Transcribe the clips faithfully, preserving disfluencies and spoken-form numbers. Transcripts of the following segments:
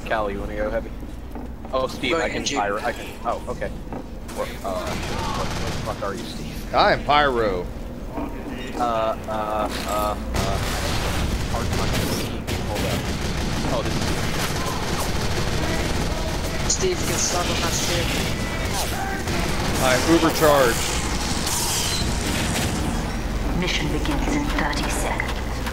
Cal, you wanna go heavy? Oh, Steve, I can pyro. I can. Oh, okay. What, uh, what, what the fuck are you, Steve? I am pyro. Uh, uh, uh, uh. Hard punch. Hold up. Oh, this is. Steve gets stuck on that stick. I'm uber charged. Mission begins in thirty seconds.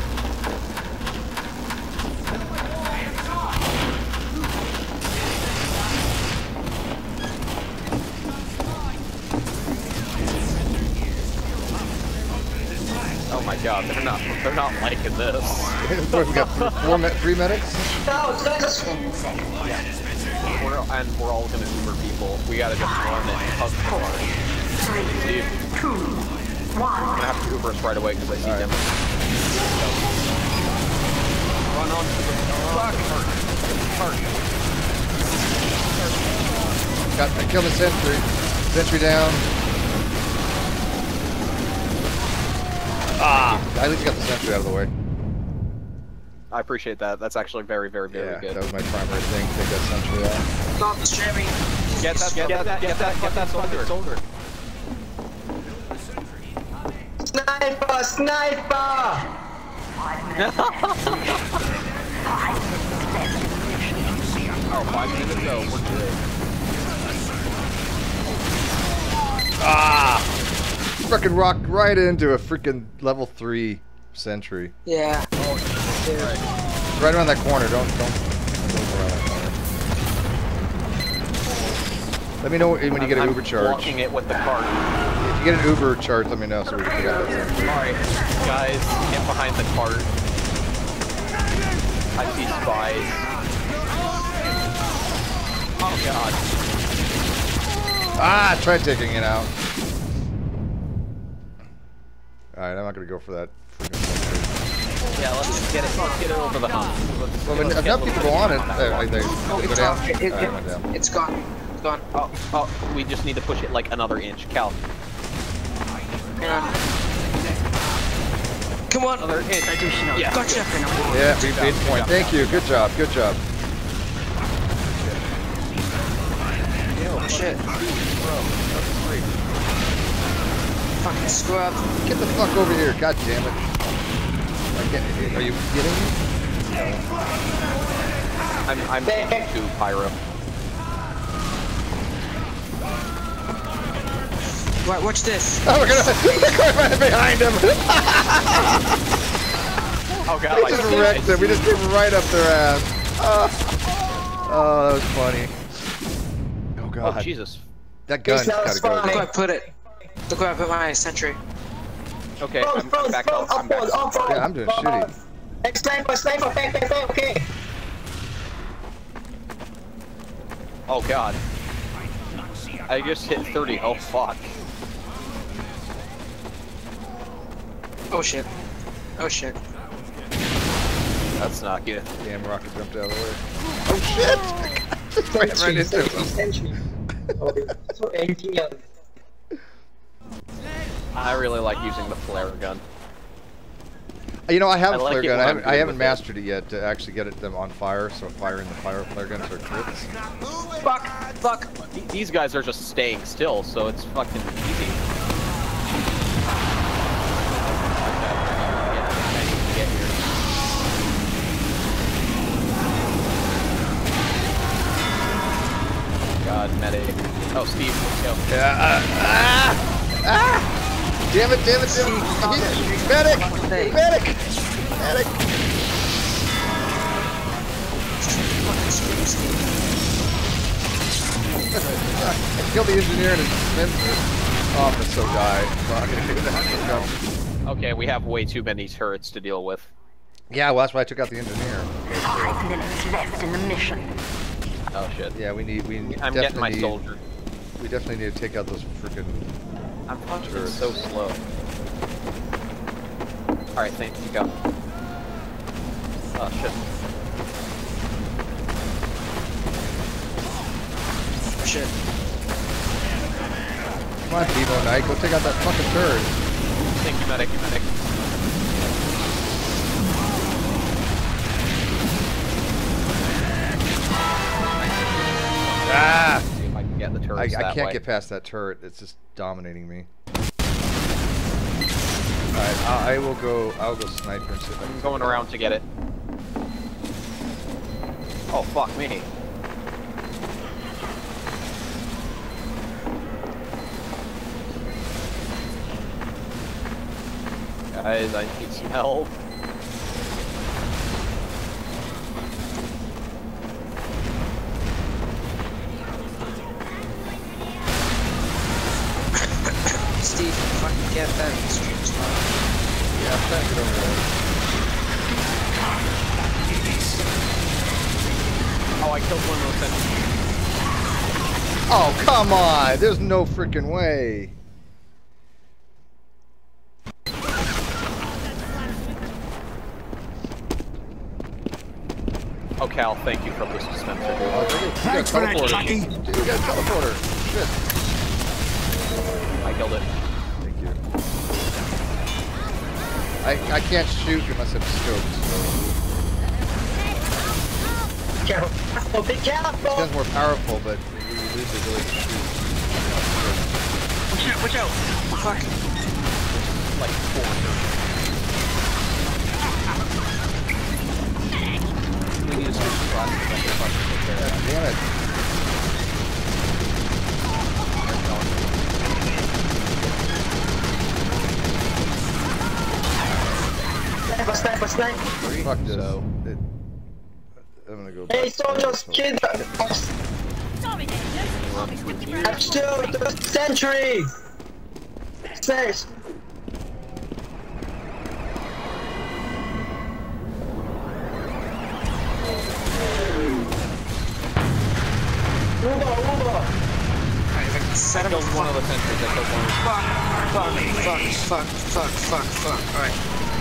Oh my god, they're not, they're not liking this. What, we got four, mi three minutes? ten seconds. Yeah. We're, and we're all gonna Uber people. We gotta just run and hug the car. Three, two, one. I'm gonna have to Uber us right away because I see right. them. Run on to the fuck. Cart. Got, I killed the sentry. Sentry down. Ah! At least you got the sentry out of the way. I appreciate that. That's actually very, very, very Yeah, good. that was my primary thing. Take that sentry out. Stop the streaming. Get that, get, that, get that, get that soldier. soldier. Sniper! Sniper! Oh, five minutes ago, we're good. Ah! Fucking rocked right into a freaking level three sentry. Yeah. Oh, dude. Right. Right around that corner. Don't don't don't go around that corner. Let me know when you get an I'm Uber charge. Blocking it with the cart. If you get an Uber charge, let me know so we can figure out that sentry. All right, guys, get behind the cart. I see spies. Oh god. Ah! Try taking it out. Alright, I'm not gonna go for that freaking sentry. Yeah, let's just get it. Let's get it over the hump. Let's, Well, when let's enough get people go on it, uh, they, they Oh, go it's down. gone. It, it, Alright, went down. it's gone. It's gone. Oh, oh, we just need to push it like another inch. Cal. Hang on. Come on. Another inch. Additional. Yeah. Gotcha. Yeah, we made point. Thank you. Good job. Good job. Oh shit. Bro, that's great. Fucking scrub. Get the fuck over here. God damn it. I can't, are you kidding me? I'm, I'm to Pyro. Right, watch this. Oh, we're gonna we're right behind him. Oh god, We I just see wrecked it. him. We just came right up their ass. Oh, oh that was funny. Oh god. Oh Jesus. That gun's It's not gotta go. spawning. Look where I put it. Look where I put my sentry. Okay, Froze, I'm, froze, I'm back froze, up. I'm up, back froze, up. up, froze. Yeah, I'm doing Uh, shitty. Hey, sniper, sniper, back, back, back, okay. Oh god. I just hit thirty. Oh fuck. Oh shit. Oh shit. That's not good. Damn, rocket jumped out of the way. Oh shit! right, right into him. Sentry. Oh, it's so empty. I really like using the flare gun. You know, I have I a like flare it gun. when I I'm haven't, I good haven't with it. mastered it yet to actually get it them on fire. So firing the fire flare gun so it crits. Fuck! Fuck! Th- These guys are just staying still, so it's fucking easy. Get here. God, medic. Oh, Steve, let's go. Yeah. Uh, ah! Ah! Damn it! Damn it! Damn it! Medic! Medic! Medic! I killed the engineer and his office, so die. Okay, we have way too many turrets to deal with. Yeah, well, that's why I took out the engineer. Five minutes left in the mission. Oh shit. Yeah, we need. We I'm definitely getting my need, soldier. We definitely need to take out those freaking. I'm punching turrets. so slow. Alright, thank you, go. Oh shit. Shit. Come on, Devo Knight, go take out that fucking turret. Thank you, medic, medic. turrets I, I that can't way. get past that turret. It's just dominating me. Alright, I, I will go. I'll go sniper and see if I can I'm going around to get it. Oh fuck me. Guys, I need some help. Steve, fucking get that stream started. Yeah, I'm trying to get over there. Oh, I killed one of those sentries. Oh, come on! There's no freaking way. Oh, Cal, thank you for this dispenser, dude. Oh, dude, Thanks for that, Chucky. Dude, we got a teleporter. Shit. I killed it. Thank you. I, I can't shoot unless I'm scoped. Careful, be careful! This gun's more powerful, but we lose the ability to shoot. Watch out, watch out! Fuck. Like four. We need to switch spots. God damn it. Sniper, sniper, sniper! Fuck this. So, it, I'm gonna go back. Hey, soldiers, kill the... Shoot the sentry! Safe! Uber, Uber! Set I him killed one of the sentries. I killed one of Fuck, fuck, fuck, fuck, fuck, fuck, fuck. Alright.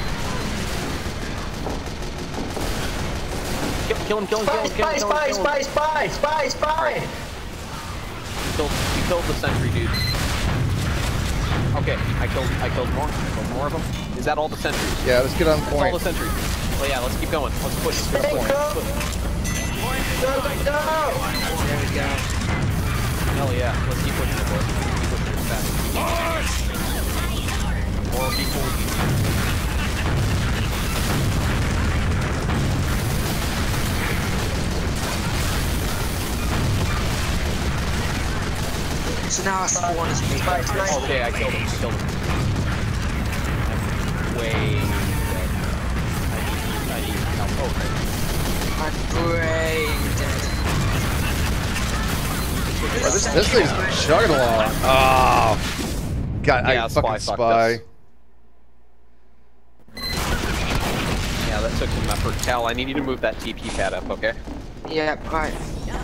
Kill, kill him, kill him, kill him, Spy, kill him, spy, kill him, spy, kill him. spy, spy, spy, spy! You killed, you killed the sentry, dude. Okay, I killed, I killed more. I killed more of them. Is that all the sentries? Yeah, let's get on That's all point. the sentries. Well, yeah, let's keep going. Let's push. Let's Hey, go. go! Let's push. Go, go, go! There we go. Hell yeah, let's keep pushing it, boys. Keep pushing it fast. More people. So now our spawn is being Spy, spy. Okay, I killed him. I killed him. I'm way dead. I need, I need help. Oh, okay. I'm brain dead. Oh, this, this thing's chugging along. Oh. God, Yeah, I Spy fucking fucked spy. us. Yeah, that took some effort. Cal, I need you to move that T P pad up, okay? Yeah, alright.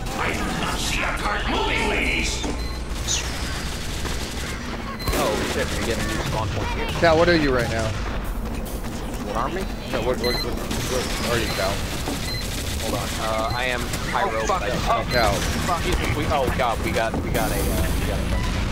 Oh shit, you're getting a new spawn point here. Cal, what are you right now? What army? No, what, what, what, what are you, Cal? Hold on. Uh, I am Pyro, Oh, fuck. but I just Oh. Cal. Jesus, we, oh god, we got, we got a, uh, we got a...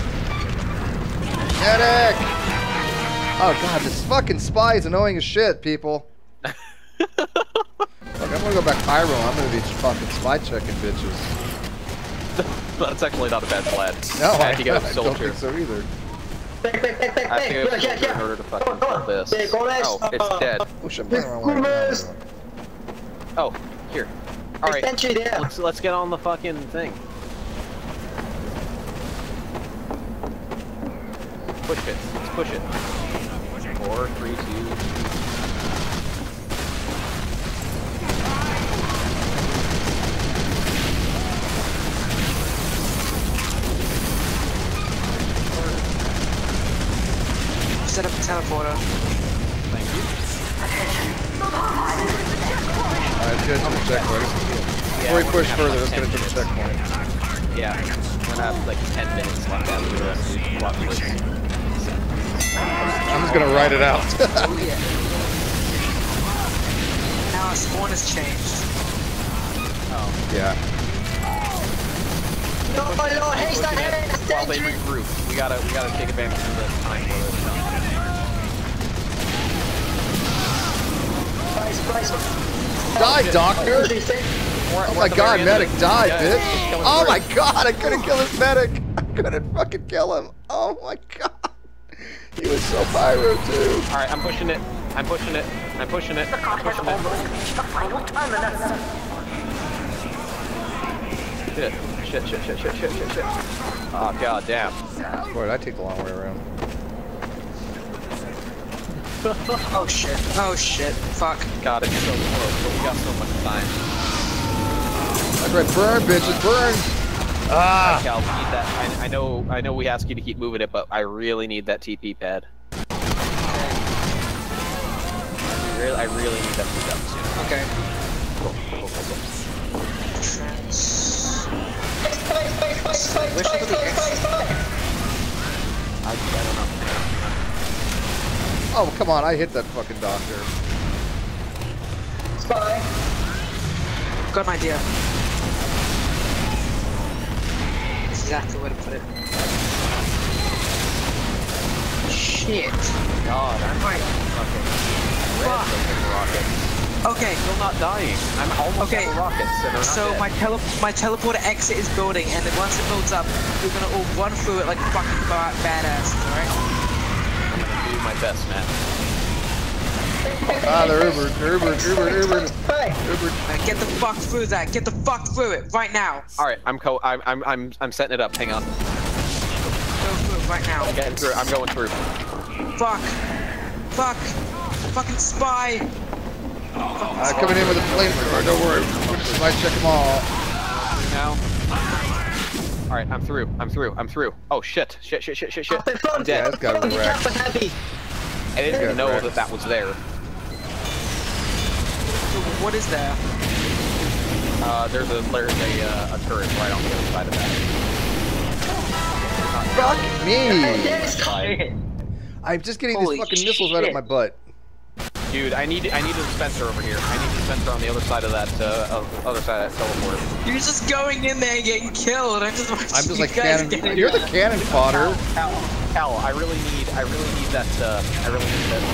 Medic! Oh god, this fucking spy is annoying as shit, people. Look, I'm gonna go back Pyro. I'm gonna be fucking spy checking bitches. That's actually not a bad plan. No, I I, had to get a I don't soldier. think so either. Back, back, back, back, I have to back! get a Yeah, soldier yeah, in order to yeah! fucking kill this. Take all that Oh, it's stuff. dead. Oh shit, I'm running around like Goodness. that. Oh, here. Hey, Alright, sentry there! let's, let's get on the fucking thing. Push it. Let's push it. Four, three, two... Set up a teleporter. Thank you. Alright, let's get to the checkpoint. Yeah, Before we we're push gonna have further, let's like get to the ten checkpoint. minutes. Yeah, we're gonna have like ten minutes left after the rest of the population. I'm just gonna write it out. Oh yeah. Now our spawn has changed. Oh. Yeah. No, no, hey, stop, hey, While they sentry! regroup, we gotta we gotta take advantage of the time where it's done. Spy, spy, spy. Die, doctor! Sentry, sentry. Oh my god, medic, die, Yeah, bitch! kill him Oh first. my god, I couldn't kill this medic! couldn't fucking kill him. Oh my god. He was so pyro too. Alright, I'm pushing it. I'm pushing it. I'm pushing it. The I'm card has pushing it. almost reached the final terminus. Shit. Shit, shit, shit, shit, shit, shit, shit. Oh, god damn. Boy, did I take the long way around. Oh shit. Oh shit. Fuck. God, it's so close, but we got so much time. That's right, burn, bitches, burn! Ah! Cal, we need that. I, I know I know we ask you to keep moving it, but I really need that T P pad. Really, I really need that to come soon. Okay. Cool, cool, cool, cool. Trans... Fight, fight, fight, fight, Where's fight, the fight, fight, fight. I, I don't know. Oh, come on, I hit that fucking doctor. Spy. Got an idea. That's exactly where to put it. Shit. God, I'm Right. fucking red looking rockets. Okay. Still not dying. I'm almost Okay. out of rockets, and they're not So dead. my tele my teleporter exit is building, and then once it builds up, we're gonna all run through it like fucking ba badass, alright? I'm gonna do my best, man. Ah, they're Uber, they're Uber, Uber, Uber, Fight. Uber. Now get the fuck through that. Get the fuck through it right now. All right, I'm co. I'm I'm I'm I'm setting it up. Hang on. Go through it right now. I'm getting through. I'm going through. Fuck. Fuck. Fucking spy. Uh, coming in with a flamethrower, don't worry. I might check them all. Now. All right, I'm through. I'm through. I'm through. Oh shit! Shit! Shit! Shit! Shit! Shit! Up in front. I'm dead. Yeah, it's got Be wrecked. careful, heavy. I didn't Good, know right. that that was there. What is there? Uh, there's a there's a uh, a turret right on the other side of that. Fuck me! Yes. I'm just getting Holy these fucking missiles right shit. up my butt. Dude, I need I need a dispenser over here. I need a dispenser on the other side of that uh, other side of that teleport. You're just going in there and getting killed. I'm just watching I'm just you like guys cannon. get- You're the cannon fodder. Cal, Cal, I really need I really need that. Uh, I really need that.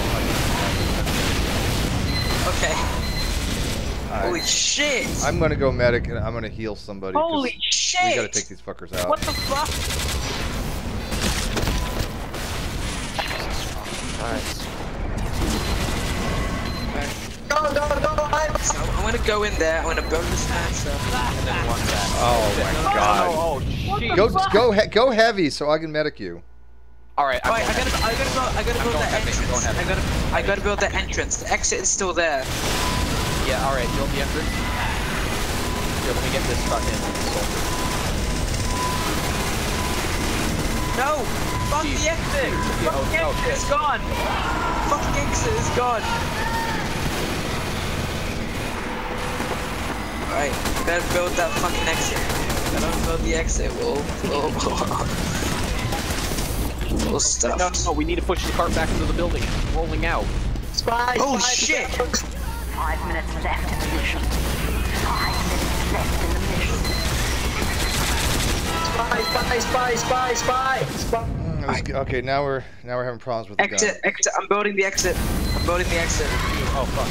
Okay. Alright. Holy shit. I'm gonna go medic and I'm gonna heal somebody. 'cause Holy shit. We gotta take these fuckers out. What the fuck? Alright. Go, go, go. I'm So I'm gonna go in there. I'm gonna build this answer. And then one back. Oh my god. Oh, oh, shit. Go, go, he go heavy so I can medic you. All right. I'm Alright, I going gotta, I gotta build, I gotta I'm build going that heavy, I'm entrance. going I heavy. gotta, I gotta build that entrance. The exit is still there. Yeah. All right. Build the entrance. Here, let me get this fucking soldier. No! Fuck Jeez. the exit! Yeah, Fuck the oh, exit oh, is gone! Fucking exit is gone! Alright, better build that fucking exit. If I don't build the exit, we'll... we'll... we'll stuff. No, no, we need to push the cart back into the building. It's rolling out. spy. Oh, spy, shit. spy. Five minutes left in the mission. Five minutes left in the mission. Spy, spy, spy, spy, spy. Spy. Mm, let's get- Okay, now we're now we're having problems with the Exit, gun. exit, I'm building the exit. I'm building the exit. Oh fuck.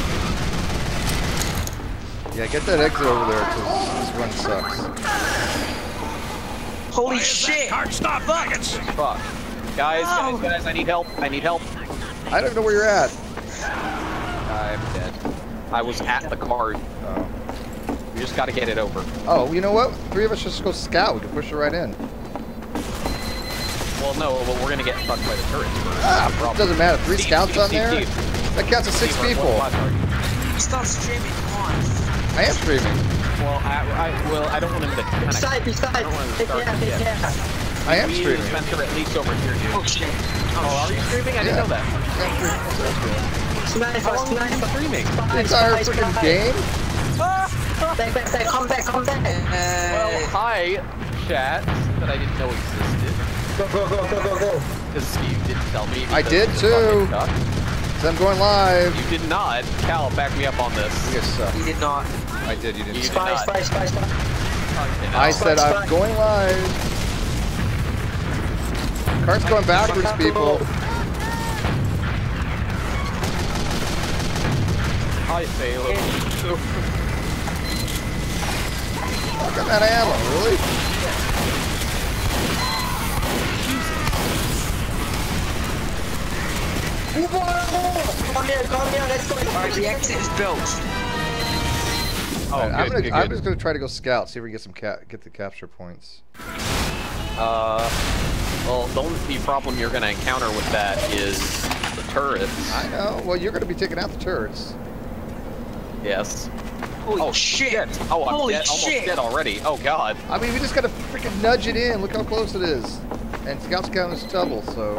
Yeah, get that exit over there because this run sucks. Holy shit! Stop, faggots! Fuck. Guys, No. guys, guys, I need help. I need help. I don't know where you're at. I'm dead. I was at the cart. Oh. We just gotta get it over. Oh, you know what? Three of us just go scout. We can push it right in. Well, no, well, we're gonna get fucked by the turrets. Ah, it doesn't matter. Three Steve, scouts Steve, on Steve, there? Steve. That counts as six Steve, people. what class are you? Stop streaming, come on. I am streaming. Well, I, I, well, I don't want him to kind of. Beside, beside. I don't want him to Take start care, take yet. care. I am We need a streaming. dispenser at least over here, dude. Oh shit. Oh, are you streaming? I didn't Yeah. know that. Sniper, How long have you been sniper. streaming? The Spy, entire spy, freaking spy. game? Back, back, back. Come back, come back. Well, Uh, hi, chat, that I didn't know existed. Go, go, go, go, go, go. Because Steve didn't tell me. I because did you too. fucking suck. So I'm going live. You did not. Cal, back me up on this. You guys suck. he did not. I did, you You didn't. did Spy, not. spy, spy, spy. Fucking I hell. said Spy, I'm spy. going live. Cart's going backwards, people. I failed. Look at that ammo, really? Come here, come here, let's go. Alright, the exit is built. Oh, Alright, good, I'm, gonna, good, I'm good. just gonna try to go scout, see if we can get some ca get the capture points. Uh, well, the only problem you're gonna encounter with that is the turrets. I know. Well, you're gonna be taking out the turrets. Yes. Holy Oh shit! Oh, I'm Holy dead, almost shit! dead already. Oh god. I mean, we just gotta freaking nudge it in. Look how close it is. And scout's count is double, so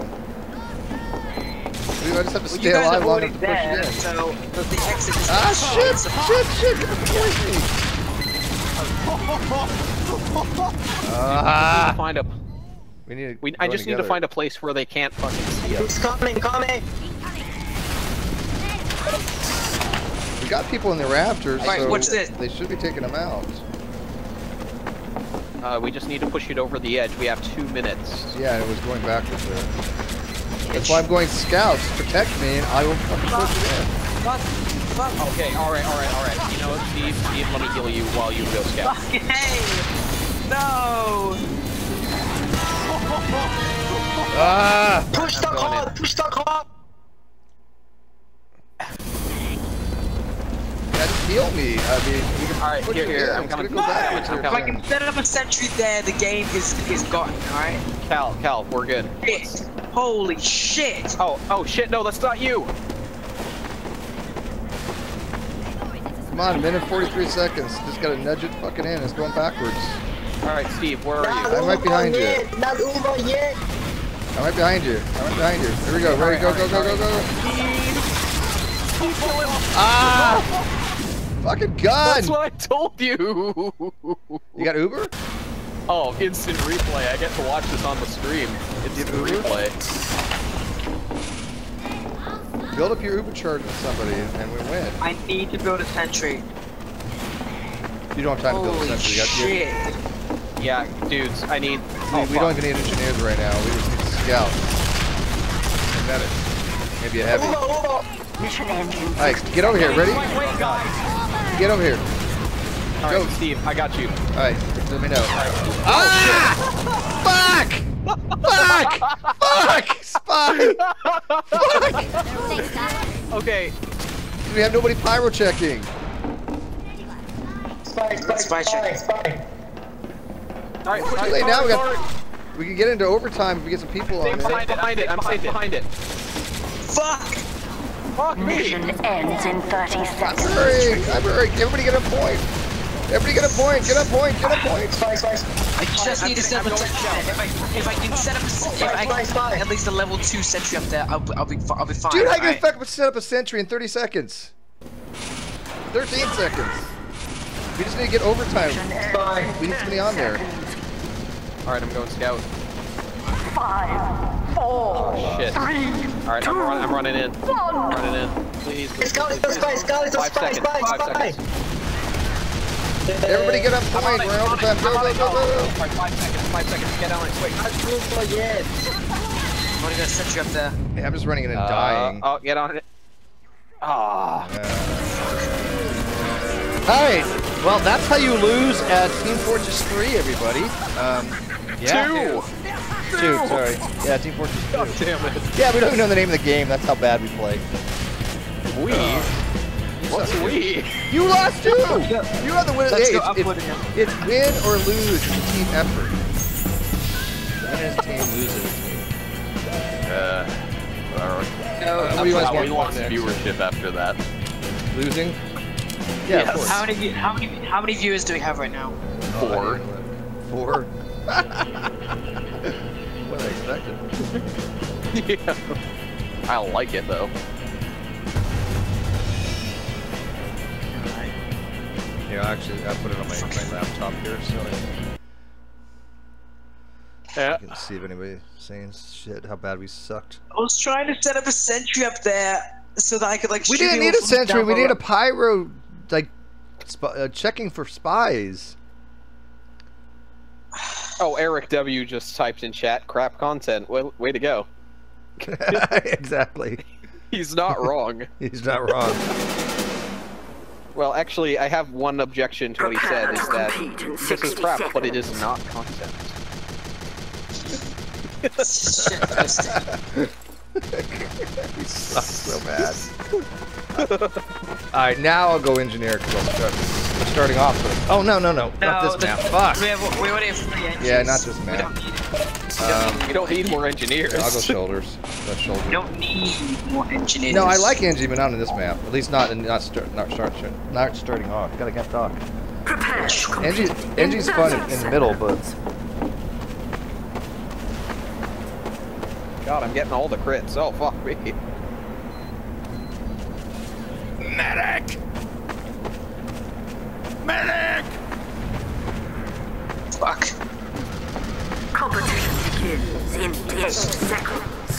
we just have to Well, stay you guys alive are long already enough to push there, it in. so the, the exit is Ah, oh, shit! it's a- Shit! Shit! Get the poison! Ah! Find a. We need. To We, I go just need together. to find a place where they can't fucking see us. He's coming, coming. We got people in the rafters, Alright, so what's this? they should be taking them out. Uh, we just need to push it over the edge. We have two minutes. Yeah, it was going backwards there. That's why I'm going scouts. Protect me, and I will fucking push it in. Fuck! Fuck! Okay, alright, alright, alright. You know what, Steve? Steve, let me heal you while you go scout. Fucking hey! No! Ah! Push the I'm going car, in. push the car. Yeah, just heal me. I mean, we can Alright, push here, it here, in. I'm It's coming. gonna go backwards I'm here. If I coming. can set up a sentry there, the game is is gone. Alright? Cal, Cal, we're good. Shit! Holy shit! Oh, oh shit, no, that's not you! Come on, a minute forty-three seconds. Just gotta nudge it fucking in. It's going backwards. Alright, Steve, where are you? I'm right behind you. Yet, not over yet. I'm right behind you. I'm right behind you. Here we go. Ready? Go, go, go, go, go. Ah! Fucking gun! That's what I told you! You got Uber? Oh, instant replay. I get to watch this on the stream. Instant Uber? replay. Build up your Uber charge with somebody, and we win. I need to build a sentry. You don't have time to build a Holy sentry. You got you- shit! Yeah, dudes, I need. We, Oh, we don't even need engineers right now. We just need scouts. And medics. Maybe a heavy. Over, over. Mission engine. Alright, get over here. Ready? Wait, wait, guys! Get over here. Alright, Go. Steve, I got you. Alright, let me know. Ah! Fuck! Fuck! Fuck! Spy! Fuck! Okay, We have nobody pyro checking. Spy, spy, Spy spy, check. spy. alright, Too alright, late now. We sorry, got. We can get into overtime if we get some people sorry. on Stay it. behind it, behind it, I'm safe behind it. Fuck! Fuck me! Mission ends in thirty I'm seconds. hurrying. I'm hurrying. Everybody get a point. Everybody get a point. Get a point. Get a point. Spy, spy, spy. I just I'm need to set up a going sentry down. there. If I, if I can set up a if I Spy, can spy. at least a level two sentry up there, I'll, I'll be I'll be fine. Dude, I can alright? fucking set up a sentry in thirty seconds. thirteen seconds. We just need to get overtime. Spy. We need somebody on there. Alright, I'm going scout. Five, four, Oh, shit. three, Alright, I'm, run, I'm running in. one. I'm running in. Please, please, Scout, please, it's a please. spy, scout, it's a Five spy, seconds, spy, five spy. seconds. Everybody get on I'm point. on it, We're in I'm on it, overtime. Go, I'm on go, it. go, go, go. Alright, five seconds, five seconds, get on it, quick. Not over yet. I'm only gonna sentry up there. Yeah, I'm just running in and Uh, dying. Oh, get on it. Ah. Alright, well that's how you lose at TeamFortress three, everybody. Um, yeah. Two! Two, sorry. Yeah, TeamFortress God two. damn it. Yeah, we don't even know the name of the game, that's how bad we play. We? What's we? You lost too! You are the winner. Let's Hey, go it's, upward it's, again. it's win or lose, it's team effort. Win as a team, lose as a team. Uh, alright. Uh, what do you guys Wow, want we lost next? viewership after that. Losing? Yeah, Yes. of course. How many view- how many how many viewers do we have right now? Four. Four. What I expected. Yeah. I like it though. Yeah, actually, I put it on my, my laptop here, so Yeah. I can see if anybody's saying shit, how bad we sucked. I was trying to set up a sentry up there so that I could like. We shoot didn't people need a from sentry, down we need a below. pyro, like, sp uh, checking for spies. Oh, Eric W just typed in chat, crap content. Way, way to go. Exactly. He's not wrong. He's not wrong. Well, actually, I have one objection to what he said, is that this is crap, but it is not content. Shit, He sucks so bad. Alright, now I'll go engineer because I'll start, I'm starting off with. Oh, no, no, no. No, not this the, map. Fuck. We, have, we already have three engines. Yeah, not this map. We don't need it. Um, You don't need more engineers. I'll go shoulders. Go shoulders. We don't need more engineers. No, I like Engie, but not on this map. At least not in, not start not start not starting off. Gotta get talk. Prepare. Engie Engie's fun in, in the middle, but God, I'm getting all the crits. Oh fuck me. Medic. Medic. Fuck. Competition begins in ten seconds.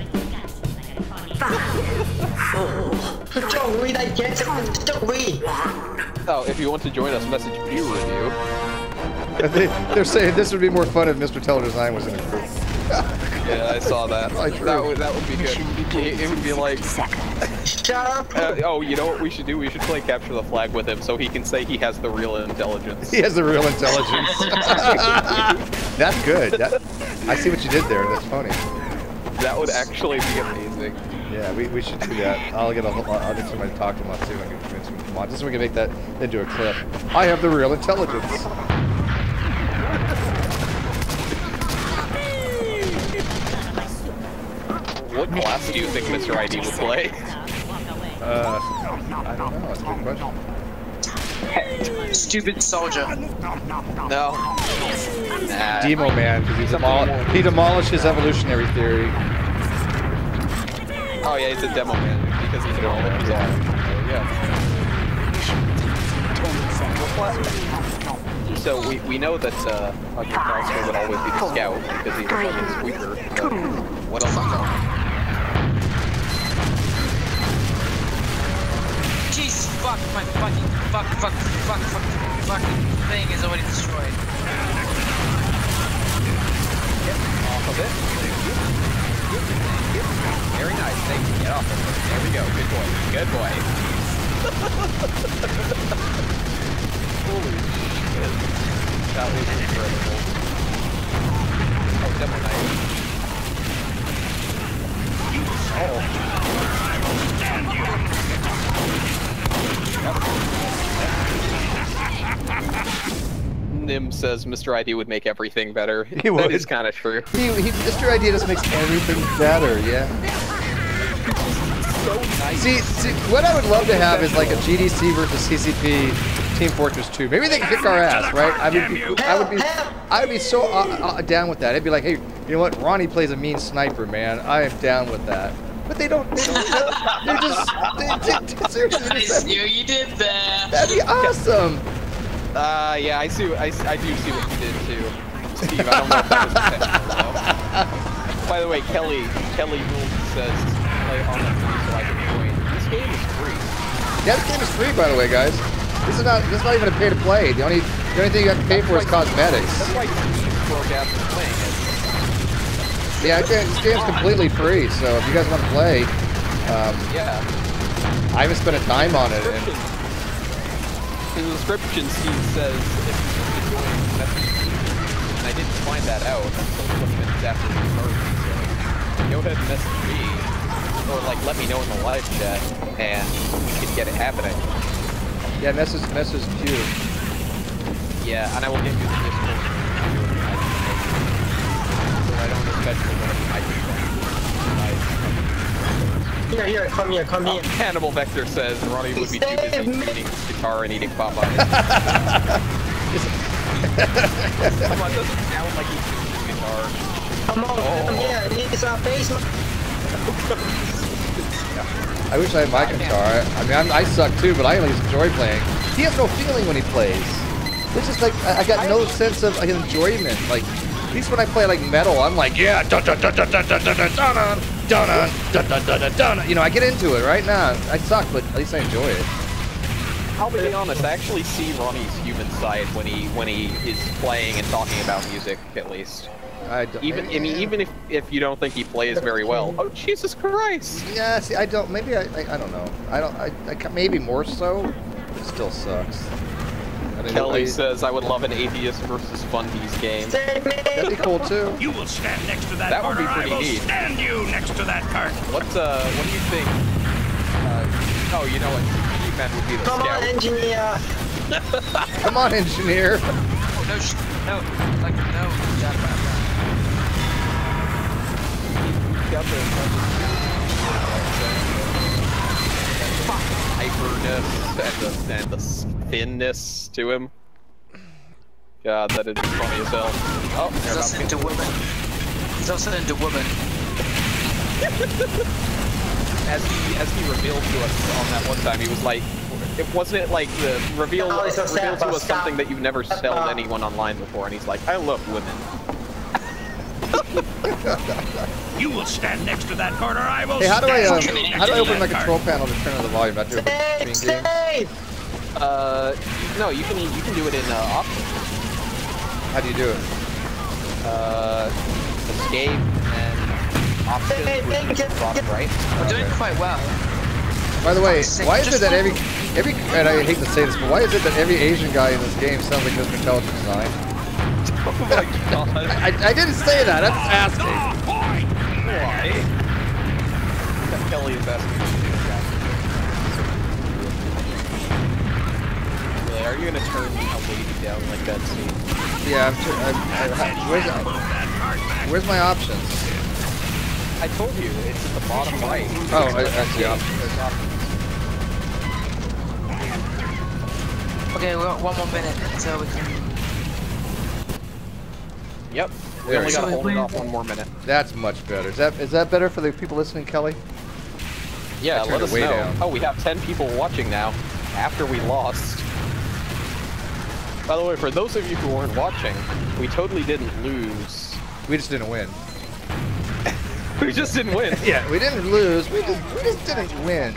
Five, four, Don't read, I can't. Don't read. Oh, if you want to join us, message Pew Review. they, they're saying this would be more fun if Mister Teledesign was in a group. Yeah, I saw that. Probably true. That would that would be good. It, it would be like, Shut up. uh, oh, you know what we should do? We should play capture the flag with him so he can say he has the real intelligence. He has the real intelligence. That's good. That, I see what you did there. That's funny. That would actually be amazing. Yeah, we, we should do that. I'll get a I'll get somebody to talk to him. I'll see if I can convince him to come on, just so we can make that into a clip. I have the real intelligence. What class do you think Mister I D would play? Uh, I don't know. That's a good question. Stupid soldier. No. Nah. Demo man, because he, demol he demolished his evolutionary theory. Oh yeah, he's a demo man because he's all that he's on. Yeah. So we we know that uh, Hunter Callzter would always be the scout because he's a fucking sweeper. But what else is there? Jesus fuck, my fucking fuck, fuck, fuck, fuck, fucking thing is already destroyed. Get off of it. Very nice, thank you. Get off of it. There we go. Good boy. Good boy. Holy shit. That was incredible. Oh, demo knife. Oh. Nim says Mister I D would make everything better. He That would. is kind of true. He, he, Mister I D just makes everything better, yeah. So nice. See, see, what I would love to have is like a G D C versus C C P TeamFortress two. Maybe they can kick our ass, right? I would be, I would be, I would be so uh, uh, down with that. It'd be like, hey, you know what? Ronnie plays a mean sniper, man. I am down with that. But they don't. They don't. They're just. They, they, they, seriously, I knew you did that. that'd be awesome. Uh, yeah, I see. I, I do see what you did too, Steve. I don't know if that was intentional though. By the way, Kelly, Kelly Gould says play on the free so I can join. This game is free. Yeah, this game is free, by the way, guys. This is not. This is not even a pay to play. The only, the only thing you have to pay for is cosmetics. That's why Steve broke out for playing it. Yeah, this game's completely free. So if you guys want to play, um, Yeah. I haven't spent a dime on it. And In the description, Steve says if you want to join, message me. And I didn't find that out until twenty minutes after we started. So go ahead and message me, or like let me know in the live chat, and we can get it happening. yeah, message message Q. Yeah, and I will get you the Discord. So I don't especially want to I do Here, here, come here, come here. uh, Hannibal Vector says Ronnie would be too busy Save me. eating his guitar and eating Popeyes. Come on, doesn't sound like he's eating his guitar. Come on, come here. It's our face. I wish I had my guitar. I mean, I'm, I suck too, but I at least enjoy playing. He has no feeling when he plays. It's just like I, I got no sense of like, enjoyment. Like at least when I play like metal, I'm like, yeah, dun dun dun dun dun dun dun dun dun dun dun dun dun dun. You know, I get into it. Right now, I suck, but at least I enjoy it. I'll be honest, I actually see Ronnie's human side when he when he is playing and talking about music, at least. I don't, Even I mean, even if if you don't think he plays very well. Oh Jesus Christ! Yeah, see, I don't. Maybe I. I, I don't know. I don't. I, I. Maybe more so. It still sucks. Kelly says I would love an atheist versus fundies game. Save me! That'd be cool too. You will stand next to that, That would cart, be or pretty I will neat. stand you next to that cart. What uh, what do you think? Uh, oh, you know what? He-Man would be the Come on, scout. engineer! Come on, engineer. Oh, no, sh no, like, no, shut about that. He's got the hyperness and the, and the thinness to him. God, that is funny as hell. Oh, He's also into women. He's also into women. as he as he revealed to us on that one time, he was like, it wasn't it like the reveal No, it's a revealed to sample, us something stop. that you've never Stop. told anyone online before, and he's like, I love women. You will stand next to that cart, or I will Hey, how do I um, stand you how do I next to open my that cart. control panel to turn on the volume? Not do it Save! between games. Save! Uh, no, you can you can do it in uh, options. How do you do it? Uh, escape and options Hey, with hey, the get- bottom get- right. We're doing quite well. By the way, Sick. why is it Just that one- every every and I hate to say this, but why is it that every Asian guy in this game sounds like Mister Intelligent Design? Oh my god. I, I didn't say that. I'm just asking. Oh, boy! Why? Kelly is asking. Really, are you gonna turn a lady down like that scene? Yeah, I'm. Sure, I'm I, where's Move that cart back. where's my options? I told you, it's at the bottom right. Oh, I, that's the option. There's options. Okay, we got one more minute until we can. Yep. We There only we gotta go. hold it off one more minute. That's much better. Is that is that better for the people listening, Kelly? Yeah, I turned let it us way know. down. Oh, we have ten people watching now, after we lost. By the way, for those of you who weren't watching, we totally didn't lose. We just didn't win. We just didn't win. Yeah, we didn't lose. We just we just didn't win.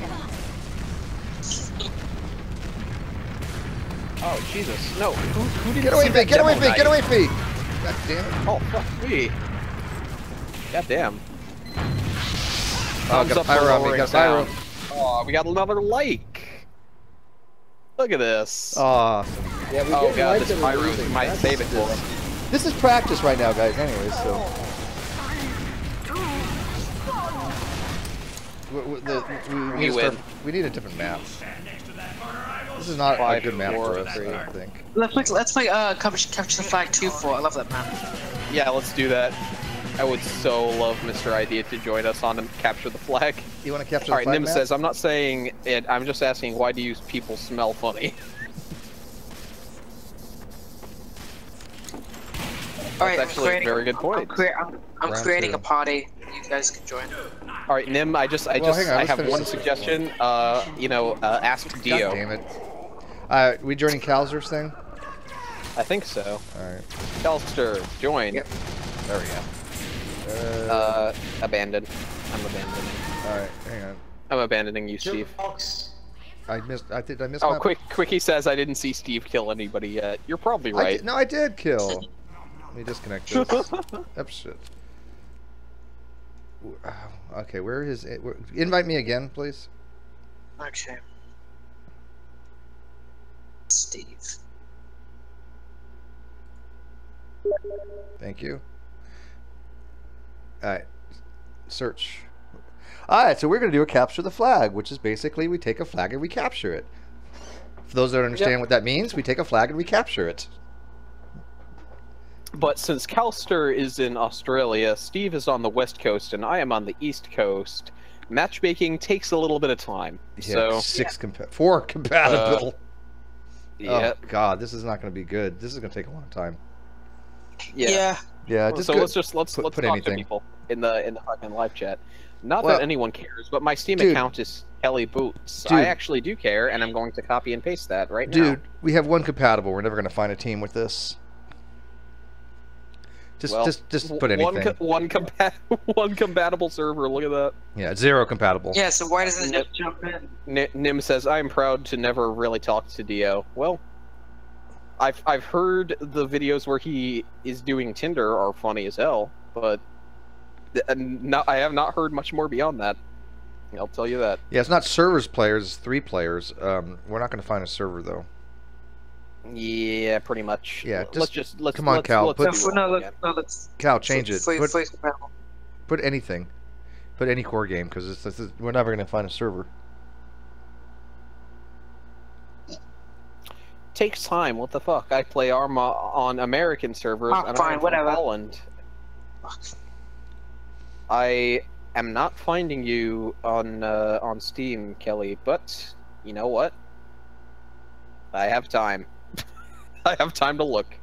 Oh, Jesus. No, who, who did Get away see from me! that Get away demo from me! Get night? away from me! God damn it! Oh, fuck me. God damn. Oh, Thumbs got up pyro for on me. lowering Got pyro. sound. Oh, we got another like. Look at this. Aw. Yeah, we Oh didn't god, like this them pyro losing. might That's save it for the- us. This is practice right now, guys. Anyways, so. We, we, the, we, we, We need to win. start, we need a different map. This is not Five, a good map four, for us, three. I don't think. Let's play, let's play uh, capture, capture the flag two four. I love that map. Yeah, let's do that. I would so love Mister Idea to join us on and capture the flag. You want to capture the Alright, flag Nim map? says, I'm not saying it, I'm just asking why do you people smell funny? Alright, I'm actually a creating- very good point. I'm, crea I'm, I'm Round creating two. a party. You guys can join. Alright, Nim, I just, I Well, just, hang on, I let's have finish one this. suggestion. Uh, you know, uh, ask God Dio. damn it. Uh, we joining Callzter's thing? I think so. Alright. Callzter, join. Yep. There we go. Uh, Uh, abandoned. I'm abandoning. Alright, hang on. I'm abandoning you, Steve. Jukebox. I missed, I did, I missed Oh, my... quick, Quickie says I didn't see Steve kill anybody yet. You're probably I right. did, no, I did kill. Let me disconnect this. Oh, shit. Okay, where is it? Where, invite me again, please. Okay. Steve. Thank you. Alright. Search. Alright, so we're going to do a capture the flag, which is basically we take a flag and we capture it. For those that don't understand Yep. what that means, we take a flag and we capture it. But since Callzter is in Australia, Steve is on the west coast, and I am on the east coast, matchmaking takes a little bit of time. Yeah, So, six compa four compatible. yeah, Oh god, this is not going to be good. This is going to take a long time. yeah. Yeah. Yeah, just so go- let's just let's put- let's put talk anything. to people in the in the fucking live chat. Not Well- that anyone cares, but my Steam Dude. account is Kelly Boots. Dude. I actually do care, and I'm going to copy and paste that right Dude, now. we have one compatible. We're never going to find a team with this. Just, Well, just, just w- put anything. One, co one, compa one compatible server. Look at that. Yeah, zero compatible. Yeah, so why doesn't it Nope. just jump in? N Nim says, "I am proud to never really talk to Dio." Well, I've I've heard the videos where he is doing Tinder are funny as hell, but th- and not, I have not heard much more beyond that. I'll tell you that. Yeah, it's not servers players, it's three players. Um, we're not going to find a server though. Yeah, pretty much. Yeah, let's just- just let's come on, let's, Cal, Let's put- do No, it no, all let's, again. no, let's. Cal, change it. Please, Put, please, panel. put anything. Put any core game, because this, this is, we're never going to find a server. Takes time. What the fuck? I play Arma on American servers, Oh, and fine, I'm from whatever. Holland. I am not finding you on uh, on Steam, Kelly, but you know what? I have time. I have time to look.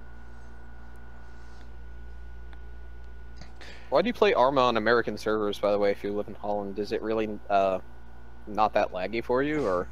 Why do you play Arma on American servers, by the way, if you live in Holland? Is it really uh, not that laggy for you, or...?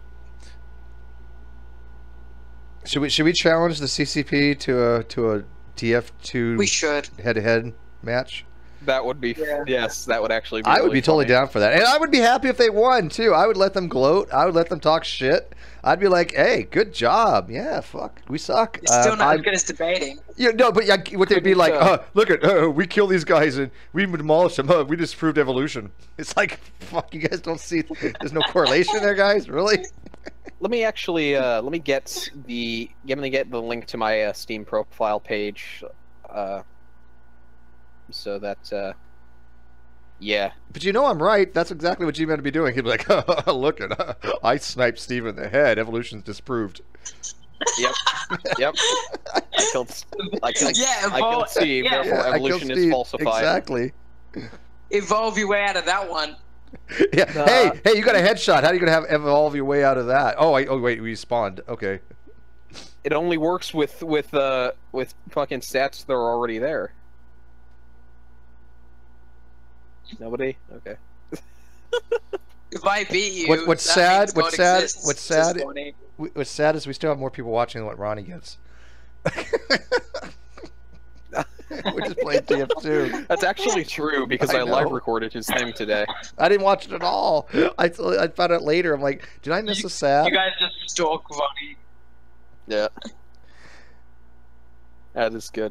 Should we should we challenge the C C P to a to a T F two We should. head-to-head match? That would be... Yeah. Yes, that would actually be I would really be totally funny. down for that. And I would be happy if they won, too. I would let them gloat. I would let them talk shit. I'd be like, hey, good job. Yeah, fuck. We suck. It's still Um, not I'm- as good as debating. Yeah, no, but yeah, what they'd be like, Couldn't, uh, uh, look at, uh, we kill these guys and we demolish them. Uh, we disproved evolution. It's like, fuck, you guys don't see, there's no correlation there, guys? Really? Let me actually, uh, let me get the, let me get the link to my uh, Steam profile page, uh, so that, uh, yeah. But you know I'm right. That's exactly what G-Man would be doing. He'd be like, look at, uh, I sniped Steve in the head. Evolution's disproved. Yep. Yep. I killed, I killed, Yeah, I killed evolve- Steve, yeah. therefore I killed evolution is Steve. falsified. Exactly. Evolve your way out of that one. Yeah. Uh, hey, hey, you got a headshot. How are you gonna have evolve your way out of that? Oh, I, oh wait, we spawned. Okay. It only works with, with, uh, with fucking stats that are already there. Nobody? Okay. If I beat you, What- what's that sad- means what's God sad- exists. what's It's just sad- funny. We- What's sad is we still have more people watching than what Ronnie gets. We're just playing T F two. That's actually true, because I I, live know. recorded his thing today. I didn't watch it at all. I, I found out later. I'm like, did I miss a sad? You guys just stalk Vonnie. Yeah. That is good.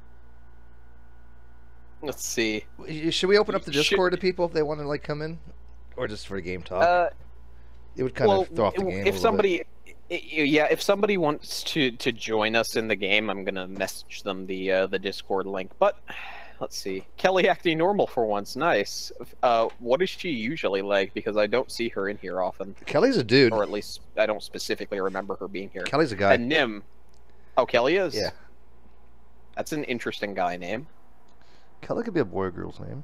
Let's see. Should we open up the Should- Discord to people if they want to like come in, or just for game talk? Uh, it would kind well, of throw off the game. a if little bit. somebody, i- yeah, if somebody wants to to join us in the game, I'm gonna message them the uh, the Discord link. But let's see, Kelly acting normal for once, nice. Uh, what is she usually like? Because I don't see her in here often, Kelly's a dude. or at least I don't specifically remember her being here. Kelly's a guy. And Nim, oh, Kelly is. Yeah. That's an interesting guy name. Kelly could be a boy or girl's name.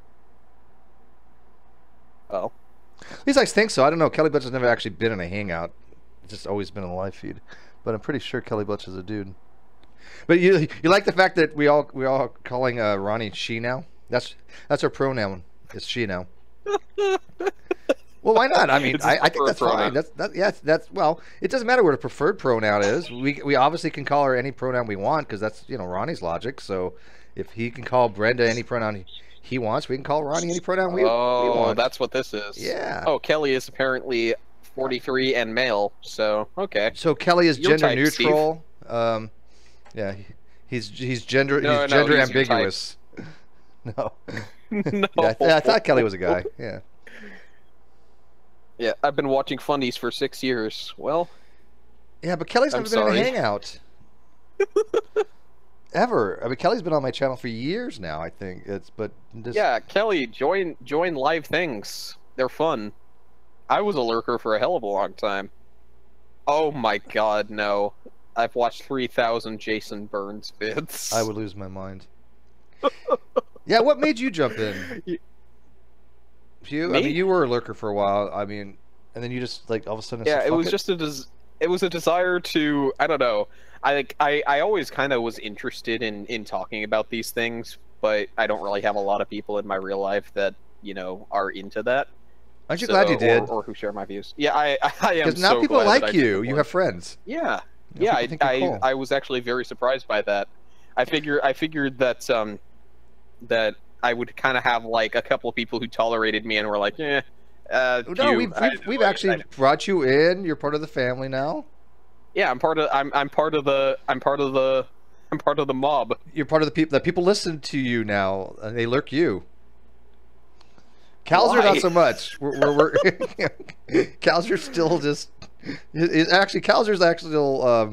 Oh. At least I think so. I don't know. Kelly Butch has never actually been in a hangout. It's just always been in a live feed. But I'm pretty sure Kelly Butch is a dude. But you you like the fact that we all we all calling uh, Ronnie she now? That's that's her pronoun. It's she now. Well, why not? I mean, It's I, his I think that's preferred fine. pronoun. That's that. Yeah, that's well. It doesn't matter what her preferred pronoun is. We we obviously can call her any pronoun we want because that's you know Ronnie's logic. So if he can call Brenda any pronoun he, he wants, we can call Ronnie any pronoun we, oh, we want. that's what this is. Yeah. Oh, Kelly is apparently forty-three and male, so okay. So Kelly is Your gender type, Steve. neutral. Um, yeah, he- he's he's gender No, he's no, gender he's your type. ambiguous. No. No. Yeah, I, th- I thought Kelly was a guy. Yeah. Yeah, I've been watching funnies for six years. Well, Yeah, but Kelly's I'm never been in sorry. a hangout. Ever. I mean, Kelly's been on my channel for years now. I think it's but this, yeah, Kelly, join join live things. They're fun. I was a lurker for a hell of a long time. Oh my god, no. I've watched three thousand Jason Burns vids. I would lose my mind. Yeah, what made you jump in? You- You, I Me? mean, you were a lurker for a while. I mean, and then you just like all of a sudden. Yeah, said, it "Fuck was just a des- it was a desire to I don't know. I like I, I always kind of was interested in in talking about these things, but I don't really have a lot of people in my real life that you know are into that. Aren't you So- glad you did? or, or who share my views? Yeah, I I am. Because now so people glad that like I you. did You one. have friends. Yeah, You know, yeah. people think I you're I, cool. I was actually very surprised by that. I figure I figured that um that I would kind of have like a couple of people who tolerated me and were like, eh. Uh, No, Pew, we've I- we've, we've I- actually I- brought you in. You're part of the family now. yeah, I'm part of I'm I'm part of the I'm part of the I'm part of the mob. You're part of the people that people listen to you now, and they lurk you. Callzter Why? not so much. We're, we're, we're Callzer's still just. It, it- actually, Callzer's actually still um,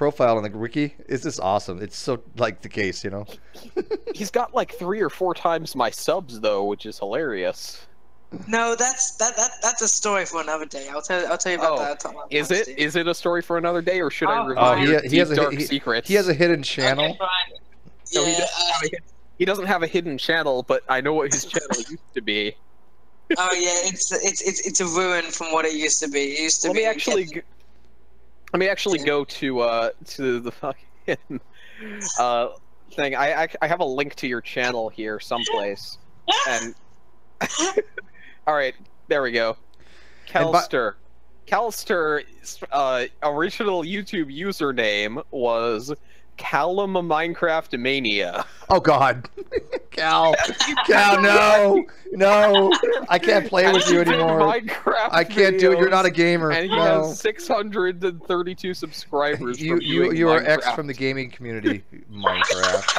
profile on the wiki is just awesome. It's so like the case, you know. He's got like three or four times my subs though, which is hilarious. No, that's that, that that's a story for another day. I'll tell I'll tell you about Oh, that. I'll- is I'll it? see. Is it a story for another day, or should I Oh, reveal Oh, your he, he deep, has a dark he, secrets? he has a hidden channel. Okay, fine. No, he Yeah, doesn't, uh, have a, he doesn't have a hidden channel, but I know what his channel used to be. oh yeah, it's it's it's it's a ruin from what it used to be. It used to Let be. me actually, go, let me actually Yeah. go to uh to the fucking uh thing. I I, I have a link to your channel here someplace, and all right, there we go. Callzter. Callzter's uh, original YouTube username was Callum Minecraft Mania. Oh God, Cal, Cal, no, no, I can't play with you And he did anymore. Minecraft I can't do it. You're not a videos, gamer. And he No. has six hundred thirty-two subscribers. You from you doing you are Minecraft. X from the gaming community. Minecraft.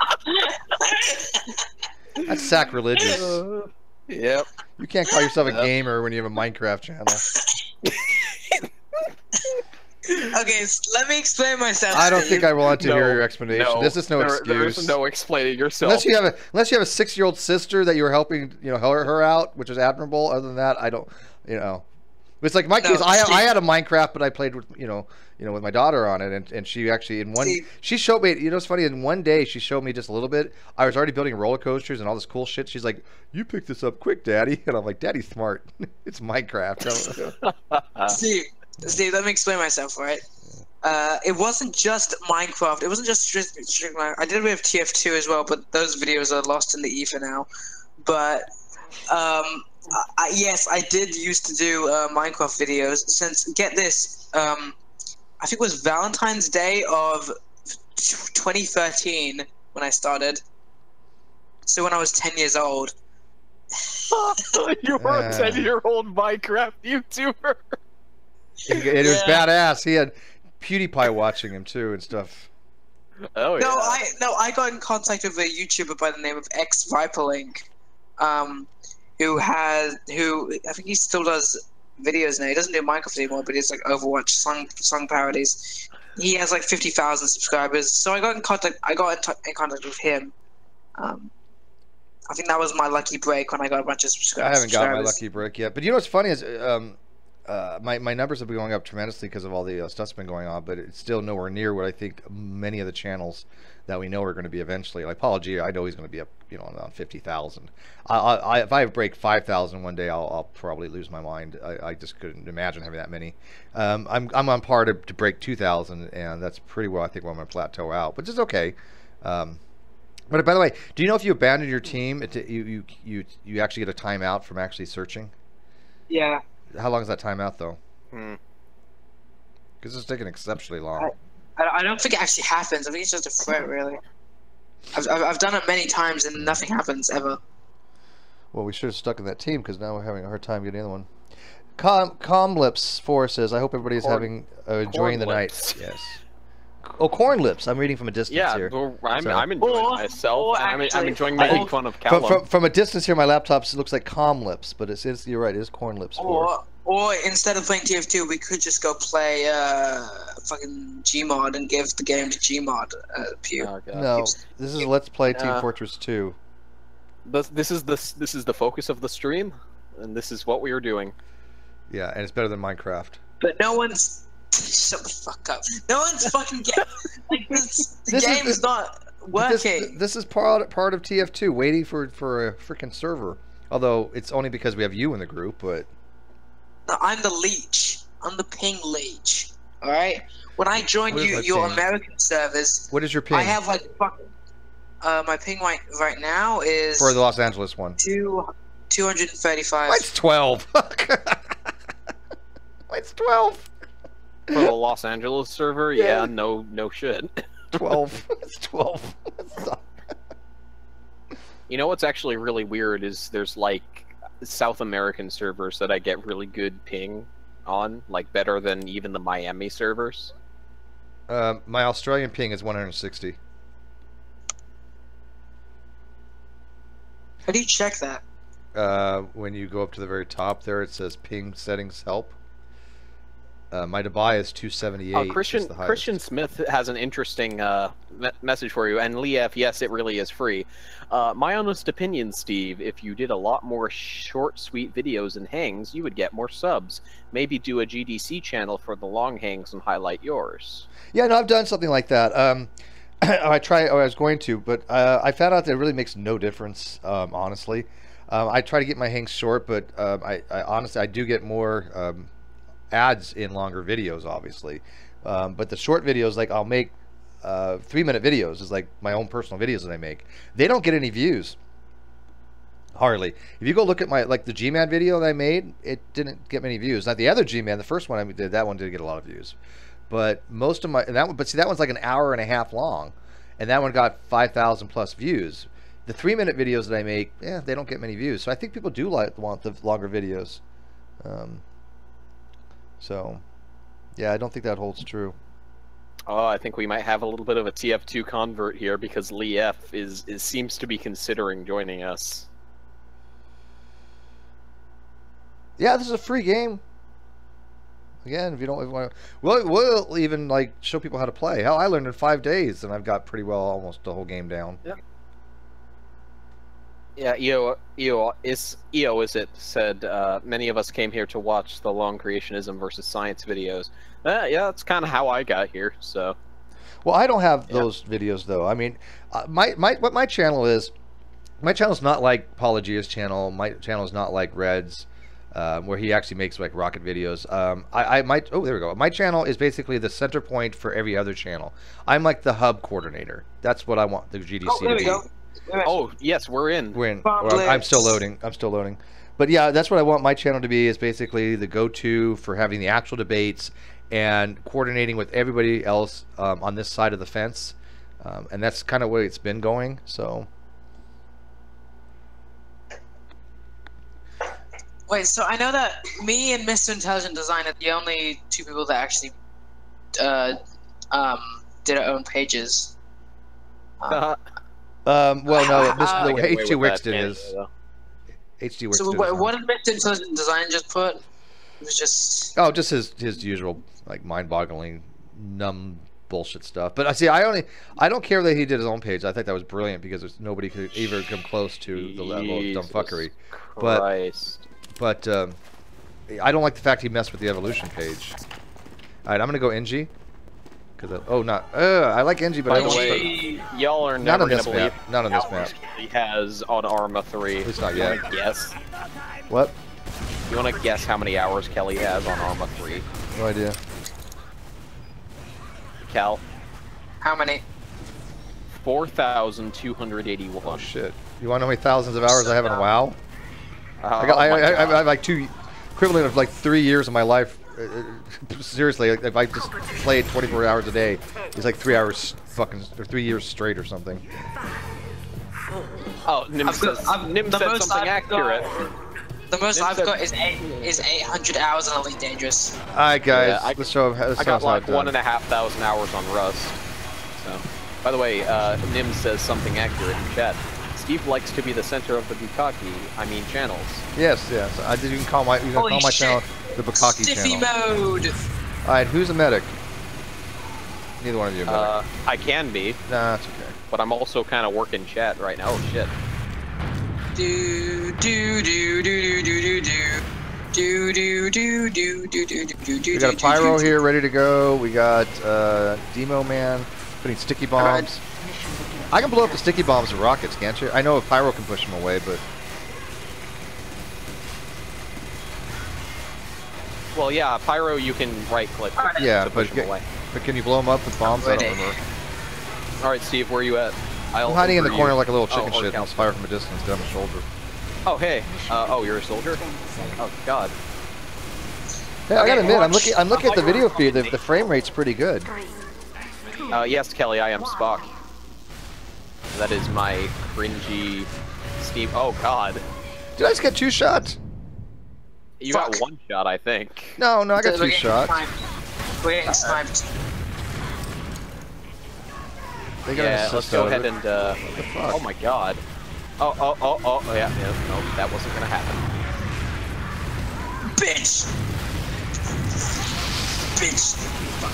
That's sacrilegious. Uh, yep. You can't call yourself a Yep. gamer when you have a Minecraft channel. Okay, so let me explain myself. I don't Steve. think I want to No, hear your explanation. no, this is no there, excuse. There's no explaining yourself. Unless you have a unless you have a six-year-old sister that you were helping, you know, her, her out, which is admirable. Other than that, I don't, you know. It's like my No, case. I Steve- I had a Minecraft, but I played with you know you know with my daughter on it, and, and she actually in one Steve- she showed me. You know, it's funny. In one day, she showed me just a little bit. I was already building roller coasters and all this cool shit. She's like, "You picked this up quick, Daddy," and I'm like, "Daddy's smart. It's Minecraft." Steve, Steve, let me explain myself, right? Uh, it wasn't just Minecraft. It wasn't just strict, strict Minecraft. I did a bit of T F two as well, but those videos are lost in the ether now. But um, I, I, yes, I did used to do uh, Minecraft videos. Since get this, um, I think it was Valentine's Day of twenty thirteen when I started. So when I was ten years old. You're Uh. a ten-year-old Minecraft YouTuber. It was Yeah. badass. He had PewDiePie watching him too and stuff. Oh yeah. No, I no, I got in contact with a YouTuber by the name of X Viperlink, um, who has who I think he still does videos now. He doesn't do Minecraft anymore, but he's like Overwatch song song parodies. He has like fifty thousand subscribers. So I got in contact. I got in, t- in contact with him. Um, I think that was my lucky break when I got a bunch of subscri- I haven't got my subscribers. lucky break yet. But you know what's funny is um, uh, my, my numbers have been going up tremendously because of all the uh, stuff's been going on, but it's still nowhere near what I think many of the channels that we know are going to be eventually. Like Paul G, I know he's going to be up, you know, around fifty thousand. I, I, if I break five thousand one day, I'll, I'll probably lose my mind. I, I just couldn't imagine having that many. Um, I'm, I'm on par to, to break two thousand, and that's pretty well, I think, where I'm going to plateau out, which is okay. Um, But by the way, do you know if you abandon your team, it, you you you you actually get a timeout from actually searching? Yeah. How long is that timeout though? Hmm. Because it's taking exceptionally long. I, I don't think it actually happens. I think it's just a threat, really. I've, I've I've done it many times and nothing happens ever. Well, we should have stuck in that team because now we're having a hard time getting the other one. Com Comlips four says, "I hope everybody is Corn- having uh, enjoying the night." Cornlips. Yes. Oh, corn lips. I'm reading from a distance Yeah, here. well, I'm, So- I'm enjoying Or- myself. or and I'm, I'm actually- enjoying I- making fun of From, Callum. from, from a distance here, my laptop looks like com lips, but it's, it's you're right. It is corn lips four. Or or instead of playing T F two, we could just go play uh fucking Gmod and give the game to Gmod. Uh, Pew. Oh, God. No, this is Let's Play Team Uh, Fortress two. This, this is the this is the focus of the stream, and this is what we are doing. Yeah, and it's better than Minecraft. But no one's shut the fuck up. No one's fucking get like this. The This is game's the- not This, working. this is part part of T F two, waiting for for a freaking server. Although it's only because we have you in the group, but No, I'm the leech. I'm the ping leech. All right. When I join What is you, my your ping? American servers, what is your ping I have like fucking. Uh, my ping right right now is for the Los Angeles one? two two hundred and thirty-five. Mine's twelve. Mine's twelve. For the Los Angeles server, Yeah. yeah, no, no shit. Twelve. It's twelve. You know what's actually really weird is there's like South American servers that I get really good ping on, like better than even the Miami servers. Uh, my Australian ping is one hundred sixty. How do you check that? Uh, when you go up to the very top there, it says ping settings help. Uh, my to buy is two seventy-eight. Oh, Christian the highest. Christian Smith has an interesting uh, me message for you. And Lee F, yes, it really is free. Uh, my honest opinion, Steve, if you did a lot more short, sweet videos and hangs, you would get more subs. Maybe do a G D C channel for the long hangs and highlight yours. Yeah, no, I've done something like that. Um, I try. Or I was going to, but uh, I found out that it really makes no difference. Um, honestly, um, I try to get my hangs short, but um, I, I honestly I do get more um, ads in longer videos, obviously. Um, but the short videos, like I'll make uh, three-minute videos, is like my own personal videos that I make. They don't get any views. Hardly. If you go look at my like the G-Man video that I made, it didn't get many views. Now the other G-Man, the first one I did, that one did get a lot of views. But most of my and that one, but see that one's like an hour and a half long, and that one got five thousand plus views. The three-minute videos that I make, yeah, they don't get many views. So I think people do like want the longer videos. Um, so, yeah, I don't think that holds true. Oh, I think we might have a little bit of a T F two convert here because Lee F is, is seems to be considering joining us. Yeah, this is a free game. Again, if you don't want to, we'll, we'll even like show people how to play. Hell, I learned in five days, and I've got pretty well almost the whole game down. Yeah. Yeah, E O, E O is E O is it said uh, many of us came here to watch the long creationism versus science videos. Uh, yeah, that's kind of how I got here. So. Well, I don't have Yeah. those videos though. I mean, uh, my my what my channel is, my channel is not like Apologia's channel. My channel is not like Red's. Um, where he actually makes like rocket videos. Um, I, I might. Oh, there we go. My channel is basically the center point for every other channel. I'm like the hub coordinator. That's what I want the G D C Oh, there to we be. go. Oh yes, we're in. We're in. Well, I'm, I'm still loading. I'm still loading. But yeah, that's what I want my channel to be. Is basically the go-to for having the actual debates and coordinating with everybody else um, on this side of the fence. Um, and that's kind of where it's been going. So. Wait, so I know that me and Mister Intelligent Design are the only two people that actually uh, um, did our own pages. Uh, Um, well, no, Uh, Mister uh, the get away H D with Wix that, did man, his. though. H D Wix So did what, his. what did Mister Intelligent Design just put? It was just... Oh, just his his usual like mind-boggling, numb bullshit stuff. But I see, I only I don't care that he did his own page. I think that was brilliant because there's, nobody could even come close to the level of dumb Jesus fuckery. But Christ. but um, I don't like the fact he messed with the evolution page. All right, I'm gonna go N G. Cause I, oh, not. Uh, I like N G, but By I the don't. way, y'all are Not never on gonna this believe map. Not on this how map. much he has on Arma three. At least not You yet. wanna guess? What? You wanna guess how many hours Kelly has on Arma three? No idea. Cal? How many? four thousand two hundred eighty-one. Oh shit! You want to know how many thousands of hours I have in WoW? Oh, I got. I, my I, I, God. I have like two, equivalent of like three years of my life. Uh, seriously, like, if I just played twenty-four hours a day, it's like three hours fucking or three years straight or something. Oh, Nim I've got- says, I've- Nim the said most something I've got- accurate. The most Nim I've said- got is eight is eight hundred hours on Elite Dangerous. All right, guys, Yeah, I- let's show. Let's I got show us like how one it's and a half thousand hours on Rust. So, by the way, uh, Nim says something accurate in chat. Steve likes to be the center of the Bukaki, I mean channels. done. Yes, yes. I did. You can call my. You can Holy call my shit. channel the Bukaki Stiffy channel. mode. All right, who's a medic? Neither one of you. Are Uh, medic. I can be, Nah, it's okay. but I'm also kind of working chat right now. Oh shit. Do do do do do do do do do do do do do do do. We got a pyro here ready to go. We got uh, Demo Man putting sticky bombs. I can blow up the sticky bombs with rockets, can't you? I know a pyro can push them away, but Well, yeah, Pyro you can right click yeah, to but, push them get, away. but can you blow them up with bombs? I don't Ready. remember. All right, Steve, where are you at? I'll I'm hiding in the over corner you. like a little Oh, chicken or shit and Cal. I'll fire from a distance down my shoulder. Oh, hey. Uh, oh, you're a soldier? Oh, God. Hey, I gotta Okay, admit, I'm watch. looking. I'm looking at the video feed. The, the frame rate's pretty good. Uh, yes, Kelly, I am Spock. That is my cringy Steve. Oh, God. Did I just get two shots? You Fuck. got one shot, I think. No, no, I got We're two getting shots. sniped. We're getting sniped. They got an Yeah, assist let's go out of ahead it. and, uh... the fuck? Oh, my God. Oh, oh, oh, oh, oh, yeah, yeah, no, that wasn't gonna happen. Bitch. bitch! Fuck.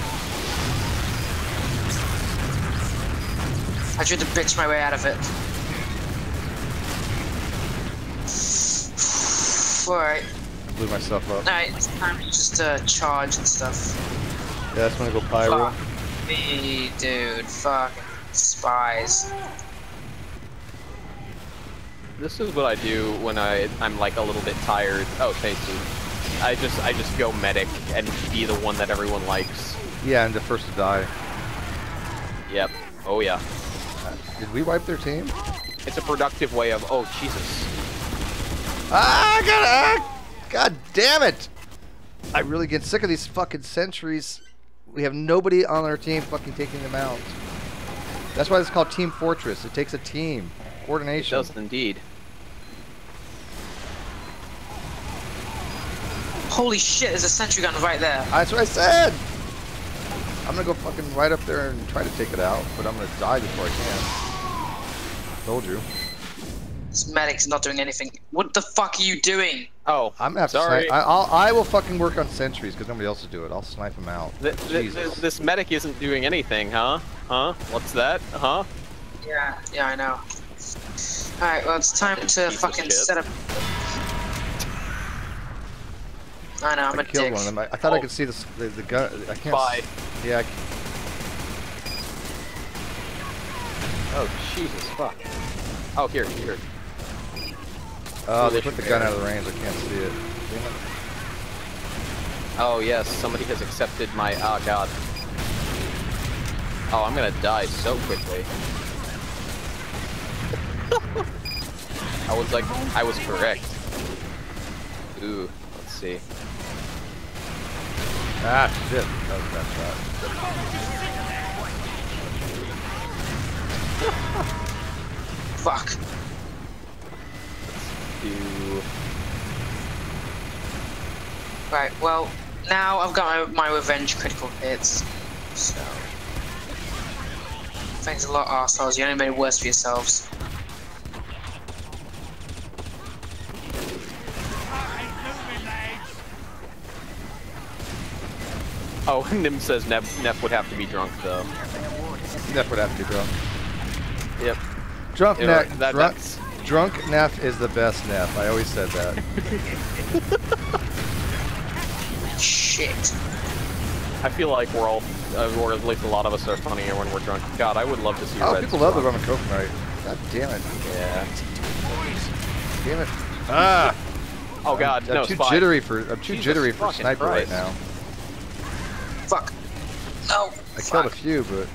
I tried to bitch my way out of it. Alright. Blew myself up. Alright, it's time to just uh, charge and stuff. Yeah, I just want to go pyro. Fuck me, dude. Fuck. Spies. This is what I do when I I'm like a little bit tired. Oh, tasty. I just I just go medic and be the one that everyone likes. Yeah, and the first to die. Yep. Oh yeah. Did we wipe their team? It's a productive way of. Oh Jesus. Ah, I gotta. Ah, God damn it! I really get sick of these fucking sentries. We have nobody on our team fucking taking them out. That's why it's called TeamFortress. It takes a team. Coordination. It does indeed. Holy shit, there's a sentry gun right there. That's what I said! I'm gonna go fucking right up there and try to take it out, but I'm gonna die before I can. Told you. This medic's not doing anything. What the fuck are you doing? Oh, I'm gonna have sorry. to snipe. I, I'll, I will fucking work on sentries because nobody else will do it. I'll snipe them out. Th th th this medic isn't doing anything, huh? Huh? What's that? Huh? Yeah, yeah, I know. Alright, well, it's time to fucking set up. I know, I'm I a killed dick. one of them. I, I thought Oh. I could see the, the, the gun. I can't. Bye. s- Yeah. I, Oh Jesus fuck. Oh here, here. oh, they Foolish put the gun bear. out of the range. I can't see it. Damn it. Oh yes, somebody has accepted my. Oh god. Oh, I'm gonna die so quickly. I was like, I was correct. Ooh, let's see. Ah, shit. That was a bad shot. Fuck. Do Right, well, now I've got my, my revenge critical hits. So. Thanks a lot, arseholes. You only made it worse for yourselves. Oh, Nim says Neff, Neff would have to be drunk though. Neff would have to be drunk. Yep. Drunk Yeah, Neff. that- drunk, that's- drunk Neff is the best Neff. I always said that. Shit. I feel like we're all, uh, or at least a lot of us are funnier when we're drunk. God, I would love to see Oh, Red people love the drunk. rum and coke night. God damn it. Yeah. Damn it. Ah. Oh God, I'm, no, I'm too spy. jittery for. I'm too Jesus jittery for fucking sniper Christ. right now. Fuck. No. I Fuck. killed a few, but.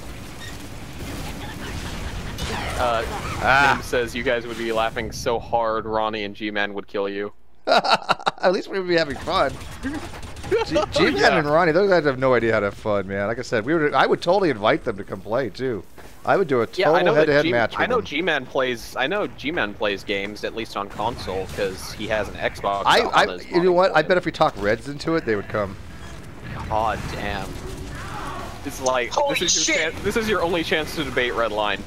Uh, Ah. Nim says you guys would be laughing so hard Ronnie and G-Man would kill you. At least we would be having fun. G- G-Man Yeah. and Ronnie, those guys have no idea how to have fun, man. Like I said, we would. I would totally invite them to come play too. I would do a Yeah, I total know that head-to-head G- match with I know them. G-Man plays. I know G-Man plays games at least on console because he has an Xbox. I, on I, his you know what? I monitor. bet if we talk Reds into it, they would come. God damn. It's like Holy this is your shit. chance, this is your only chance to debate Red Line.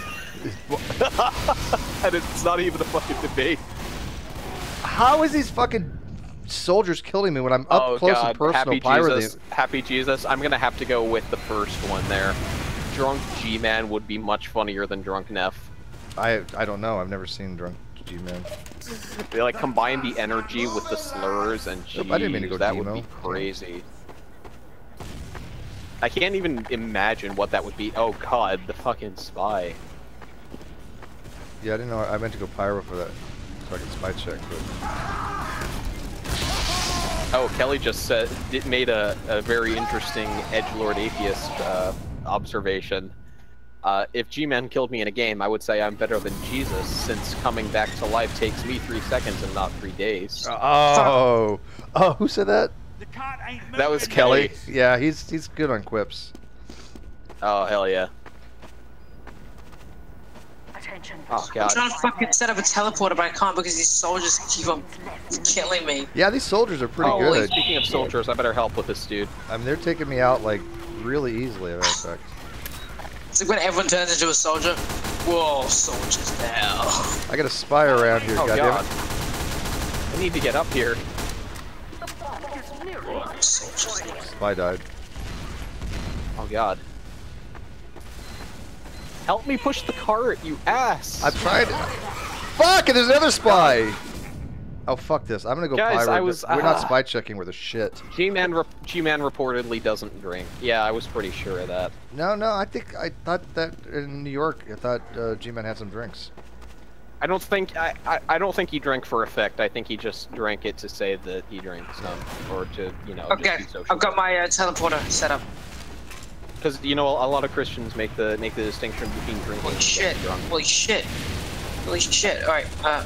And it's not even a fucking debate. How is these fucking soldiers killing me when I'm up Oh close God, and personal? happy Pyro Jesus, them? happy Jesus. I'm gonna have to go with the first one there. Drunk G-Man would be much funnier than Drunk Neff. I I don't know. I've never seen drunk G-Man. They like combine the energy with the slurs and Nope, I didn't mean to jeez, go that Demo. would be crazy. I can't even imagine what that would be. Oh God, the fucking spy. Yeah, I didn't know. I meant to go pyro for that, so I could spy check. But Oh, Kelly just said it made a, a very interesting edgelord atheist uh, observation. Uh, if G-Man killed me in a game, I would say I'm better than Jesus, since coming back to life takes me three seconds and not three days. oh, oh, who said that? The cart ain't That was moving, Kelly. Dave. Yeah, he's he's good on quips. Oh hell yeah! Attention. Oh I'm God! trying to fucking set up a teleporter, but I can't because these soldiers keep on killing me. Yeah, these soldiers are pretty Oh, good. wait, speaking of soldiers, I better help with this dude. I mean, they're taking me out like really easily. In fact, It's like when everyone turns into a soldier. Whoa, soldiers now. I got a spy around here. Oh goddamn God! I need to get up here. The bomb is nearing. Spy died. Oh god. Help me push the cart, you ass! I've tried. Fuck! And there's another spy. Oh fuck this! I'm gonna go Guys, pyro. I was, We're not uh, spy checking. We're the shit. G-Man re G-Man reportedly doesn't drink. Yeah, I was pretty sure of that. No, no. I think I thought that in New York. I thought uh, G-Man had some drinks. I don't think I, I I don't think he drank for effect. I think he just drank it to say that he drank some, or to you know. Okay, just be social. I've got my uh, teleporter set up. Because you know a lot of Christians make the make the distinction between drinking Holy and shit! getting drunk. Holy shit! Holy shit! All right. Uh,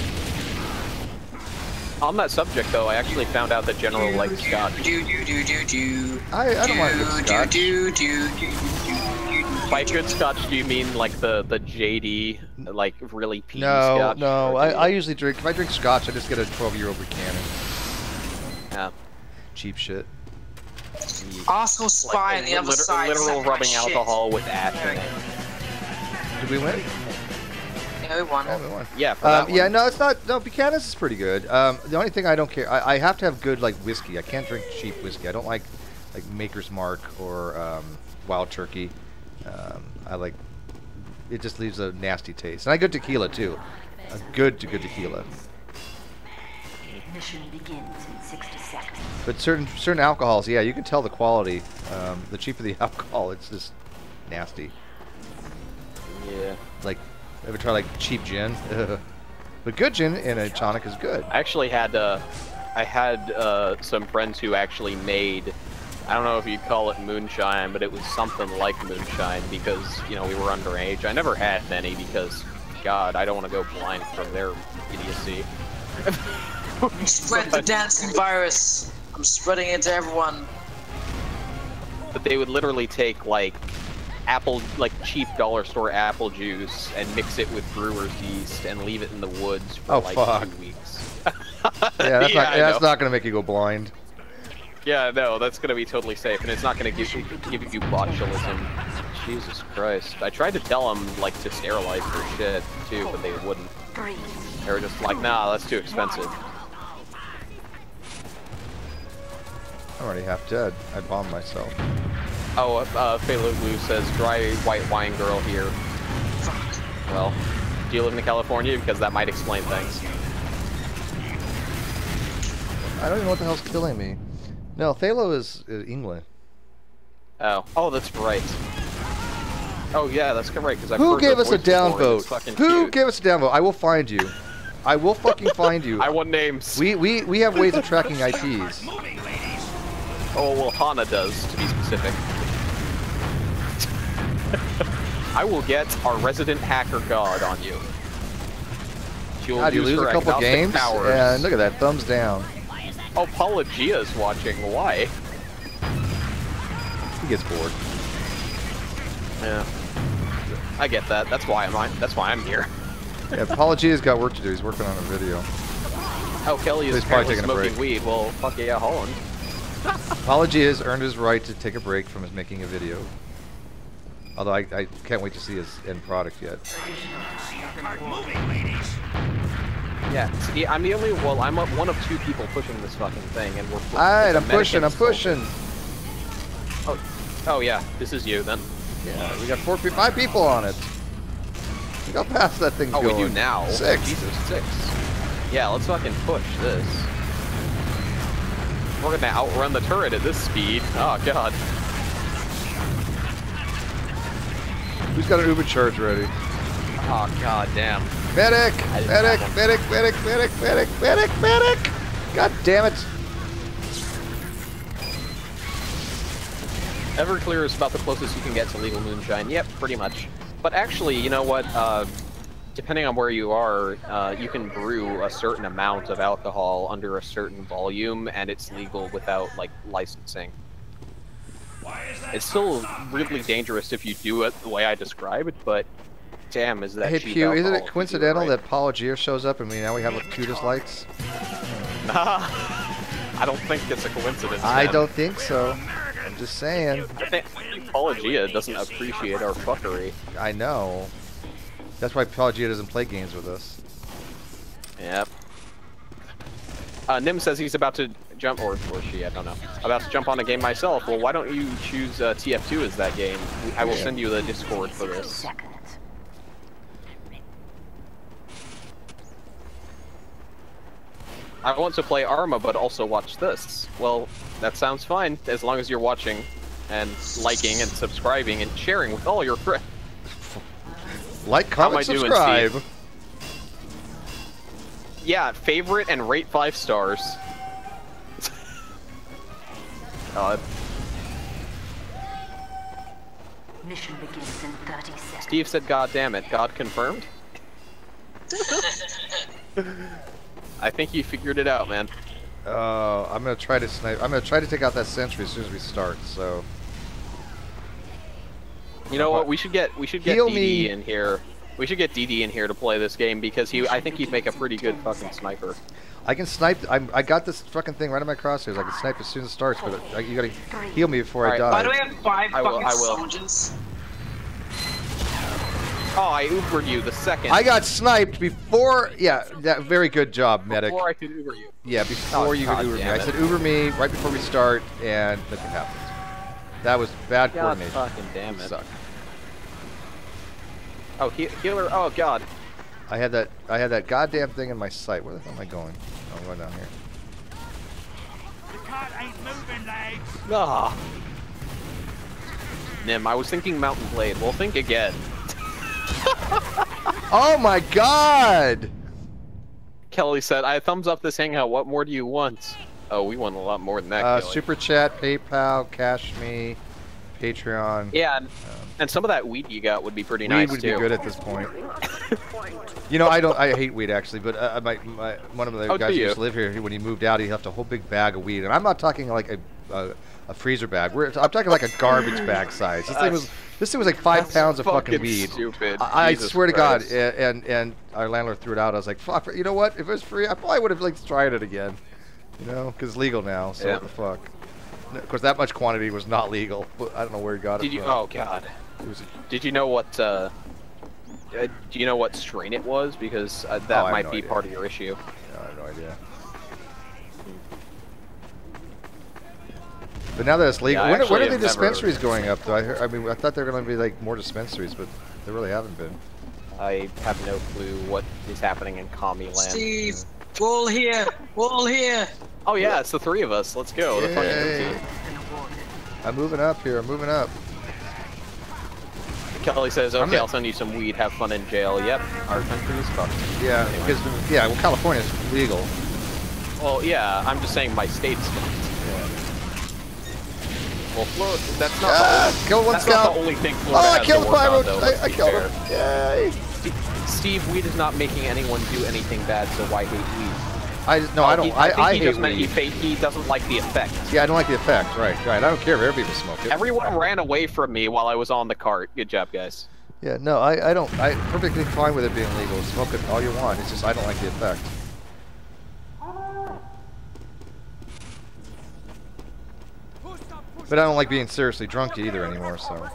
On that subject, though, I actually found out that General likes scotch. Do do do do do. I I don't mind good do scotch. do do do do. By good scotch, do you mean like the the J D, like really peaty No, scotch? no. or I, do you- I usually drink. If I drink scotch, I just get a twelve-year-old Buchanan. Yeah. Cheap shit. Arsehole spy on the other lit- side. literal suck my rubbing shit. alcohol with ash in it. Did we win? Yeah, we won. Yeah, we won. Yeah, for that Um, yeah, one. no, it's not. No, Buchanan's is pretty good. Um, the only thing I don't care, I, I have to have good like whiskey. I can't drink cheap whiskey. I don't like like Maker's Mark or um, Wild Turkey. Um, I like it just leaves a nasty taste. And I good tequila too. A good to good tequila. Ignition begins in sixty seconds. But certain certain alcohols, yeah, you can tell the quality. Um, the cheaper the alcohol, it's just nasty. Yeah. Like, ever try like cheap gin? But good gin in a tonic is good. I actually had uh, I had uh, some friends who actually made. I don't know if you'd call it moonshine, but it was something like moonshine because you know we were underage. I never had any because, God, I don't want to go blind from their idiocy. Spread the dancing virus. I'm spreading it to everyone. But they would literally take like apple, like cheap dollar store apple juice and mix it with brewer's yeast and leave it in the woods for Oh, like fuck. two weeks. Yeah, that's Yeah, not I that's know. not gonna make you go blind. Yeah, no, that's gonna be totally safe, and it's not gonna give you give you botulism. Jesus Christ! I tried to tell them like to sterilize their shit too, but they wouldn't. Breathe. They were just like, nah, that's too expensive. I'm already half dead. I bombed myself. Oh, uh, Phalo Blue says, dry white wine girl here. Well, do you live in California? Because that might explain things. I don't even know what the hell's killing me. No, Thalo is, is England. Oh, oh, that's right. Oh yeah, that's right. Because Who gave us a downvote? Who cute. gave us a downvote? I will find you. I will fucking find you. I want names. We we we have ways of tracking I Ps. Oh well, Hana does, to be specific. I will get our resident hacker god on you. She'll God, you use lose her a couple agnostic games, powers. and look at that, thumbs down. Oh, Paulogia's watching. Why? He gets bored. Yeah. I get that. That's why I'm on. That's why I'm here. Yeah, Apologia's got work to do. He's working on a video. Oh, Kelly is He's probably apparently taking a smoking break. weed. Well, fuck yeah, Holland. Apologia has earned his right to take a break from his making a video. Although I, I can't wait to see his end product yet. Yeah, see, I'm the only. Well, I'm one of two people pushing this fucking thing, and we're. Alright, it's a I'm pushing, I'm Medicaid pushing. Oh, oh yeah, this is you then. Yeah, we got four, pe- five people on it. Look how fast that thing's Oh, going. we do now. Six. Jesus, six. Yeah, let's fucking push this. We're gonna outrun the turret at this speed. Oh god. Who's got an Uber charge ready? Oh god damn. Medic! I didn't Medic! have one. Medic! Medic! Medic! Medic! Medic! Medic! God damn it! Everclear is about the closest you can get to legal moonshine. Yep, pretty much. But actually, you know what? Uh, depending on where you are, uh, you can brew a certain amount of alcohol under a certain volume, and it's legal without like licensing. It's still really dangerous if you do it the way I describe it, but damn, is that Hey cheap Pew, isn't alcohol it if you do coincidental right. that Apologia shows up and we now we have the cutest lights? I don't think it's a coincidence. I man. don't think so. I'm just saying. I think Apologia doesn't appreciate our fuckery. I know. That's why Apologia doesn't play games with us. Yep. Uh, Nim says he's about to jump, or, or she, I don't know, about to jump on a game myself. Well, why don't you choose uh, T F two as that game? I will send you the Discord for this. Seconds. I want to play Arma, but also watch this. Well, that sounds fine, as long as you're watching, and liking, and subscribing, and sharing with all your friends. Like, comment, doing, subscribe. Steve? Yeah, favorite and rate five stars. uh, Mission begins in thirty seconds. Steve said, "God damn it, God confirmed." I think you figured it out, man. Uh, I'm gonna try to snipe. I'm gonna try to take out that sentry as soon as we start. So. You know what? We should get we should get Heal D D me. in here. We should get D D in here to play this game because he. I think he'd make a pretty good fucking sniper. I can snipe. I'm, I got this fucking thing right on my crosshairs. I can snipe as soon as it starts, but I, you gotta heal me before I Alright. die. Why do we have five I will- fucking I will. soldiers? Oh, I Ubered you the second. I got sniped before. Yeah, that very good job, medic. Before I could Uber you. Yeah, before Oh, you could God Uber me. damn I it. said Uber me right before we start, and nothing happened. That was bad God coordination. fucking damn it. Suck. Oh, he healer. Oh God. I had that. I had that goddamn thing in my sight. Where the hell am I going? Oh, I'm going down here. The cart ain't moving, legs. Ah. Nim, I was thinking Mountain Blade. Well, think again. Oh my God! Kelly said, "I thumbs up this hangout. What more do you want?" Oh, we want a lot more than that. Uh, Kelly. Super Chat, PayPal, Cash Me, Patreon. Yeah, and, and some of that weed you got would be pretty Weed nice would too. be good at this point. You know, I don't. I hate weed actually, but uh, my, my one of the Oh, guys do who you? used to live here, he- when he moved out, he left a whole big bag of weed, and I'm not talking like a a, a freezer bag. We're, I'm talking like a garbage bag size. This thing was this thing was like five That's pounds of fucking fucking weed. stupid. I, I Jesus swear to God, Christ. a- and and our landlord threw it out. I was like, fuck. You know what? If it was free, I probably would have like tried it again. You know, because it's legal now. So Yeah. what the fuck? Of course, that much quantity was not legal. But I don't know where he got it Did you? from. Oh God. It was a, Did you know what? Uh, uh, do you know what strain it was? Because uh, that Oh, I have might no be idea. part of your issue. I have no idea. But now that it's legal, Yeah, I when, when actually are the have never- dispensaries going up? Though I, heard, I mean, I thought there were going to be like more dispensaries, but there really haven't been. I have no clue what is happening in Commie Land. Steve, we're all here. We're all here. Oh yeah, it's the three of us. Let's go. The fucking Yay. team. I'm moving up here. I'm moving up. Kelly says, I'm "Okay, the- I'll send you some weed. Have fun in jail." Yep, our country is fucked. Yeah, Anyway. because yeah, well, California's legal. Well, yeah, I'm just saying my state's fucked. Well, Florida, that's not Ah, the only, killed one that's scout. not the only thing Florida Oh, I has killed to work Pyro. on, though, let's I, I be killed fair. him. Yay! Steve, Steve, weed is not making anyone do anything bad, so why hate weed? I no, I Oh, don't. he- I, think I he hate just meant he, weed. fa he doesn't like the effect. Yeah, I don't like the effect. Right, right. I don't care if every people smoke it. Everyone ran away from me while I was on the cart. Good job, guys. Yeah, no, I, I don't. I'm perfectly fine with it being legal. Smoke it all you want. It's just I don't like the effect. But I don't like being seriously drunk either anymore. So.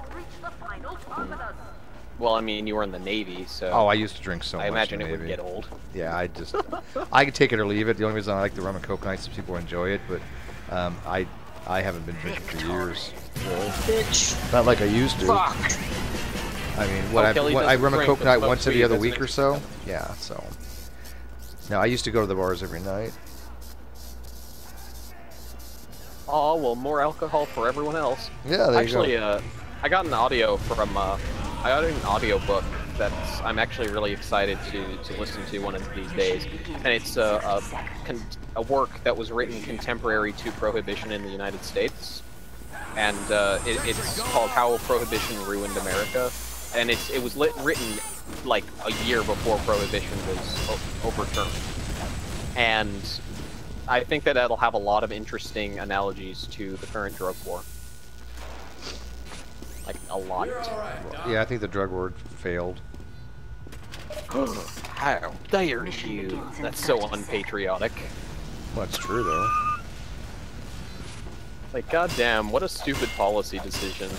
Well, I mean, you were in the Navy, so Oh, I used to drink so I much. imagine in it the would Navy. get old. Yeah, I just I can take it or leave it. The only reason I like the rum and coke nights is people enjoy it, but um, I I haven't been drinking for years. Bitch. Not like I used to. Fuck. I mean, what Oh, I Kelly what, I doesn't rum and drink, coke but night smokes once every weed, other that's week or interesting. so. Yeah, so. Now I used to go to the bars every night. Oh, well, more alcohol for everyone else. Yeah, there Actually, you go. uh, I got an audio from, uh, I got an audio book that I'm actually really excited to, to listen to one of these days. And it's uh, a, con a work that was written contemporary to Prohibition in the United States. And uh, it, it's called How Prohibition Ruined America. And it's, it was lit written like a year before Prohibition was o overturned. And I think that that'll have a lot of interesting analogies to the current drug war. Like, a lot. Yeah, I think the drug war failed. How dare you? That's so unpatriotic. Well, it's true though. Like, goddamn, what a stupid policy decision.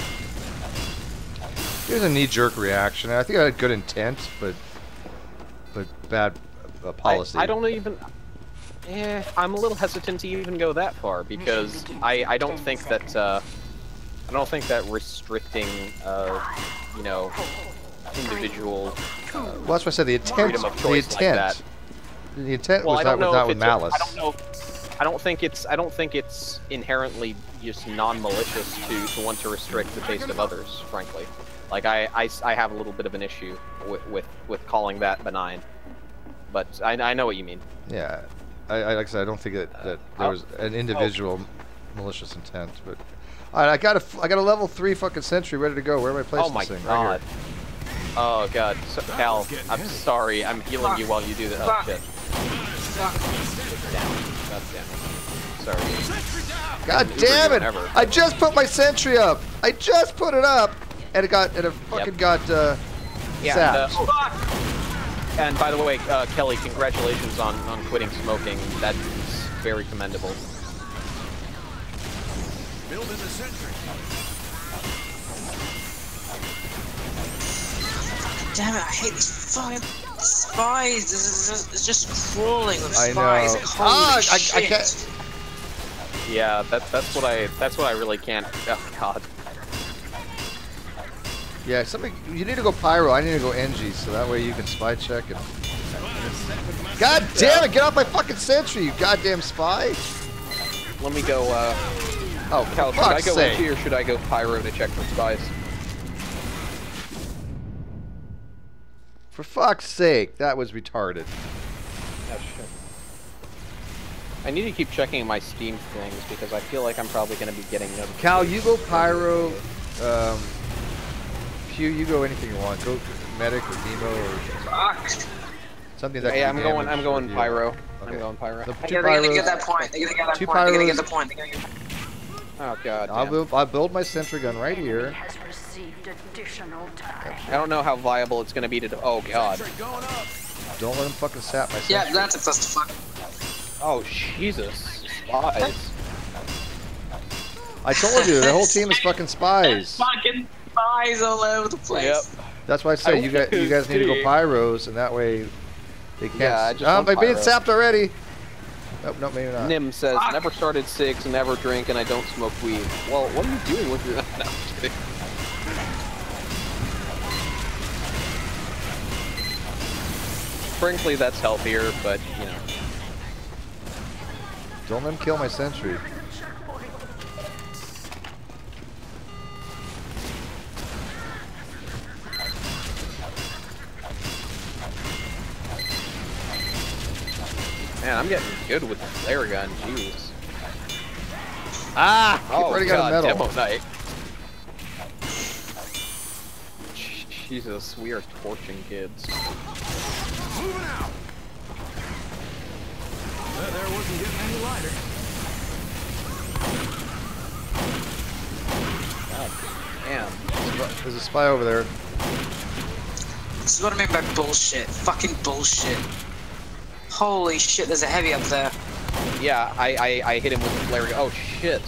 It was a knee-jerk reaction. I think I had good intent, but but bad uh, policy. I, I don't even... Eh, I'm a little hesitant to even go that far because I I don't think that uh, I don't think that restricting uh, you know individual uh, Well, that's why I said the intent. freedom of The choice like intent. that. The intent Well, was I not, don't know was not if with it's a- malice. I don't know. I don't think it's. I don't think it's inherently just non-malicious to to want to restrict the taste of others. Frankly, like I I, I have a little bit of an issue with with, with calling that benign. But I I know what you mean. Yeah, I, I like I said, I don't think that, that there oh. was an individual malicious intent. But all right, I got a I got a level three fucking sentry ready to go. Where am I placing Oh my this thing? god. Right Oh god. So, Cal, I'm sorry. I'm healing you while you do that. Oh shit. Down. God damn it. Sorry. here. God damn it! Ever. I just put my sentry up. I just put it up, and it got and it fucking Yep. got uh, Yeah. sapped. And, uh, and by the way, uh, Kelly, congratulations on on quitting smoking. That is very commendable. Building the sentry. Damn it, I hate these fucking spies. This is just, it's just crawling with I spies. know. Holy Ah, I- I shit. can't- Yeah, that that's what I that's what I really can't. Oh god. Yeah, somebody. You need to go pyro. I need to go N G, so that way you can spy check and. God damn it! Get off my fucking sentry, you goddamn spy! Let me go. Uh, Oh, Cal, for should I fuck's go sake! N G or should I go pyro to check for spies? For fuck's sake, that was retarded. Oh shit. I need to keep checking my Steam things because I feel like I'm probably going to be getting them. Cal, you go pyro. Um, Pew, you go anything you want. Go medic or demo or Fuck. something that. Yeah, can I'm do going. damage I'm going for you. pyro. Okay. I'm going pyro. The Yeah, two they're gonna get pyros. that point. They're gonna get that Two point. They're gonna get the pyros. point. They're gonna get... Oh god. I'll damn. build. I'll build my sentry gun right here. Has received additional time. I don't know how viable it's going to be to. Do oh god. Sentry going up. Don't let him fucking sap my sentry. Yeah, that's a clusterfuck. Oh Jesus. Spies. I told you, the whole team is fucking spies. Fucking spies all over the place. Yep. That's why I say I you guys, you guys need to go see. pyros, and that way they can't. Yeah, I s- just oh, want I'm being pyro. sapped already. Nope, nope, maybe not. Nim says, Fuck. never started six, never drink, and I don't smoke weed. Well, what are you doing with your... No, I'm just kidding. Frankly, that's healthier, but, you know. Don't let him kill my sentry. Man, I'm getting good with the flare gun, jeez. Ah! Oh, already God, got a medal. demo night. Jesus, we are torching kids. Moving out. That there wasn't getting any lighter. God damn. There's a spy over there. This is what I mean by bullshit. Fucking bullshit. Holy shit, there's a heavy up there. Yeah, I, I, I hit him with the flare gun. Oh, shit.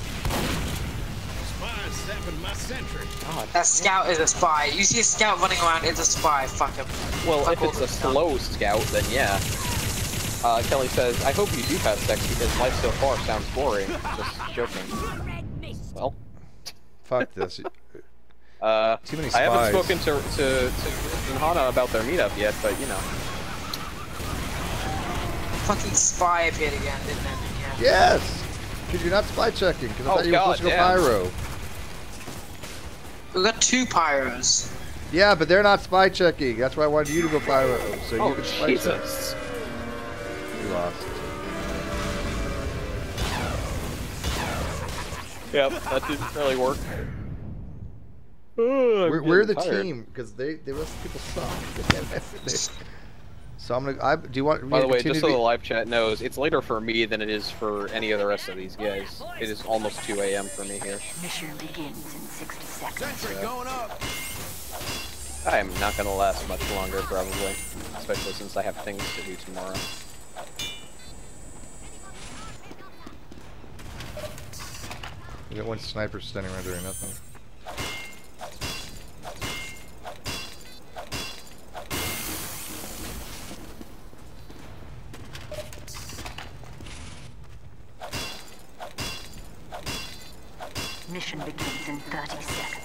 Spies sapping my sentry. God. That scout is a spy. You see a scout running around, it's a spy. Fuck him. Well, Fuck if all it's the a stuff. slow scout, then yeah. Uh, Kelly says, I hope you do have sex because life so far sounds boring. Just joking. Well, Fuck this. uh, Too many I haven't spies. spoken to, to, to Hana about their meetup yet, but you know. Fucking spy appeared again, didn't it? Yeah. Yes! Because you're not spy checking, because I Oh, thought you were God supposed to go damn. pyro. We got two pyros. Yeah, but they're not spy checking. That's why I wanted you to go pyro, so you Oh, can spy Jesus. check. You lost. Yep, that didn't really work. Oh, I'm We're, we're the getting tired. team, because they, the rest of the people suck. So I'm gonna. I, do you want me By to the way, continue just so to the be- live chat knows, it's later for me than it is for any of the rest of these guys. It is almost two A M for me here. Mission begins in sixty seconds. Sentry Yeah. going up. I am not gonna last much longer, probably. Especially since I have things to do tomorrow. We got one sniper standing right there, nothing. Mission begins in thirty seconds.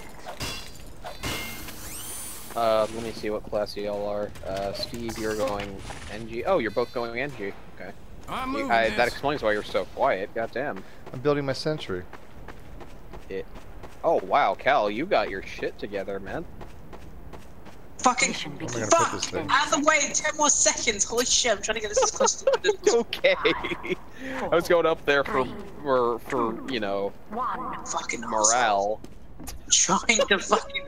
Uh, let me see what class y'all are. Uh, Steve, you're going N G. Oh, you're both going N G. Okay. I'm You, moving I, this. that explains why you're so quiet. Goddamn. I'm building my sentry. It. Oh wow, Cal, you got your shit together, man. Fucking Mission I'm begins. gonna fuck! put this thing. Out of the way, ten more seconds. Holy shit! I'm trying to get this as close to the It's okay. I was going up there for for for you know One. fucking morale. asshole. Trying to fucking.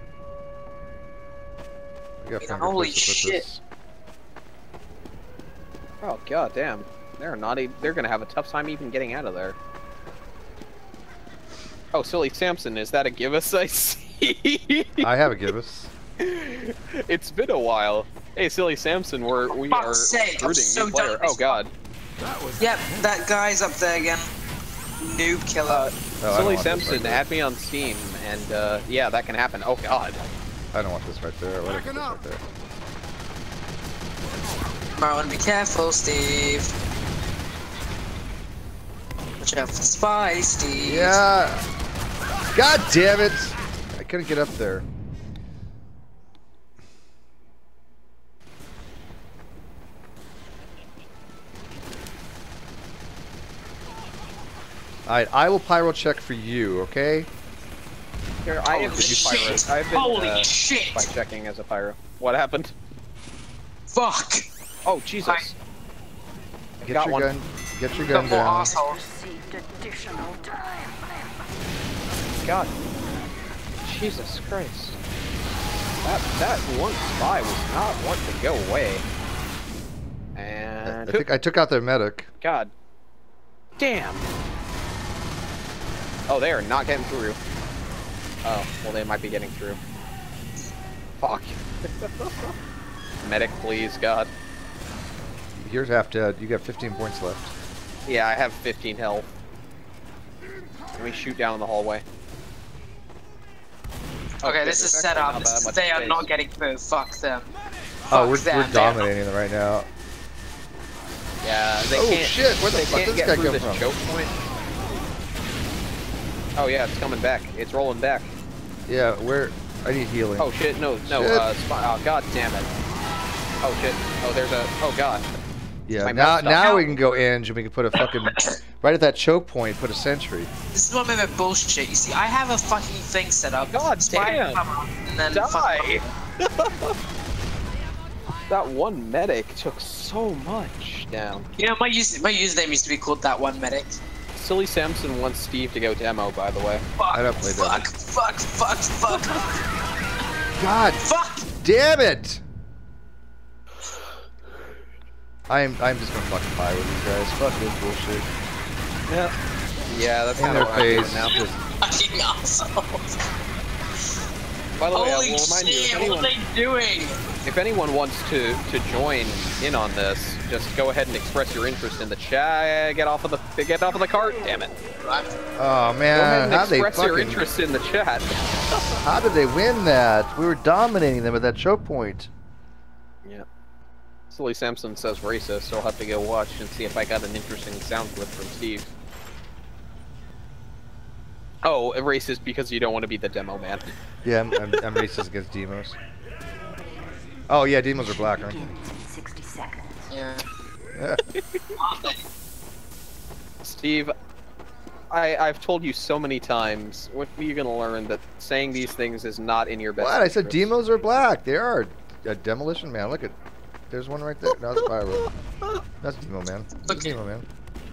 I got finger Holy place to put shit. this. Oh god damn. They're not even, they're gonna have a tough time even getting out of there. Oh, Silly Samson, is that a give us I see? I have a gibbous. It's been a while. Hey, Silly Samson, we're we Fuck's are sake, I'm recruiting so new player. done with Oh god. That was Yep, that guy's up there again. Noob killer. Uh, Oh, I don't Silly want this Samson, right there. add me on Steam, and uh, yeah, that can happen. Oh god. I don't want this right there. What is Backing this up. right there? Marlon, be careful, Steve. Watch out for the spy, Steve. Yeah. God damn it! I couldn't get up there. Alright, I will pyro check for you, okay? Here, I Holy have been shit. pyro. I've been Holy uh, shit. by checking as a pyro. What happened? Fuck. Oh Jesus. Get Got your one. gun. Get your gun Double down. asshole. Received additional time. God. Jesus Christ. That that one spy was not one to go away. I And think I took out their medic. God. Damn. Oh, they are not getting through. Oh, well they might be getting through. Fuck. Medic, please, God. You're half dead. You got fifteen points left. Yeah, I have fifteen health. Let me shoot down in the hallway. Okay, Okay, this is there's set actually up. not This that is, much they are space. not getting through. Fuck them. Oh, Fuck we're, them. we're They are dominating them right now. Yeah, they Oh, can't. shit, where the they fuck can't this get guy through come this from? choke point. Oh yeah, it's coming back. It's rolling back. Yeah, where? I need healing. Oh shit, no, no, Shit. uh, spy, oh god damn it. Oh shit, oh there's a, oh god. yeah, my now mouse now stopped. we can go in and we can put a fucking right at that choke point. Put a sentry. This is what made me bullshit. You see, I have a fucking thing set up. God Spy damn. come up, and then Die! fuck- That one medic took so much down. You know, my use my username used to be called that one medic. Silly Samson wants Steve to go demo, by the way. Fuck, I don't play fuck, that. fuck, fuck, fuck, God fuck. damn it! I'm I'm just gonna fucking fire with these guys. Fuck this bullshit. Yeah. Yeah, that's In kind their of what I'm doing face. now. Just, Fucking assholes. By the way, I Holy will remind you, if shit, anyone, what are they doing? if anyone wants to, to join in on this, just go ahead and express your interest in the chat. Get off of the get off of the cart, damn it. Right. oh Go ahead man, and how they express your fucking? interest in the chat. How did they win that? We were dominating them at that choke point. Yeah. Silly Samson says racist, so I'll have to go watch and see if I got an interesting sound clip from Steve. Oh, racist because you don't want to be the demo man. Yeah, I'm, I'm, I'm racist against demos. Oh yeah, demos are black, aren't Begins in sixty seconds. Yeah. they? Steve, I, I've told you so many times, when are you going to learn that saying these things is not in your best What? I said interest? demos are black. They are. A demolition man. Look at. There's one right there. No, it's pyro. That's demo man. That's Okay. demo man.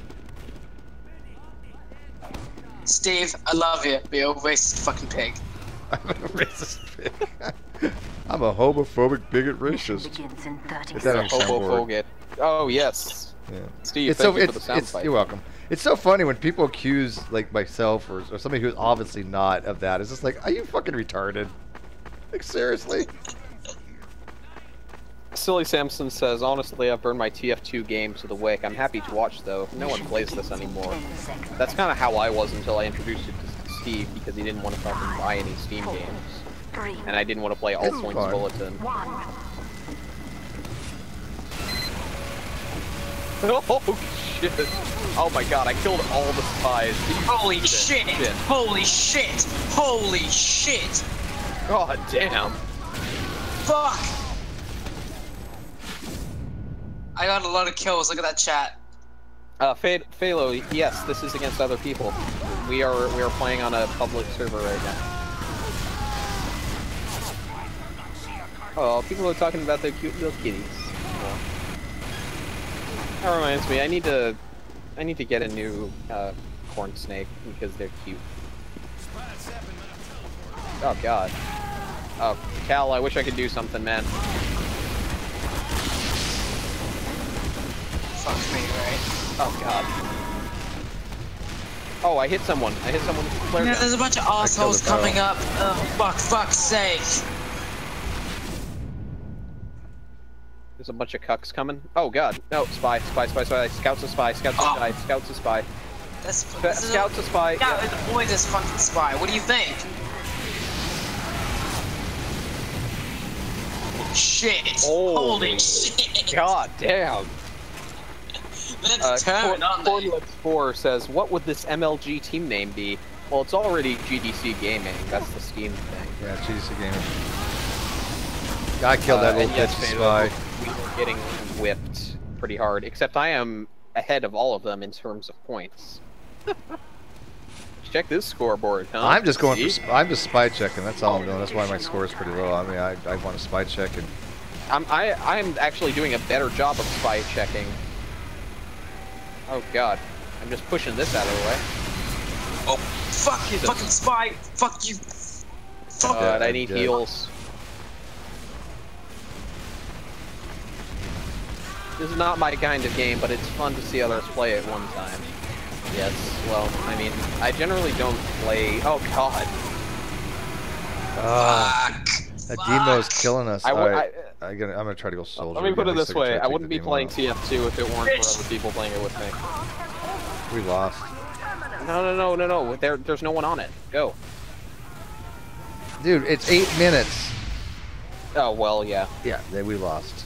Steve, I love you, but you're a racist fucking pig. I'm a racist pig. I'm a homophobic bigot Mission racist. begins in thirty Is that on seconds. soundboard? Hobophobia. Oh, yes. Yeah. Steve, It's thank so you it's, for the sound it's bite. you're welcome. It's so funny when people accuse like myself or, or somebody who's obviously not of that. It's just like, are you fucking retarded? Like seriously? Silly Samson says, honestly, I've burned my T F two game to the wick. I'm happy to watch, though. No one plays this anymore. ten seconds. That's kind of how I was until I introduced it to Steve, because he didn't want to fucking buy any Steam games. Three. And I didn't want to play All It's Points fine. Bulletin. One. Oh, shit. Oh my god, I killed all the spies. Holy shit. shit! Holy shit! Holy shit! God damn. Fuck! I got a lot of kills, look at that chat. Uh, Phalo, yes, this is against other people. We are we are playing on a public server right now. Oh, people are talking about their cute little kitties. Oh. That reminds me, I need to, I need to get a new uh, corn snake because they're cute. Oh god. Oh, Cal, I wish I could do something, man. Fuck me, right? Oh god. Oh, I hit someone. I hit someone with a flare Yeah, gun. there's a bunch of assholes coming up. Oh, fuck, fuck's sake. There's a bunch of cucks coming. Oh god. No, spy, spy, spy, spy. Scout's a spy, Scout's a Oh. spy, Scout's a spy. That's, Sc this is Scout's a spy. Yeah, Yeah. avoid this fucking spy. What do you think? Shit. Holy Holy shit. God damn. Let's Uh, turn on the... Cornlets four says, what would this M L G team name be? Well, it's already G D C Gaming. That's the Steam thing. Yeah, G D C Gaming. I killed that Uh, little and yes, bitchy Phalo, spy. we were getting whipped pretty hard. Except I am ahead of all of them in terms of points. Check this scoreboard, huh? I'm just going See? for. Sp I'm just spy checking. That's all I'm doing. That's why my score is pretty low. I mean, I I want to spy check and. I'm I I'm actually doing a better job of spy checking. Oh god, I'm just pushing this out of the way. Oh, fuck you, Jesus. fucking spy. Fuck you. Fuck. God, Yeah, I need yeah. heals. This is not my kind of game, but it's fun to see others play it one time. Yes, well, I mean, I generally don't play. Oh god. Ah, Fuck. that Demo's killing us. I, All w right, I, I gotta, I'm gonna try to go soldier. let me put again. it At least this I can try way: to I take wouldn't the be Demo playing out. T F two if it weren't for other people playing it with me. We lost. No, no, no, no, no. There, there's no one on it. Go. Dude, it's eight minutes. Oh well, yeah. Yeah, then we lost.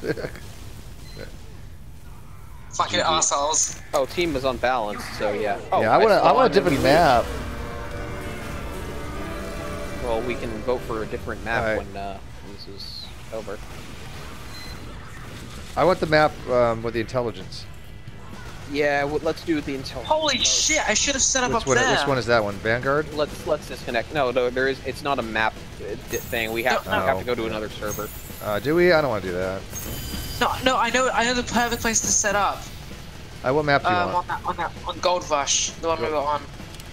Fucking assholes. Oh, team is unbalanced, so yeah. Oh, yeah, I want to. I still want a am different in the map. lead. Well, we can vote for a different map Alright. when uh, this is over. I want the map um, with the intelligence. Yeah, well, let's do the intel. Holy shit, I should have set up Which up one? there. Which one is that one? Vanguard? Let's let's disconnect. No, no, there is. It's not a map uh, di- thing. We have, No, we no. have to go to another server. Uh, do we? I don't want to do that. No, no, I know, I know the perfect place to set up. Uh, what map do you Um, want? on that, on that, on Gold Rush, the one we were on.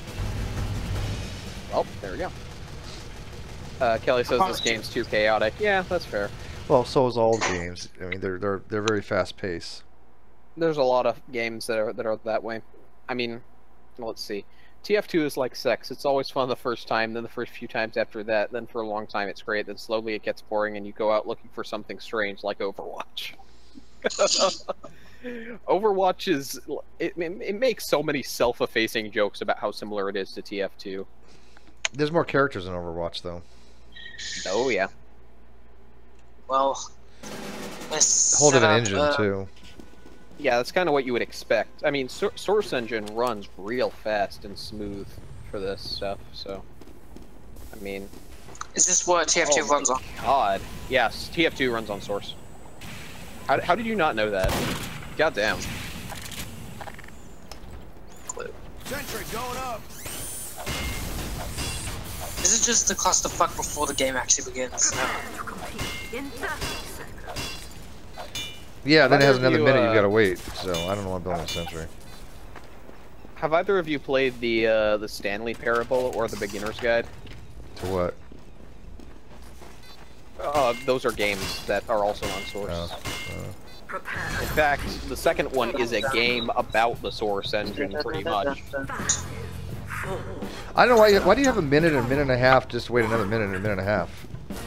Oh, there we go. Uh, Kelly says this game's too chaotic. Yeah, that's fair. Well, so is all games. I mean, they're they're they're very fast paced. There's a lot of games that are that are that way. I mean, let's see. T F two is like sex. It's always fun the first time, then the first few times after that, then for a long time it's great, then slowly it gets boring and you go out looking for something strange like Overwatch. Overwatch is it, it makes so many self-effacing jokes about how similar it is to T F two. There's more characters in Overwatch, though. Oh yeah. Well, let's Whole set different up, engine uh, too. Yeah, that's kind of what you would expect. I mean, Sor Source Engine runs real fast and smooth for this stuff, so... I mean... Is this what T F two oh runs my on? God. Yes, T F two runs on Source. How, how did you not know that? God damn. Sentry going up. This is just the clusterfuck before the game actually begins. Yeah, then it has Either of another you, minute uh, you gotta wait. So I don't know what building a sentry. Have either of you played the uh, the Stanley Parable or the Beginner's Guide? To what? Uh, those are games that are also on Source. Uh, uh, In fact, the second one is a game about the Source Engine, pretty much. I don't know why. You, why do you have a minute and a minute and a half? Just wait another minute and a minute and a half.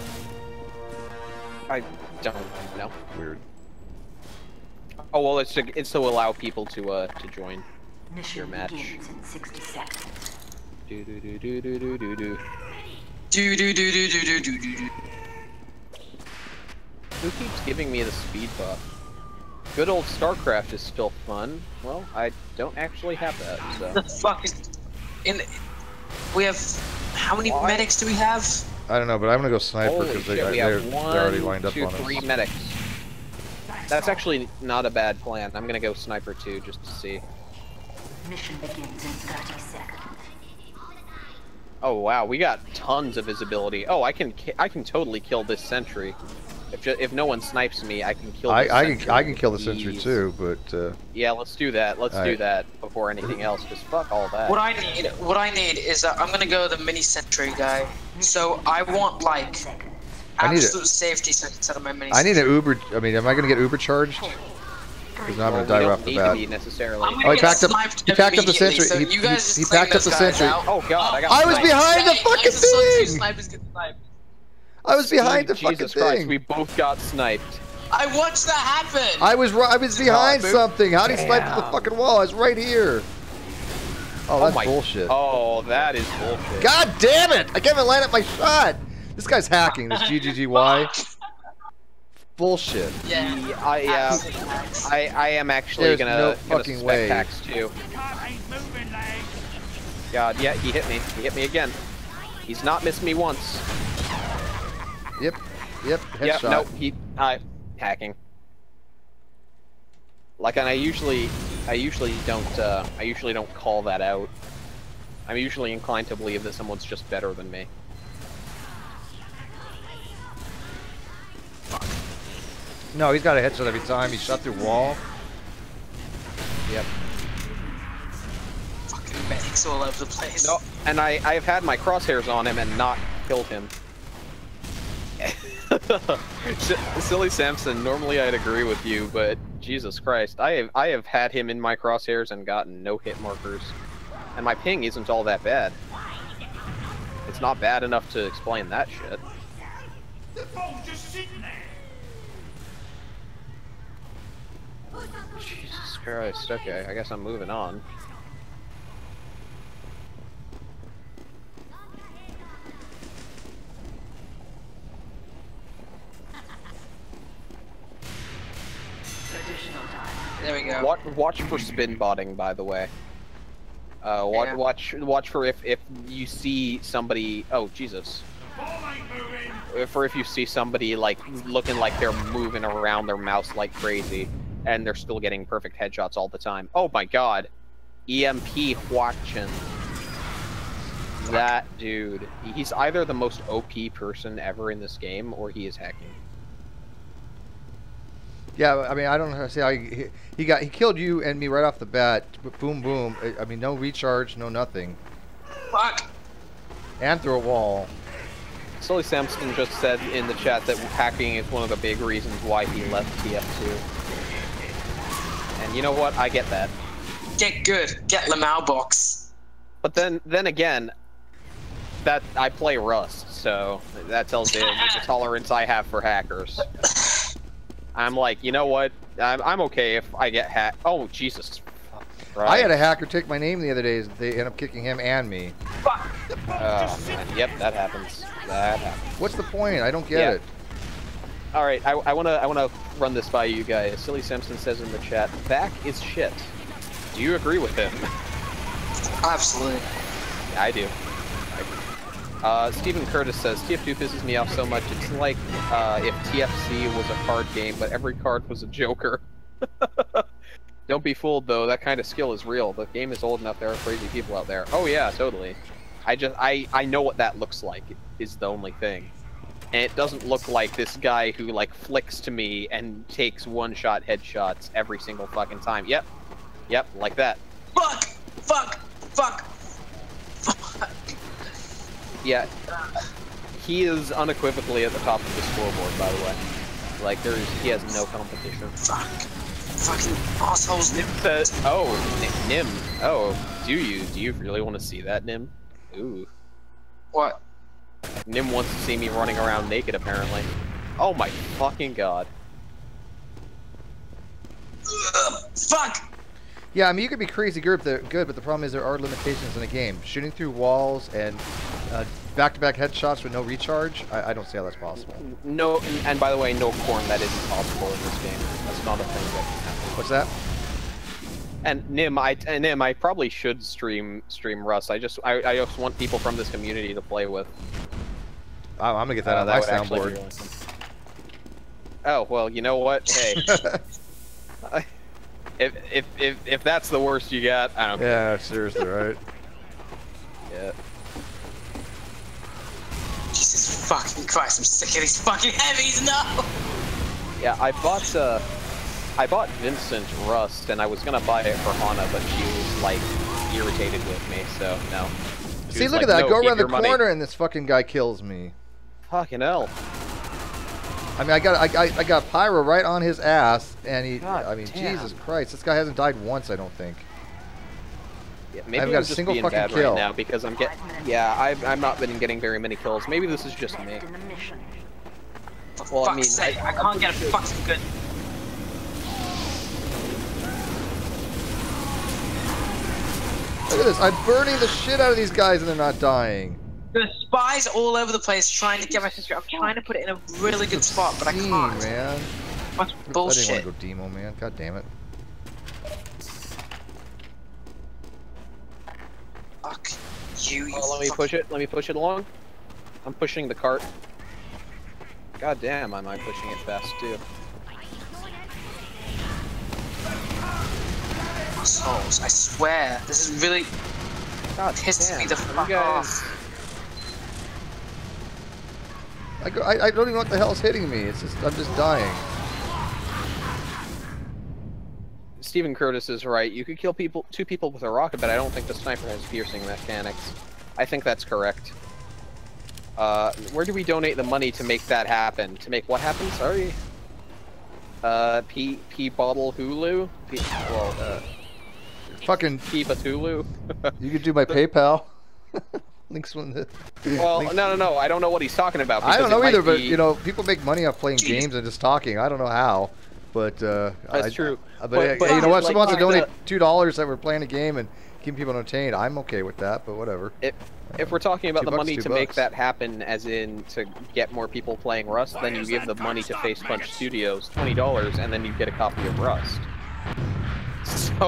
I don't know. Weird. Oh well, it's to it's to allow people to uh to join your Mission match. begins in sixty seconds. Do do do do do do do do. Do do do do do do do do do. Who keeps giving me the speed buff? Good old StarCraft is still fun. Well, I don't actually have that, so. The fuck is... In... We have... How many Why? medics do we have? I don't know, but I'm gonna go sniper Holy because they, shit, we they're, have they're one, already lined up two, on three us. medics. That's actually not a bad plan. I'm gonna go sniper too, just to see. Mission begins in thirty seconds. Oh wow, we got tons of visibility. Oh, I can ki I can totally kill this sentry. If ju if no one snipes me, I can kill. This I I sentry can I can kill the sentry ease. too, but uh, Yeah, let's do that. Let's All do right. that before anything else. Just fuck all that. What I need, what I need is uh, I'm gonna go the mini sentry guy. So I want like I need absolute safety instead of my mini. I need sentry. an Uber. I mean, am I gonna get Uber charged? Because now I'm Well, gonna die we right don't off the need bat. to be necessarily. I'm gonna Oh, he get packed up- sniped he packed up the immediately, sentry. So He- you he- guys he just claim packed up those the guys sentry. out. Oh god, I got. I was sniped. behind the Hey, I fucking just saw two thing. snipers get sniped. I was behind the Jesus fucking Christ, thing. we both got sniped. I watched that happen. I was ri- I was behind boop. something. How did he snipe the Damn. fucking wall? I was right here. Oh, that's my, bullshit. Oh, that is bullshit. God damn it! I can't even line up my shot. This guy's hacking. This G G G Y. Bullshit. Yeah. I yeah. I I am actually There's gonna, no gonna fucking suspect way. hacks too. The car ain't moving, lads. God, yeah, he hit me. He hit me again. He's not missed me once. Yep. Yep. Yep. Headshot. Nope. He. I hacking. Like, and I usually, I usually don't. Uh, I usually don't call that out. I'm usually inclined to believe that someone's just better than me. No, he's got a headshot every time. He shot through wall. Yep. Fucking medics all over the place. No, and I, I have had my crosshairs on him and not killed him. S- Silly Samson, normally I'd agree with you, but Jesus Christ, I have I have had him in my crosshairs and gotten no hit markers, and my ping isn't all that bad. It's not bad enough to explain that shit. The fool's just sitting there. Jesus Christ. Okay, I guess I'm moving on. There we go. Watch, watch for spin botting, by the way. Uh, watch, Yeah. watch, watch for if if you see somebody. Oh Jesus! Ball ain't moving. If or if you see somebody like looking like they're moving around their mouse like crazy, and they're still getting perfect headshots all the time. Oh my God! E M P Huachin. That dude. He's either the most O P person ever in this game, or he is hacking. Yeah, I mean, I don't know how to say how he, he, he got he killed you and me right off the bat. Boom, boom. I, I mean, no recharge, no nothing, Fuck. and through a wall. Silly Samson just said in the chat that hacking is one of the big reasons why he left T F two. And you know what? I get that. Get good. Get Lamau box. But then, then again, that I play Rust, so that tells you the tolerance I have for hackers. I'm like, you know what? I'm, I'm okay if I get hacked. Oh, Jesus. Right. I had a hacker take my name the other day. They ended up kicking him and me. Oh, man. Yep, that happens. That happens. What's the point? I don't get Yeah. it. All right, I, I wanna, I wanna run this by you guys. Silly Simpson says in the chat, "Back is shit." Do you agree with him? Absolutely. Yeah, I do. I do. Uh, Stephen Curtis says, T F two pisses me off so much, it's like uh, if T F C was a card game, but every card was a joker. Don't be fooled, though, that kind of skill is real. The game is old enough, there are crazy people out there. Oh yeah, totally. I just, I, I know what that looks like, is the only thing. And it doesn't look like this guy who, like, flicks to me and takes one-shot headshots every single fucking time. Yep. Yep, like that. Fuck. Fuck. Fuck. Fuck. Yeah, he is unequivocally at the top of the scoreboard, by the way. Like, there's, he has no competition. Fuck. Fucking assholes. Nim says, oh, N Nim, oh, do you? Do you really want to see that, Nim? Ooh. What? Nim wants to see me running around naked, apparently. Oh my fucking god. Ugh, fuck. Yeah, I mean, you could be crazy good, but the, good, but the problem is there are limitations in the game. Shooting through walls and uh, back-to-back headshots with no recharge? I, I don't see how that's possible. No, and, and by the way, no corn. That isn't possible in this game. That's not a thing that can happen. What's that? And Nim, I and Nim, I probably should stream stream Rust. I just I, I just want people from this community to play with. Oh, I'm gonna get that uh, on that my would actually be soundboard. really fun. Oh well, you know what? Hey, I- if if if if that's the worst you got, I don't care. Yeah, seriously, right? Yeah. Jesus fucking Christ, I'm sick of these fucking heavies, no! Yeah, I bought uh, I bought Vincent Rust, and I was gonna buy it for Hana, but she was like irritated with me, so no. She See, was look like, at that! "No, I go keep around the your money." corner and this fucking guy kills me. Fucking hell. I mean, I got I, I, I got Pyro right on his ass, and he. God I mean, damn. Jesus Christ! This guy hasn't died once, I don't think. Yeah, maybe haven't I'm got a just single being fucking bad kill. right now because I'm getting. Yeah, I've I've not been getting very many kills. Maybe this is just me. In the mission. For Well, I fuck's mean, sake, I- I, can't get a fucking good... Look at this! I'm burning the shit out of these guys, and they're not dying. There's spies all over the place trying to get my sister. I'm trying to put it in a really good spot, but I Obscene, can't. man. That's I bullshit. didn't want to go demo, man. God damn it. Fuck you, you Oh, let me fuck- push it. Let me push it along. I'm pushing the cart. God damn, am I pushing it fast too? assholes. I swear, this is really God pisses damn, me the you fuck guys. off. I, go, I, I don't even know what the hell's hitting me. It's just I'm just dying. Stephen Curtis is right. You could kill people, two people with a rocket, but I don't think the sniper has piercing mechanics. I think that's correct. Uh, where do we donate the money to make that happen? To make what happen? Sorry. Uh, P P bottle Hulu. P, well, uh, Fucking, P Batulu. you could do my PayPal. Links one. The, Well, links- no, no, no. I don't know what he's talking about. I don't because it know might either, but be- you know, people make money off playing Jeez. games and just talking. I don't know how, but uh, That's I, true. But, But- but you know what? like, Someone wants to like donate the- two dollars that we're playing a game and keeping people entertained. I'm okay with that, but whatever. If, if we're talking about Two the bucks, money two to make bucks. that happen, as in to get more people playing Rust, then you give the money to Face Punch Studios, twenty dollars, and then you get a copy of Rust. So,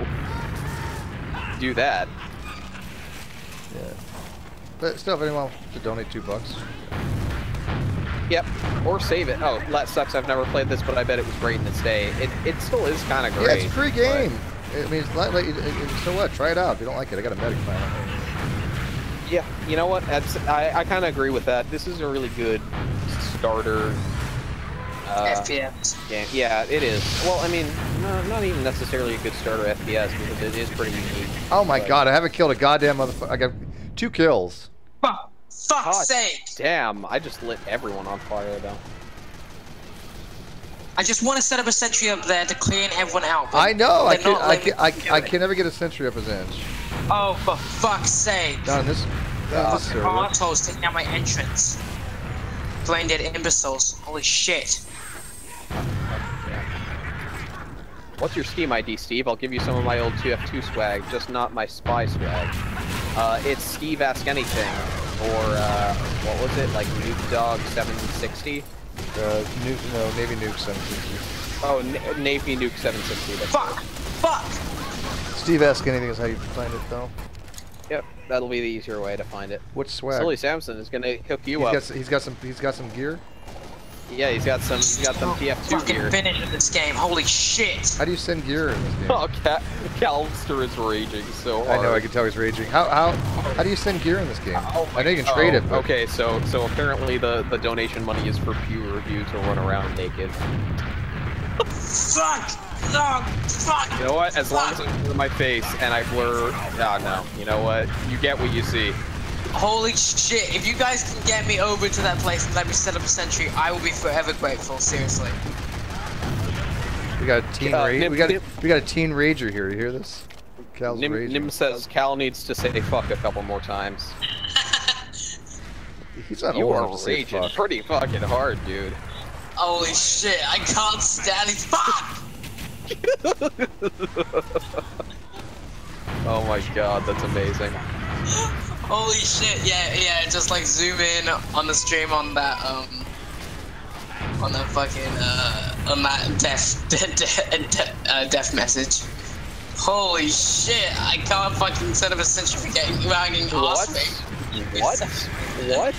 do that. Yeah. But still, if anyone wants to donate two bucks, Yep, or save it. Oh, that sucks. I've never played this, but I bet it was great in its day. It, it still is kind of great. yeah, it's a free but- game. I mean, it's not like, it, it, so what? Try it out. If you don't like it, I got a medic plan. Yeah, you know what? That's, I, I kind of agree with that. This is a really good starter uh, F P S. game. Yeah, it is. Well, I mean, no, not even necessarily a good starter F P S because it is pretty unique. Oh my But- god, I haven't killed a goddamn motherfucker. I got two kills. Fuck, fuck's God sake! damn, I just lit everyone on fire though. I just want to set up a sentry up there to clean everyone out. But I know. I they're can, not I letting can, I, me do I it. can never get a sentry up his inch. Oh, for fuck's sake! Not in this, not in this server. Assholes taking out my entrance. Brain dead imbeciles. Holy shit. What's your Steam I D, Steve? I'll give you some of my old two F two swag, just not my spy swag. Uh, it's Steveaskanything, or uh, what was it, like Nuke Dog seven sixty? Uh, nuke, no, Navy Nuke seven sixty. Oh, N Navy Nuke seven sixty. That's Fuck! Fuck! Steve Ask Anything is how you find it, though. Yep, that'll be the easier way to find it. What's swag? Silly Samson is gonna hook you He's up. got, he's got some. He's got some gear. Yeah, he's got some. He's got some T F two Fucking gear. finish in this game. Holy shit! How do you send gear in this game? Oh, Cal Callzter is raging so hard. I know. I can tell he's raging. How how how do you send gear in this game? Oh my- I know you can trade oh, it. But Okay, so so apparently the the donation money is for PewReview to run around naked. Fuck! No! Fuck! You know what? As long as I blur my face and I blur, ah no. You know what? You get what you see. Holy shit! If you guys can get me over to that place and let me set up a sentry, I will be forever grateful. Seriously. we got a teen Uh, rage. Nim- We got a, Nim- we got a teen rager here. You hear this? Cal's Nim, raging. Nim says Cal needs to say fuck a couple more times. He's not You old are enough to say raging fuck. pretty fucking hard, dude. Holy shit! I can't stand it. Fuck! Oh my god, that's amazing. Holy shit! Yeah, yeah. Just like zoom in on the stream on that um, on that fucking uh, on that death de de de uh, death message. Holy shit! I can't fucking set up a sentry for getting hanging What? off me. What? What?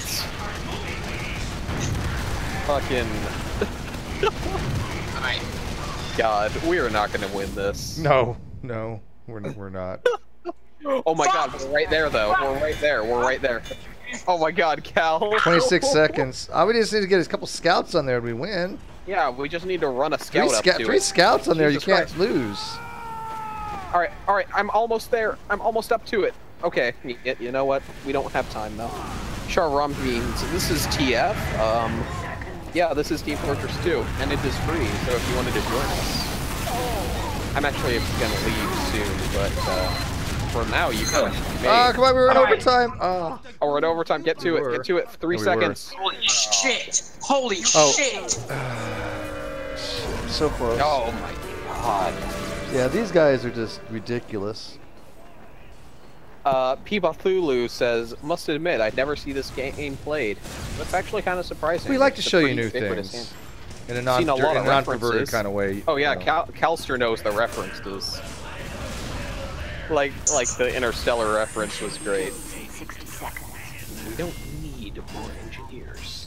Fucking. Alright. God, we are not gonna win this. No, no, we're n we're not. Oh my God, we're right there though. We're right there. We're right there. Oh my God, Cal. twenty-six seconds. I would just need to get a couple scouts on there and we win. Yeah, we just need to run a Three, scout up sca to three it. scouts on there, Jesus you can't Christ. lose. All right, all right. I'm almost there. I'm almost up to it. Okay, you, you know what? We don't have time though. Sharam means this is T F. Um, yeah, this is TeamFortress two, and it is free. So if you wanted to join us, I'm actually gonna leave soon, but uh, for now you can. Ah, come on, we were in All right. overtime. Ah. Oh, we're in overtime. Get to We it. were. Get to it. Three No, we were. seconds. Holy shit! Holy Oh. shit! So close. Oh my God. Yeah, these guys are just ridiculous. Uh, Pibathulu says, must admit, I'd never see this game played. That's actually kind of surprising. We like to It's a show you pretty new ubiquitous things. game. In a non Seen a lot in of a non-perverted references. kind of way. Oh yeah, you know. Cal Callzter knows the references. Like, like the Interstellar reference was great. sixty seconds. We don't need more engineers.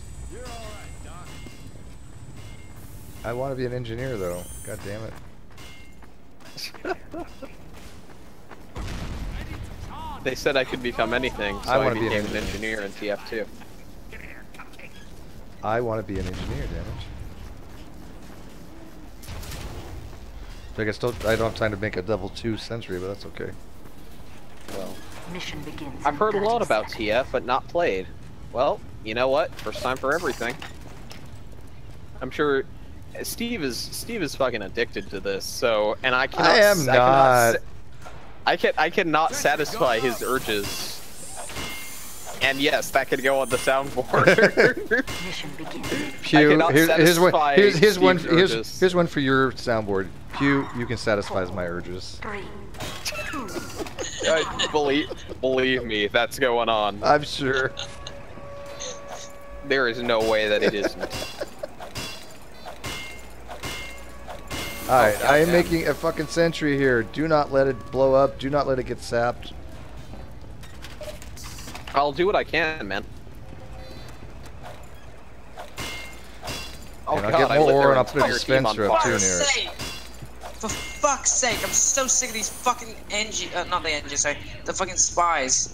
I want to be an engineer though. God damn it. They said I could become anything, so I I, wanna be an became an engineer. engineer in T F two. I want to be an engineer, damage. So I guess don't, I don't have time to make a double two century, but that's okay. Well, Mission begins. I've in heard a lot thirty about seconds. T F, but not played. Well, you know what? First time for everything. I'm sure Steve is Steve is fucking addicted to this. So, and I cannot. I am I cannot not. sa- I can I cannot satisfy his urges. And yes, that could go on the soundboard. Mission begins. Pew, cannot here's, here's one. satisfy Here's, here's one. Steve's Here's, urges. here's one for your soundboard. Pew, you can satisfy my urges. Three, two, Uh, believe believe me, that's going on. I'm sure. There is no way that it isn't. All right, I am goddamn. making a fucking sentry here. Do not let it blow up. Do not let it get sapped. I'll do what I can, man. Oh And I'll God, get I more lit ore their and I'll put a entire team on dispenser up fire. too For near it. fuck's sake! For fuck's sake, I'm so sick of these fucking engine, uh, not the engine, sorry, the fucking spies.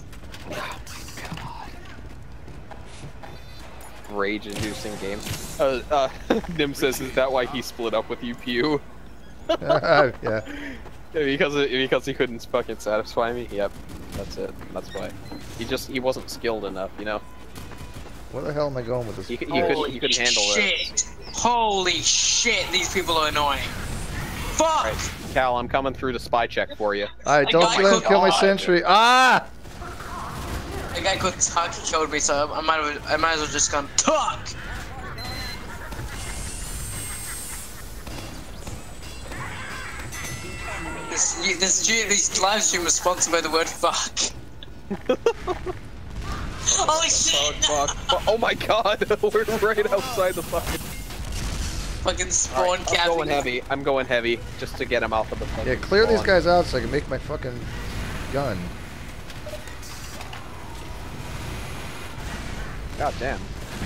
Rage-inducing game. Uh, uh, Nim says, is that why he split up with you, Pew? Yeah. because it, because he couldn't fucking satisfy me. Yep, that's it. That's why. He just he wasn't skilled enough, you know. Where the hell am I going with this? He, c- he couldn't he couldn't handle it. shit! Holy shit, these people are annoying. Fuck! Right, Cal, I'm coming through the spy check for you. All right, don't got let him you. kill my God. sentry. Ah! A guy called Tuck killed me, so I might have, I might as well just gone Tuck. This this this live stream was sponsored by the word fuck. Holy shit! Fuck, fuck. Oh my God, we're right outside the fucking. Fucking spawn Alright, I'm capping. going heavy. I'm going heavy just to get him off of the fucking Yeah, clear these spawn. guys out so I can make my fucking gun. God damn.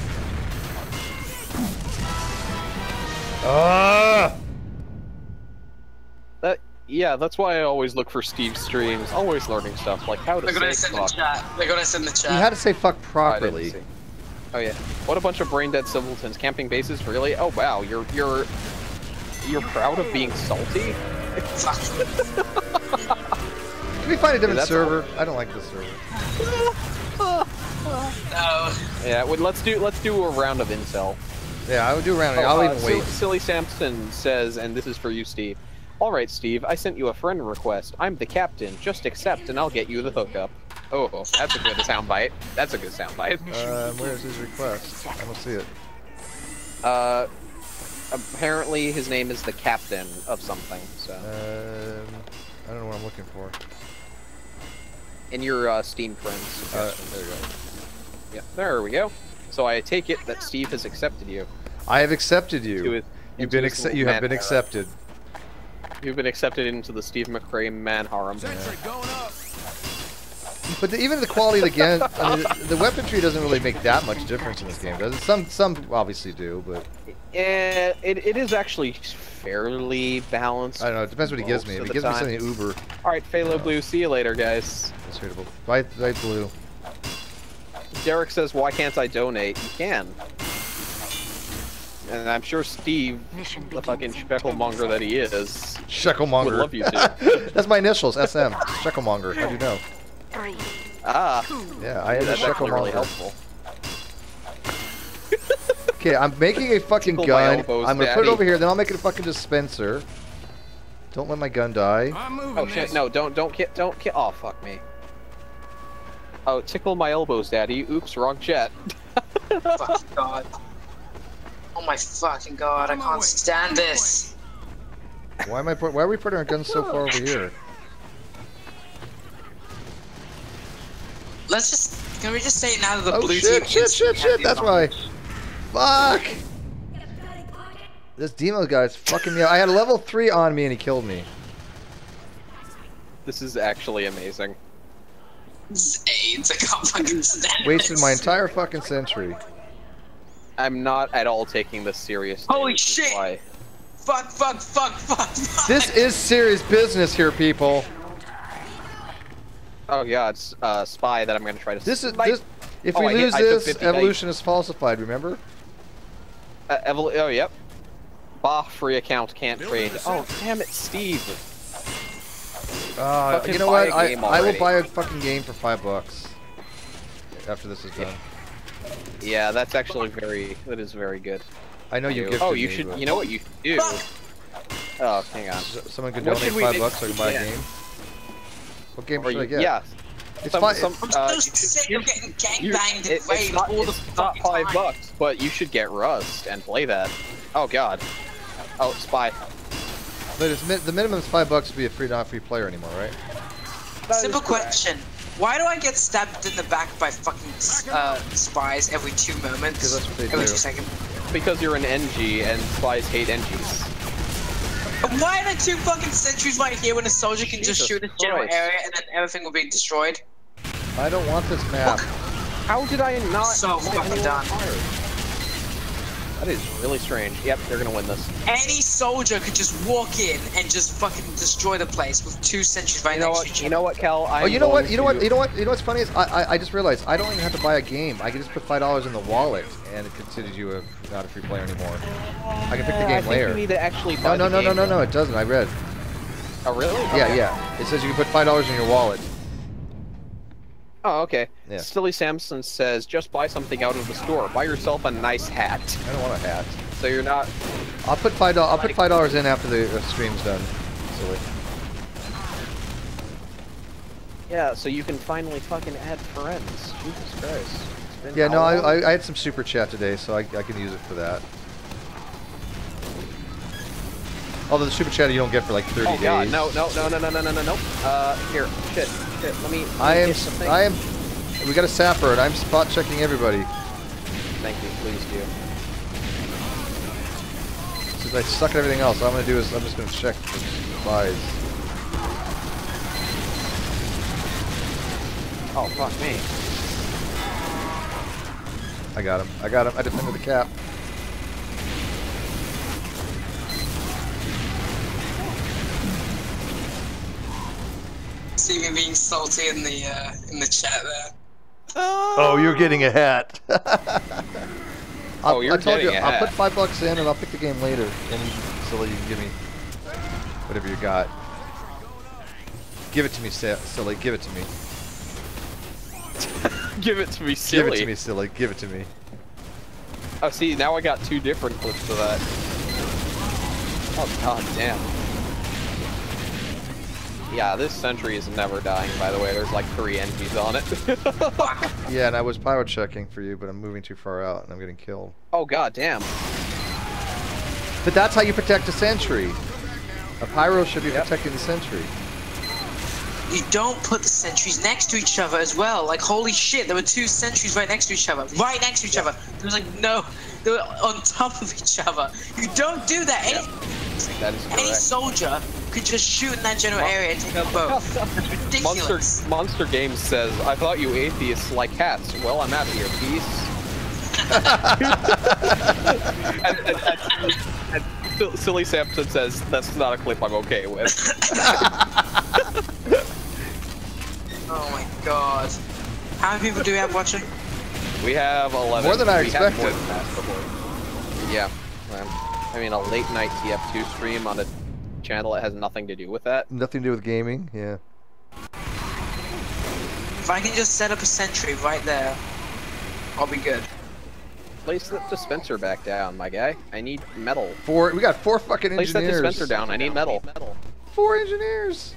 Ah! That yeah, that's why I always look for Steve's streams. Always learning stuff like how to They're gonna say send in the fuck. chat. They're gonna send in the chat. You had to say fuck I didn't properly. see. Oh yeah. What a bunch of brain dead simpletons. Camping bases, really? Oh wow, you're you're you're proud of being salty? Fuck. Can we find a different that's server? I don't like this server. No. Yeah, well, let's do let's do a round of incel. Yeah, I would do around. Oh, I'll uh, even Sil- wait. Silly Sampson says, and this is for you, Steve. All right, Steve, I sent you a friend request. I'm the captain. Just accept, and I'll get you the hookup. Oh, that's a good soundbite. That's a good soundbite. Uh, where's his request? I don't see it. Uh, apparently his name is the captain of something. So Um, I don't know what I'm looking for. in your uh, Steam friends. Uh, there you go. Yeah, there we go. So I take it that Steve has accepted you. I have accepted you. To his, You've been acce you have been accepted. You've been accepted into the Steve McRae man harem. Sentry going up. But the, even the quality of the gun, I mean, the, the weaponry doesn't really make that much difference in this game, does it? Some, some obviously do, but Yeah, it, it is actually fairly balanced. I don't know. It depends what he gives me. If he gives me something uber. All right, Phalo Blue. See you later, guys. That's suitable. Right, right, blue. Derek says, "Why can't I donate?" You can. And I'm sure Steve, the fucking shekelmonger that he is, Shekelmonger. would love you to. That's my initials, S M. Shekelmonger. How do you know? Three. Ah. Yeah, I am That's a actually really Shekelmonger. helpful. Okay, I'm making a fucking Tickle my gun. elbows, I'm gonna put it Daddy. over here. Then I'll make it a fucking dispenser. Don't let my gun die. I'm moving Oh this. shit! No, don't, don't, ki don't, ki Oh fuck me. Oh, tickle my elbows, Daddy. Oops, wrong jet. Fucking god. Oh my fucking god, I can't stand this. Why am I put? Why are we putting our guns so far over here? Let's just, can we just say now that the Oh blue shit! team Shit! instantly Shit! has Shit! the That's why. advantage? Fuck! This demo guy's fucking me up. I had a level three on me and he killed me. This is actually amazing. This is AIDS, I can't fucking stand Wasted this. my entire fucking century. I'm not at all taking this seriously. Holy which is shit! why- Fuck, fuck, fuck, fuck, fuck! This is serious business here, people. Oh yeah, it's uh, spy that I'm gonna try to. This is snipe. this. If Oh, we I hit- lose I took this, fifty evolution is falsified. Remember? Uh, evol oh yep. Bah, free account can't trade. Oh damn it, Steve. Uh, Fucking you know buy what? a I game I will already. buy a fucking game for five bucks. After this is done. Yeah, that's actually very. That is very good. I know you You- gifted oh, you me, should. but You know what you should do? Oh, hang on. s- someone could What donate should we five make- bucks so I can buy yeah. a game. What game Or should I you, get? yeah. It's Some- fine. some- I'm uh, so you should- sick you- of getting you- gangbanged it- and raped it's not, all the it's not fucking five time. bucks, but you should get Rust and play that. Oh god. Oh, spy. But it's min the minimum is five bucks to be a free, not free player anymore, right? That is Simple correct. question. Why do I get stabbed in the back by fucking uh, spies every two moments? 'Cause that's what they every do. two seconds. Because you're an N G and spies hate N Gs. And why are there two fucking sentries right here when a soldier can Jesus just shoot a general Christ. area and then everything will be destroyed? I don't want this map. How did I not? So get fucking anyone done. fired? That is really strange. Yep, they're gonna win this. Any soldier could just walk in and just fucking destroy the place with two sentries right You know next what? to each You other. know what, Cal? I'm Oh, you know what? going You know what? to- You know what? You know what's funny is I, I I just realized I don't even have to buy a game. I can just put five dollars in the wallet and it considers you a not a free player anymore. I can pick the Uh, I game think later. you need to actually No, buy no, the no, no, game, no, though. no. It doesn't. I read. Oh really? Yeah, Okay. yeah. It says you can put five dollars in your wallet. Oh, okay. Yeah. Silly Samson says, just buy something out of the store. Buy yourself a nice hat. I don't want a hat. So you're not. I'll put five dollars. I'll put five dollars in after the uh, stream's done. Silly. Yeah, so you can finally fucking add friends. Jesus Christ. It's been Yeah, how no, I, long? I I had some super chat today, so I I can use it for that. Although the super chat you don't get for like thirty Oh days. god, no, no, no, no, no, no, no, no, no. Uh, here, shit, shit. Let me. Let I me am. get something. I am. We got a sapper, and I'm spot checking everybody. Thank you, please do. Since I suck at everything else, all I'm gonna do is I'm just gonna check for spies. Oh fuck me. I got him. I got him. I defended the cap. See me being salty in the uh, in the chat there. Oh, you're getting a hat. I'll, Oh, you're I told getting you, a I'll hat. put five bucks in, and I'll pick the game later. And you, so you can give me whatever you got. Give it to me, Sa- silly. Give it to me. Give it to me, silly. Give it to me, silly. Give it to me. Oh, see, now I got two different clips of that. Oh god damn. Yeah, this sentry is never dying, by the way. There's like three N Gs on it. Yeah, and I was pyro checking for you, but I'm moving too far out, and I'm getting killed. Oh god damn. But that's how you protect a sentry. A pyro should be Yep. protecting the sentry. you don't put the sentries next to each other as well. Like, holy shit, there were two sentries right next to each other. Right next to each other. There was like, no, they were on top of each other. You don't do that. Any, That is correct. any soldier could just shoot in that general area and take them both. It's ridiculous. Monster, Monster Games says, I thought you atheists like cats. Well, I'm out of here. Peace. and, and, and, and, and Silly Samson says, that's not a clip I'm okay with. Oh my god. How many people do we have watching? We have eleven. More than I we expected. More than that before. Yeah. Um, I mean, a late night T F two stream on a channel that has nothing to do with that. Nothing to do with gaming, yeah. If I can just set up a sentry right there, I'll be good. Place that dispenser back down, my guy. I need metal. Four. We got four fucking Place that engineers. dispenser down. I need metal. Four engineers.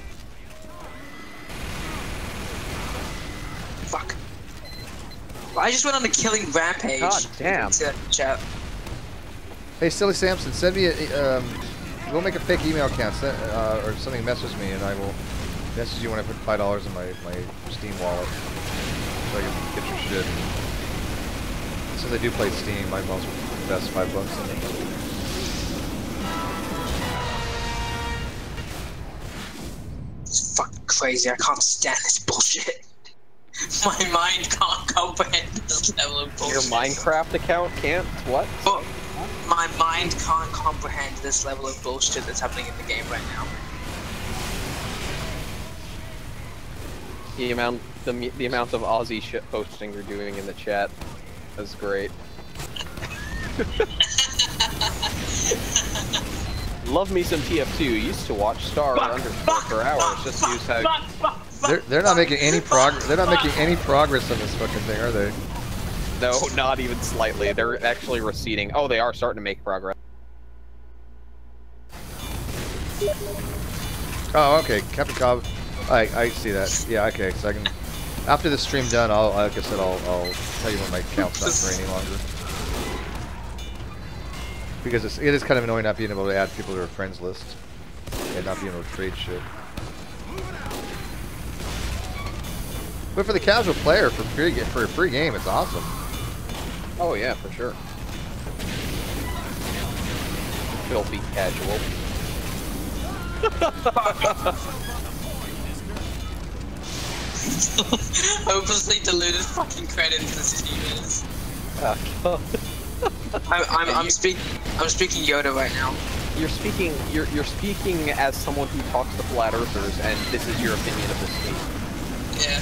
Fuck. Well, I just went on a killing rampage. God damn. To chat. Hey, Silly Samson, send me a. Um, we'll make a fake email account, send, uh, or something. Message me, and I will message you when I put five dollars in my my Steam wallet, so I can get your shit. Since I do play Steam, I might as well invest five bucks in it. It's fucking crazy. I can't stand this bullshit. My mind can't comprehend this level of bullshit. Your Minecraft account can't? What? But my mind can't comprehend this level of bullshit that's happening in the game right now. The amount, the, the amount of Aussie shit posting you're doing in the chat is great. Love me some T F two. Used to watch Star Fuck, under fuck, for hours. fuck, Just fuck, use how. fuck, fuck, fuck, They're they're not fuck, making any fuck, progress. They're not fuck. making any progress on this fucking thing, are they? No, not even slightly. They're actually receding. Oh, they are starting to make progress. Oh, okay, Captain Cobb. I I see that. Yeah, okay. So I can. After the stream done, I'll like I said, I'll I'll tell you when my account's not for any longer. Because it's, it is kind of annoying not being able to add people to our friends list and not being able to trade shit. But for the casual player, for free for a free game, it's awesome. Oh yeah, for sure. Filthy casual. Hopelessly deluded fucking credits this team is. Uh, I'm I'm I'm speaking I'm speaking Yoda right now. You're speaking. You're you're speaking as someone who talks to flat earthers, and this is your opinion of this team. Yeah.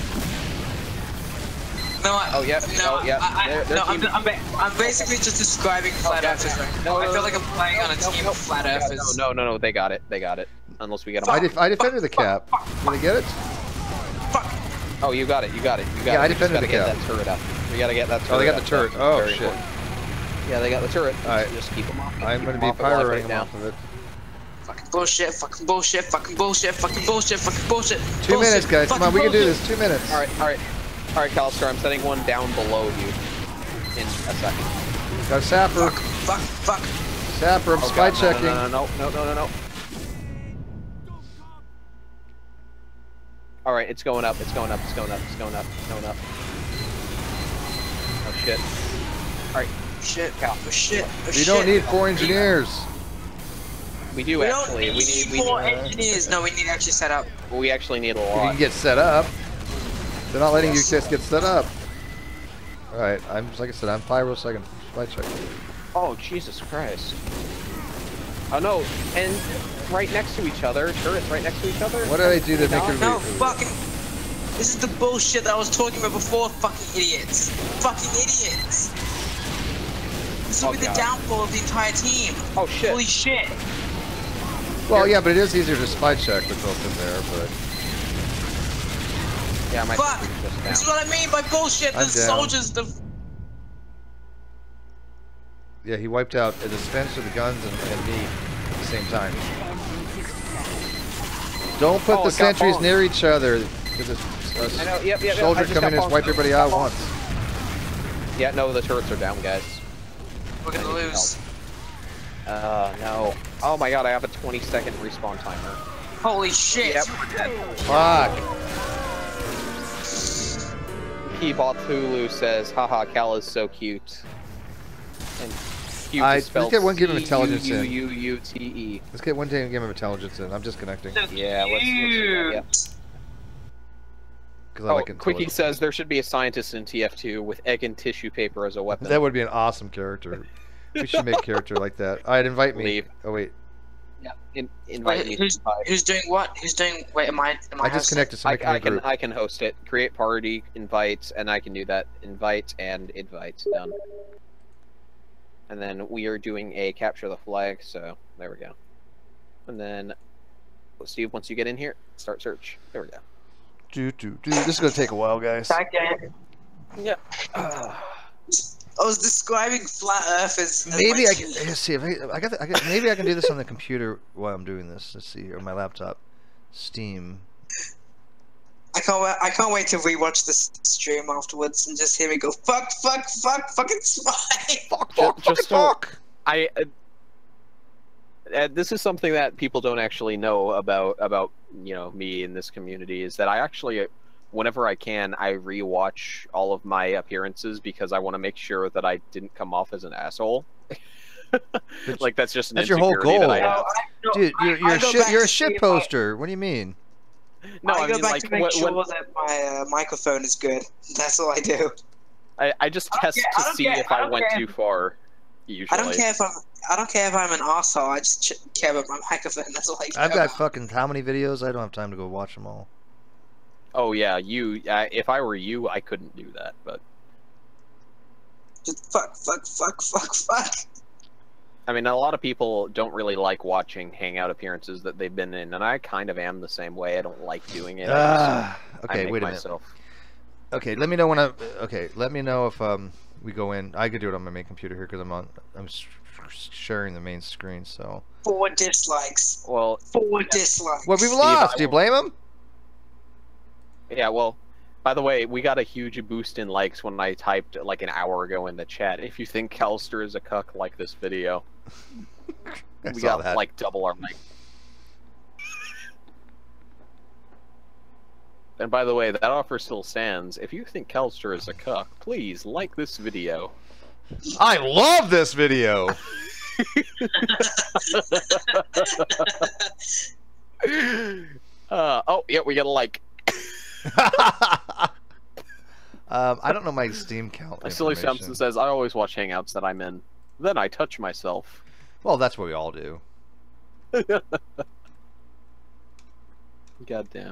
No, I, Oh yeah. no, oh yeah. I, I, Their- their no, I'm, team- I'm, ba I'm basically just describing flat yeah, earthers right no, now. I no, feel no, like I'm playing on a no, team no, of flat no, earthers. No, no, no, no. They got it. They got it. Unless we get them. I, def I defended the cap. Did I get it? Fuck. Oh, you got it. You got it. You got Yeah, it. I You just defended gotta the get cap. that turret up. We gotta get that turret. Oh, they got up. the turret. That's Oh very shit. important. Yeah, they got the turret. Alright. Just keep them off. I'm keep gonna them be off at life pyro right right now. off of it. Fucking bullshit, fucking bullshit, fucking bullshit, fucking bullshit, fucking bullshit. Two bullshit, minutes, guys. Come on, we can do bullshit. this. Two minutes. All right, all right, all right, Callzter. I'm setting one down below you in a second. Got a sapper. Fuck, fuck, fuck. Sapper. I'm Oh, spy God, checking. No, no, no, no, no, no, no. All right, it's going up. It's going up. It's going up. It's going up. It's going up. Oh shit. All right, Shit, Cal. Oh shit, oh We shit. don't need four engineers. we do We actually. don't We need need. We four need. engineers. No, we need to actually set up. We actually need a If you lot. can get set up, they're not letting Yes. you just get set up. All right, I'm like I said, I'm pyro, so I can spy check. Oh Jesus Christ. Oh no, and right next to each other, turrets right next to each other. What did I do to make No, it? No, re- fucking. This is the bullshit that I was talking about before. Fucking idiots. Fucking idiots. This will Oh, be the God. downfall of the entire team. Oh shit. Holy shit. Well, yeah, but it is easier to spy check with both in there, but Yeah, my Fuck. computer's just This is down. what I mean by bullshit. The I'm down. soldiers, the. yeah, he wiped out a dispenser, the guns, and, and me at the same time. Don't put Oh, the it got sentries bonked. near each other. Because a I know, yep, yep, yep, I soldier just come got in and just bonked. wipe everybody out at Got once. Yeah, no, the turrets are down, guys. We're gonna I need lose. Uh, no. Oh my god, I have a twenty second respawn timer. Holy shit! Yep. Fuck. P-Bothulu says, haha, Cal is so cute. And cute I- is spelled let's get one game of intelligence in. C U U U T E. Let's get one day game of intelligence in. I'm just connecting. Yeah, let's, let's do that, yeah. Because I Oh, like Quickie intelligence. says there should be a scientist in T F two with egg and tissue paper as a weapon. That would be an awesome character. We should make a character like that. Alright, invite me. Leave. Oh, wait. Yeah. In, invite Wait, me. who's, who's doing what? Who's doing? Wait, am I? Am I? I just connected to I, make a I new can group. I can host it. Create party, invite, and I can do that. Invite and invite. Done. And then we are doing a capture the flag, so there we go. And then, Steve, once you get in here, start search. There we go. Do, do, do. This is going to take a while, guys. Second. Yeah. Uh, I was describing flat Earth as. as Maybe my I can. Let's see if I, I, got, I got. Maybe I can do this on the computer while I'm doing this. Let's see, or my laptop. Steam. I can't wait. I can't wait to rewatch this stream afterwards and just hear me go fuck, fuck, fuck, fucking spy. Fuck, fuck, fuck, just fuck. I. Uh, uh, this is something that people don't actually know about about you know me in this community is that I actually, whenever I can, I rewatch all of my appearances because I want to make sure that I didn't come off as an asshole. Like that's just an That's your whole insecurity goal. that I No, have. I, no, Dude, you're, I, you're I a go shit. back You're a to shit see if poster. What do you mean? No, I, I, I go mean back like to make when, sure when that my uh, microphone is good. That's all I do. I, I just I don't test care- I to don't see care- if I I don't went care. too far. Usually, I don't care if I'm. I don't care if I'm an asshole. I just ch care about my microphone. That's all I care I've got about. fucking how many videos? I don't have time to go watch them all. Oh yeah, you. Uh, if I were you, I couldn't do that. But Just fuck, fuck, fuck, fuck, fuck. I mean, a lot of people don't really like watching hangout appearances that they've been in, and I kind of am the same way. I don't like doing it. I Ah, just, I okay, make wait a myself. minute. Okay, let me know when I. Okay, let me know if um we go in. I could do it on my main computer here because I'm on. I'm sh sharing the main screen. So. Four dislikes. Well, Four dislikes. Well, we've Steve, lost. I Do you will- blame him? yeah. Well, by the way, we got a huge boost in likes when I typed like an hour ago in the chat. If you think Callzter is a cuck, like this video. I We saw got that. like double our mic. And by the way, that offer still stands. If you think Callzter is a cuck, please like this video. I love this video. uh, oh, yeah, we got a like. um, I don't know my Steam count. Silly information. Samson says, I always watch Hangouts that I'm in. Then I touch myself. Well, that's what we all do. Goddamn.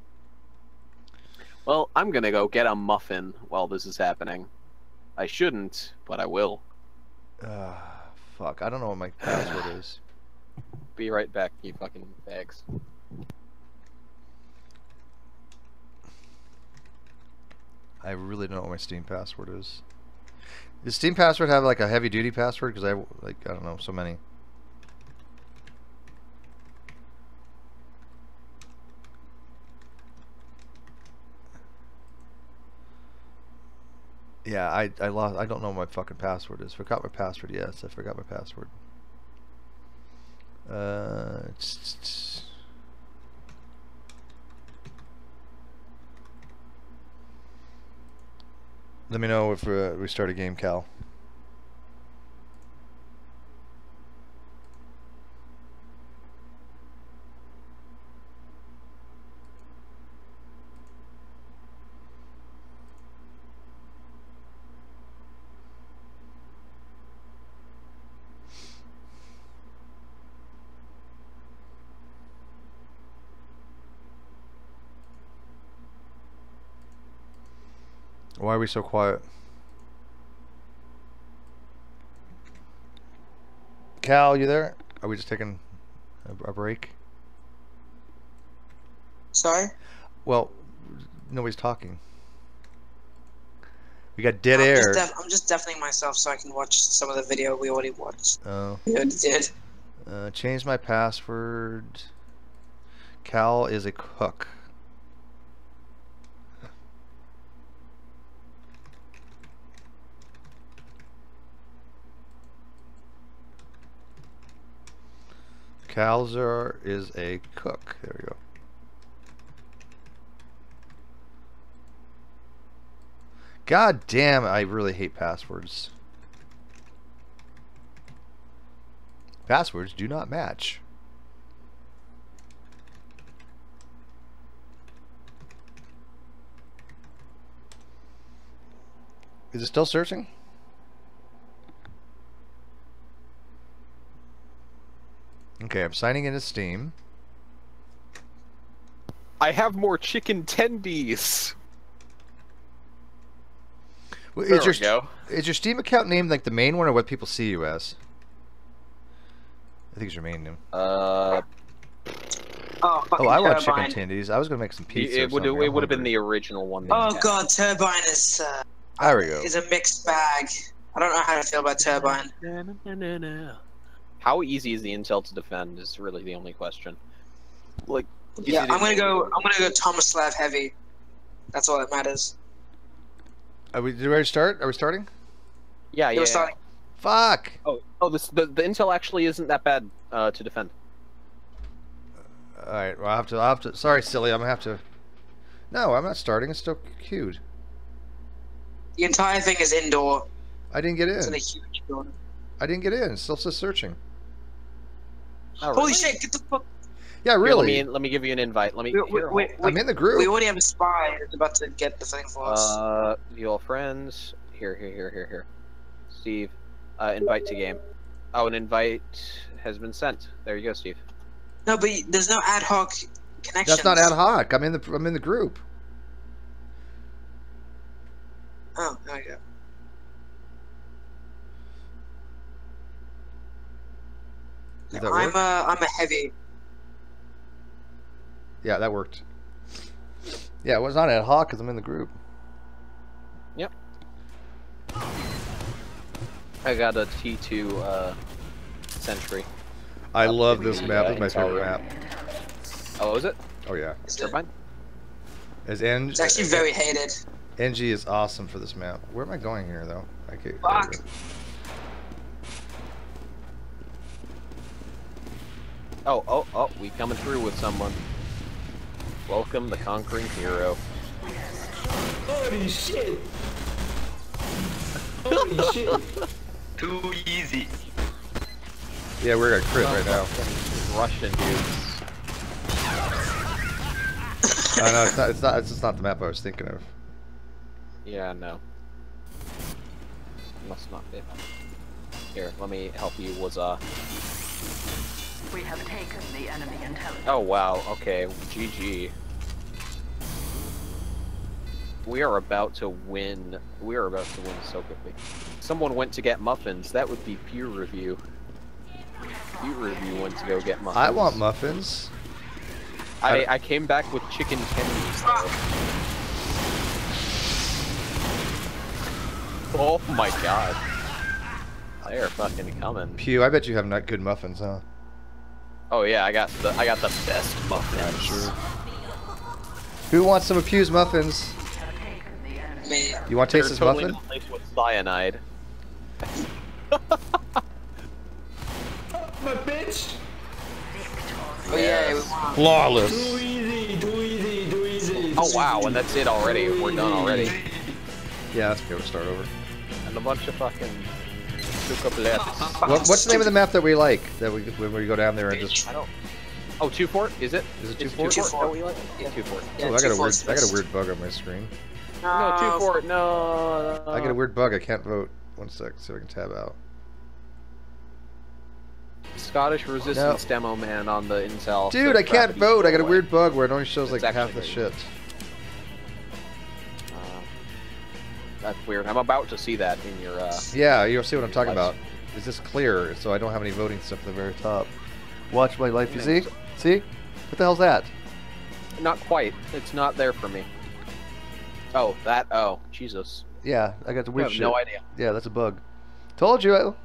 Well, I'm gonna go get a muffin while this is happening. I shouldn't, but I will. Uh, fuck, I don't know what my password is. Be right back, you fucking bags. I really don't know what my Steam password is. Does Steam password have like a heavy duty password? Because I have, like, I don't know, so many. Yeah, I I lost. I don't know what my fucking password is. Forgot my password. Yes, I forgot my password. Uh. Tss, tss. Let me know if uh, we start a game, Cal. Why are we so quiet? Cal, you there? Are we just taking a, a break? Sorry? Well, nobody's talking. We got dead I'm air. Just def I'm just deafening myself so I can watch some of the video we already watched. Oh. We already did. Uh, change my password. Cal is a cook. Callzter is a cook. There we go. God damn, I really hate passwords. Passwords do not match. Is it still searching? Okay, I'm signing into Steam. I have more chicken tendies. Well, There is we your go. is your Steam account name like the main one or what people see you as? I think it's your main name. Uh, Oh, fucking Oh, I want Turbine. chicken tendies. I was gonna make some pizza. it or would something. it I'm would have been hungry. the original one. Oh yeah. god, Turbine is uh, There we go. is a mixed bag. I don't know how to feel about Turbine. How easy is the intel to defend is really the only question. Like, you Yeah, see the- I'm gonna go. I'm gonna go Tomislav heavy. That's all that matters. Are we, did we already start? Are we starting? Yeah, They yeah. were yeah. starting. Fuck! Oh, oh, this the, the intel actually isn't that bad uh, to defend. Alright, well, I'll have to, I'll have to, sorry, silly, I'm gonna have to, no, I'm not starting, it's still queued. The entire thing is indoor. I didn't get It's in in. a huge building. I didn't get in, it still says searching. Oh, Holy really? shit! Get the fuck. Yeah, Here, really? let me let me give you an invite. Let me. We, we, here, we, I'm we, in the group. we already have a spy that's about to get the thing for us. Uh, you all friends. Here, here, here, here, here. Steve, uh, invite to game. Oh, an invite has been sent. There you go, Steve. No, but there's no ad hoc connections. That's not ad hoc, I'm in the, I'm in the group. Oh, there we go. Did that I'm work? a I'm a heavy. Yeah, that worked. Yeah, it was not ad hoc because I'm in the group. Yep. I got a T two uh, Sentry. I Up love in this the, map, uh, this is my intel favorite room. map. Oh, is it? Oh yeah. It's, Turbine? As N it's actually very hated. N G is awesome for this map. Where am I going here though? I can't, Fuck. there we go. Oh, oh, oh! We coming through with someone. Welcome, the conquering hero. Holy shit! Holy shit! Too easy. Yeah, we're at crit right now. Russian dudes. Oh, no, it's not, it's not, it's just not the map I was thinking of. Yeah, no. Must not be. Here, let me help you. Was uh. We have taken the enemy intelligence. Oh wow. Okay. G G. We are about to win. We are about to win so quickly. Someone went to get muffins. That would be Pew Review. Pew Review went to go get muffins. I want muffins. I, I came back with chicken tendies though. Oh my god. They are fucking coming. Pew, I bet you have not good muffins, huh? Oh yeah, I got the I got the best muffins. I'm sure. Who wants some of Pew's muffins? Me. You want to They're taste this totally muffin? not laced with cyanide. My bitch! Oh yeah, we Yes. won. Flawless. Too easy, too easy, too easy. Oh wow, and that's it already. We're done already. Yeah, let's go start over. And a bunch of fucking chocolates. What, what's the name of the map that we like? That we when we go down there and just. I don't. Oh, two fort? Is it? Is it It's two fort? Two Two fort. fort. Oh, we like yeah, two fort. Yeah, Oh, I got a two weird. forts I got a first. weird bug on my screen. No, two fort. No. I got a weird bug. I can't vote. One sec, so I can tab out. Scottish resistance demo man on the intel. Dude, so I can't crappy vote. I got a boy. weird bug where it only shows like It's half the actually shit. Uh, that's weird. I'm about to see that in your. Uh, Yeah, you'll see what I'm talking Lights. about. Is this clear? So I don't have any voting stuff at the very top. Watch my life. You Yeah. see? See? What the hell's that? not quite. It's not there for me. Oh, that. Oh, Jesus. Yeah, I got the I weird have shit. no idea. Yeah, that's a bug. Told you.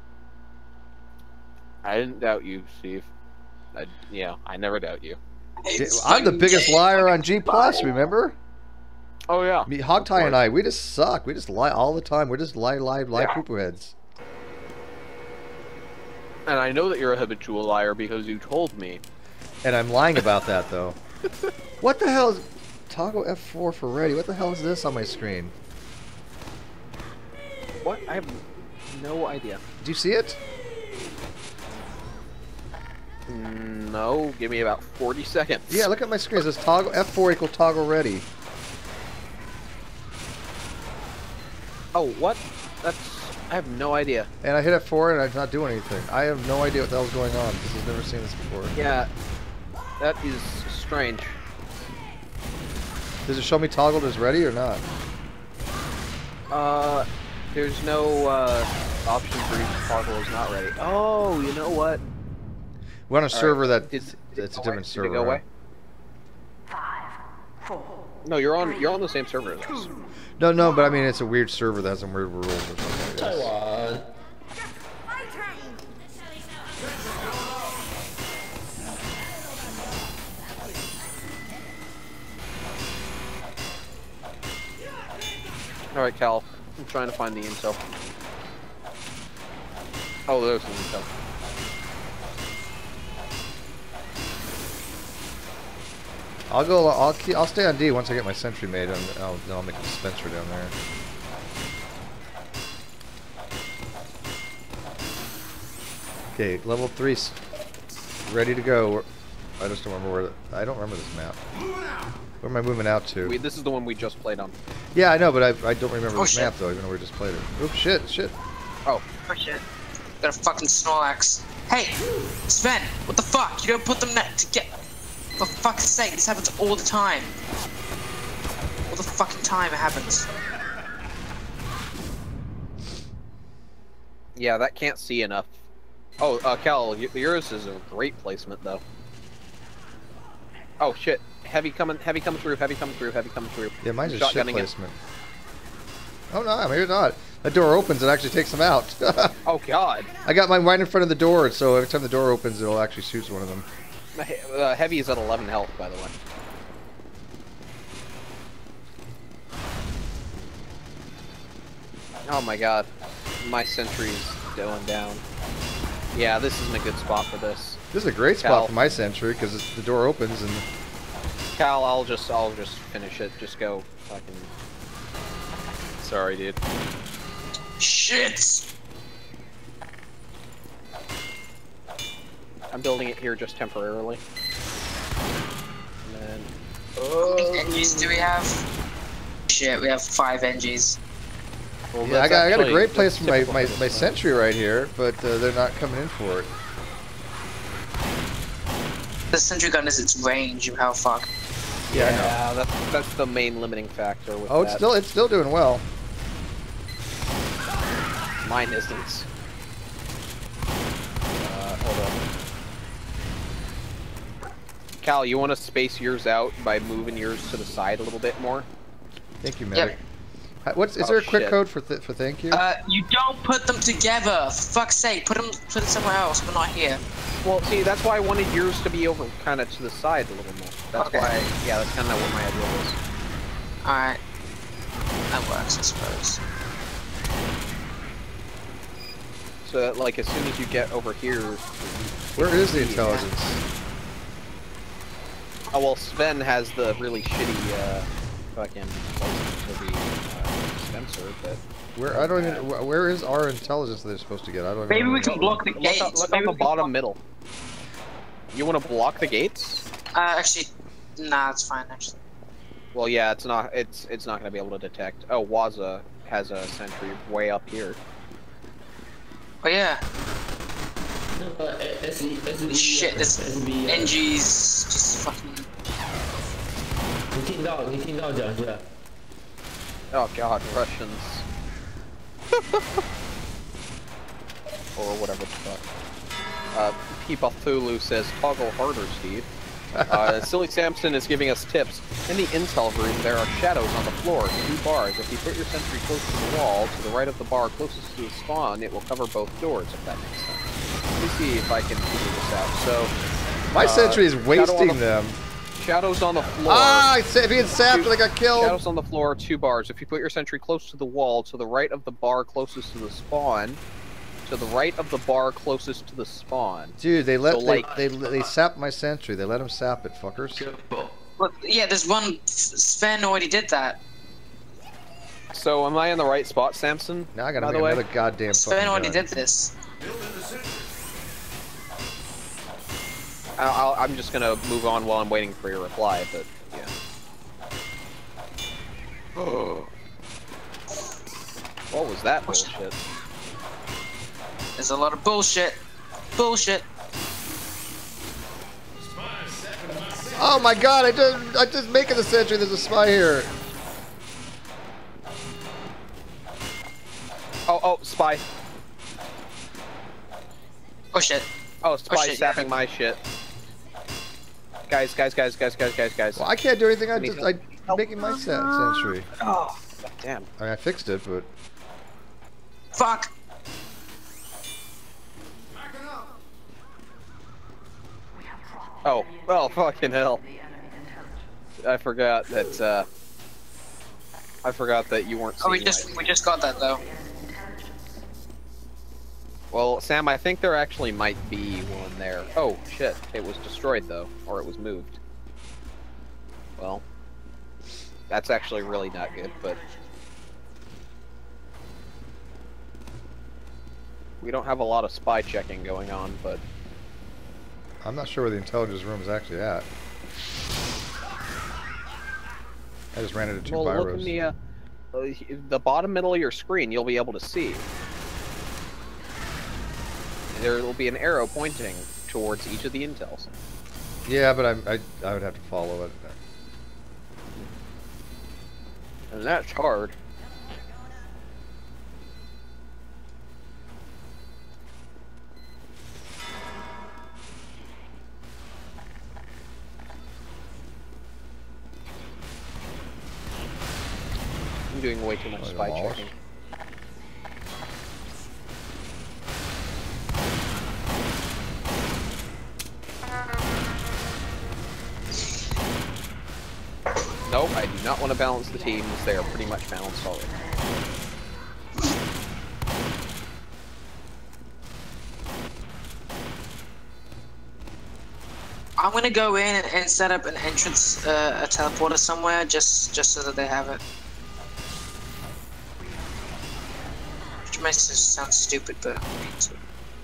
I didn't doubt you, Steve. I, yeah, I never doubt you. It's I'm the fucking biggest gay. liar on G Plus. Remember? Oh yeah. Me, Hogtie and I, we just suck. We just lie all the time. We're just lie, lie, lie, Yeah. poo poo heads. And I know that you're a habitual liar because you told me. And I'm lying about that, though. What the hell is... Toggle F four for ready. What the hell is this on my screen? What? I have no idea. Do you see it? No, give me about forty seconds. Yeah, look at my screen. It says toggle F four equal toggle ready. Oh, what? That's... I have no idea. And I hit F four and I'm not doing anything. I have no idea what the hell's going on because I've never seen this before. Yeah, that is strange. Does it show me toggled as ready or not? Uh, there's no uh, option for each toggle is not ready. Oh, you know what? We're on a All server right. that Did- it's did a it go different away? server. Did it go away? Five, four, No, you're on. You're on the same server as us. No, no, but I mean it's a weird server that has some weird rules or something. I guess. Taiwan. All right, Cal. I'm trying to find the intel. Oh, there's the intel. I'll go. I'll keep, I'll stay on D once I get my sentry made, and I'll, then I'll make a dispenser down there. Okay, level three's ready to go. I just don't remember where. The, I don't remember this map. Where am I moving out to? We, this is the one we just played on. Yeah, I know, but I, I don't remember Oh, this shit. map though, even though we just played it. Oh shit, shit. Oh, Oh shit. Got a fucking Snorlax. Hey, Sven, what the fuck? You don't put them net to get. For fuck's sake, this happens all the time. All the fucking time it happens. yeah, that can't see enough. Oh, uh, Cal, y- yours is a great placement though. Oh shit! Heavy coming, heavy coming through, heavy coming through, heavy coming through. Yeah, mine's just shit Shotgunning it. placement. Oh no, maybe not. That door opens, it actually takes them out. Oh god! I got mine right in front of the door, so every time the door opens, it'll actually shoot one of them. Uh, heavy is at eleven health, by the way. Oh my god, my sentry's going down. Yeah, this isn't a good spot for this. This is a great spot Cal. for my sentry because the door opens and. Cal, I'll just, I'll just finish it. Just go, fucking. Sorry, dude. Shit! I'm building it here just temporarily. And then. How many N Gs do we have? Shit, we have five N Gs. Well, Yeah, I that's got, I got a actually- great place that's for my, typical my, for my this, uh, sentry right here, but uh, they're not coming in for it. The sentry gun is its range of how far. Yeah, I know. Yeah, that's that's the main limiting factor with Oh, it's that. still it's still doing well. Mine isn't. Uh, hold on. Cal, you want to space yours out by moving yours to the side a little bit more? Thank you, medic. Yep. Hi- What's is Oh, there a quick shit. code for th for thank you? Uh, you don't put them together. For fuck's sake, put them put it somewhere else, but not here. Well, see, that's why I wanted yours to be over kind of to the side a little more. That's Okay. why, yeah, that's kind of what my idea was. Alright. That works, I suppose. So that, like, as soon as you get over here... Where is the intelligence? Oh, well, Sven has the really shitty, uh, fucking license for the, uh, dispenser, but... Where I don't even. wh- Where is our intelligence that they're supposed to get? I don't. Even Maybe know. we can block the Look, gates. up, look Maybe on the we can bottom block- middle. You want to block the gates? Uh, actually, nah, it's fine, actually. Well, yeah, it's not, it's, it's not going to be able to detect. Oh, Waza has a sentry way up here. Oh yeah. Uh, S E S E Shit, this S B N G's just fucking. 你听到你听到讲一下。 Oh god, Russians. Or whatever the fuck. Uh, Peepathulu says, toggle harder, Steve. Uh, Silly Samson is giving us tips. In the intel room, there are shadows on the floor, two bars. If you put your sentry close to the wall, to the right of the bar closest to the spawn, it will cover both doors, if that makes sense. Let me see if I can figure this out. So, My uh, sentry is shadow on wasting the- them. shadows on the floor. Ah, it's being sapped and I got killed. Shadows on the floor, two bars. If you put your sentry close to the wall, to the right of the bar closest to the spawn, to the right of the bar closest to the spawn. Dude, they let So, they, like- they they sapped my sentry. They let him sap it, fuckers. Careful. But yeah, there's one. Sven already did that. So am I in the right spot, Samson? Now I gotta by make the way? another goddamn Sven fucking already gun. did this. I'll, I'll, I'm just gonna move on while I'm waiting for your reply, but yeah. Oh. What was that bullshit? There's a lot of bullshit. Bullshit. Oh my god! I just I just making the sentry. There's a spy here. Oh, oh, spy. Oh shit. Oh, spy Oh, shit, sapping yeah. my shit. Guys, guys, guys, guys, guys, guys, guys. Well, I can't do anything. I Let me just help. I making my set sentry. Oh, damn. I mean, I fixed it, but Fuck. Oh, well, fucking hell. I forgot that, uh... I forgot that you weren't Oh, we seeing just my- we just got that though. Well, Sam, I think there actually might be one there. Oh, shit. It was destroyed, though. Or it was moved. Well, that's actually really not good, but... We don't have a lot of spy checking going on, but... I'm not sure where the intelligence room is actually at. I just ran into two Well, look in biros. the, uh, uh, the bottom middle of your screen, you'll be able to see. There will be an arrow pointing towards each of the intels. Yeah, but I'm, I I would have to follow it. And that's hard. I'm doing way too much Oh, spy walls. checking. Nope, I do not want to balance the teams. They are pretty much balanced already. I'm gonna go in and, and set up an entrance, uh, a teleporter somewhere, just just so that they have it. Which makes it sound stupid, but I need to.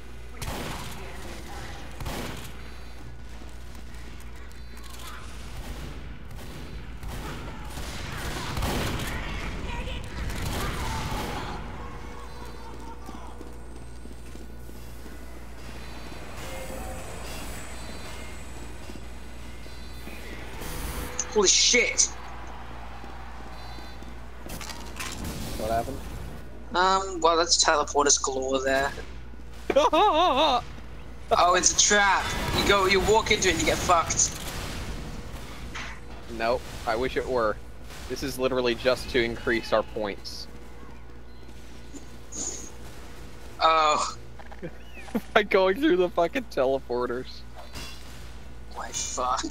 Holy shit! What happened? Um, well, that's teleporters galore there. Oh, it's a trap. You go, you walk into it and you get fucked. Nope, I wish it were. This is literally just to increase our points. Oh, By going through the fucking teleporters. my fuck.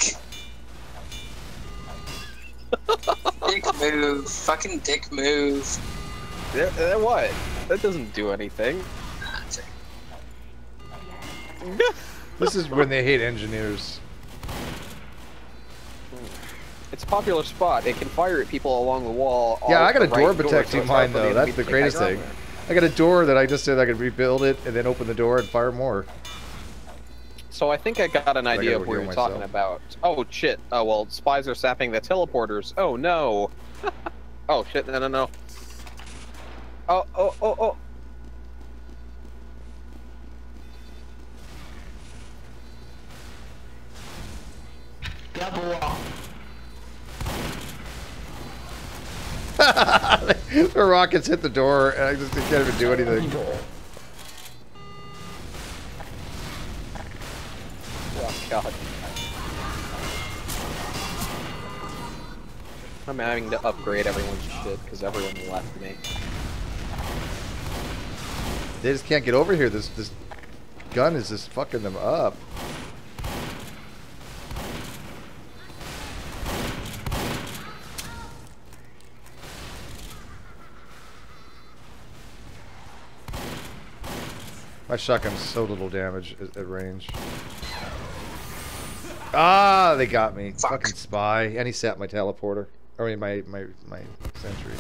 Dick move. Fucking dick move. Yeah, uh, what? That doesn't do anything. This is when they hate engineers. It's a popular spot. It can fire at people along the wall. Yeah, all I got a the door right doors, protecting so it's hard mine for the though. enemy That's to the take greatest high thing. ground I got a door that I just said I could rebuild it and then open the door and fire more. So I think I got an I idea gotta of what heal you're talking myself. about. Oh shit. Oh well, spies are sapping the teleporters. Oh no. Oh shit. No no no. Oh oh oh oh. The rockets hit the door and I just can't even do anything. Oh god. I'm having to upgrade everyone's shit because everyone left me. They just can't get over here. This this gun is just fucking them up. My shotgun's so little damage at, at range. Ah, they got me. Fuck. Fucking spy. And he sat my teleporter. I mean, my, my, my sentry.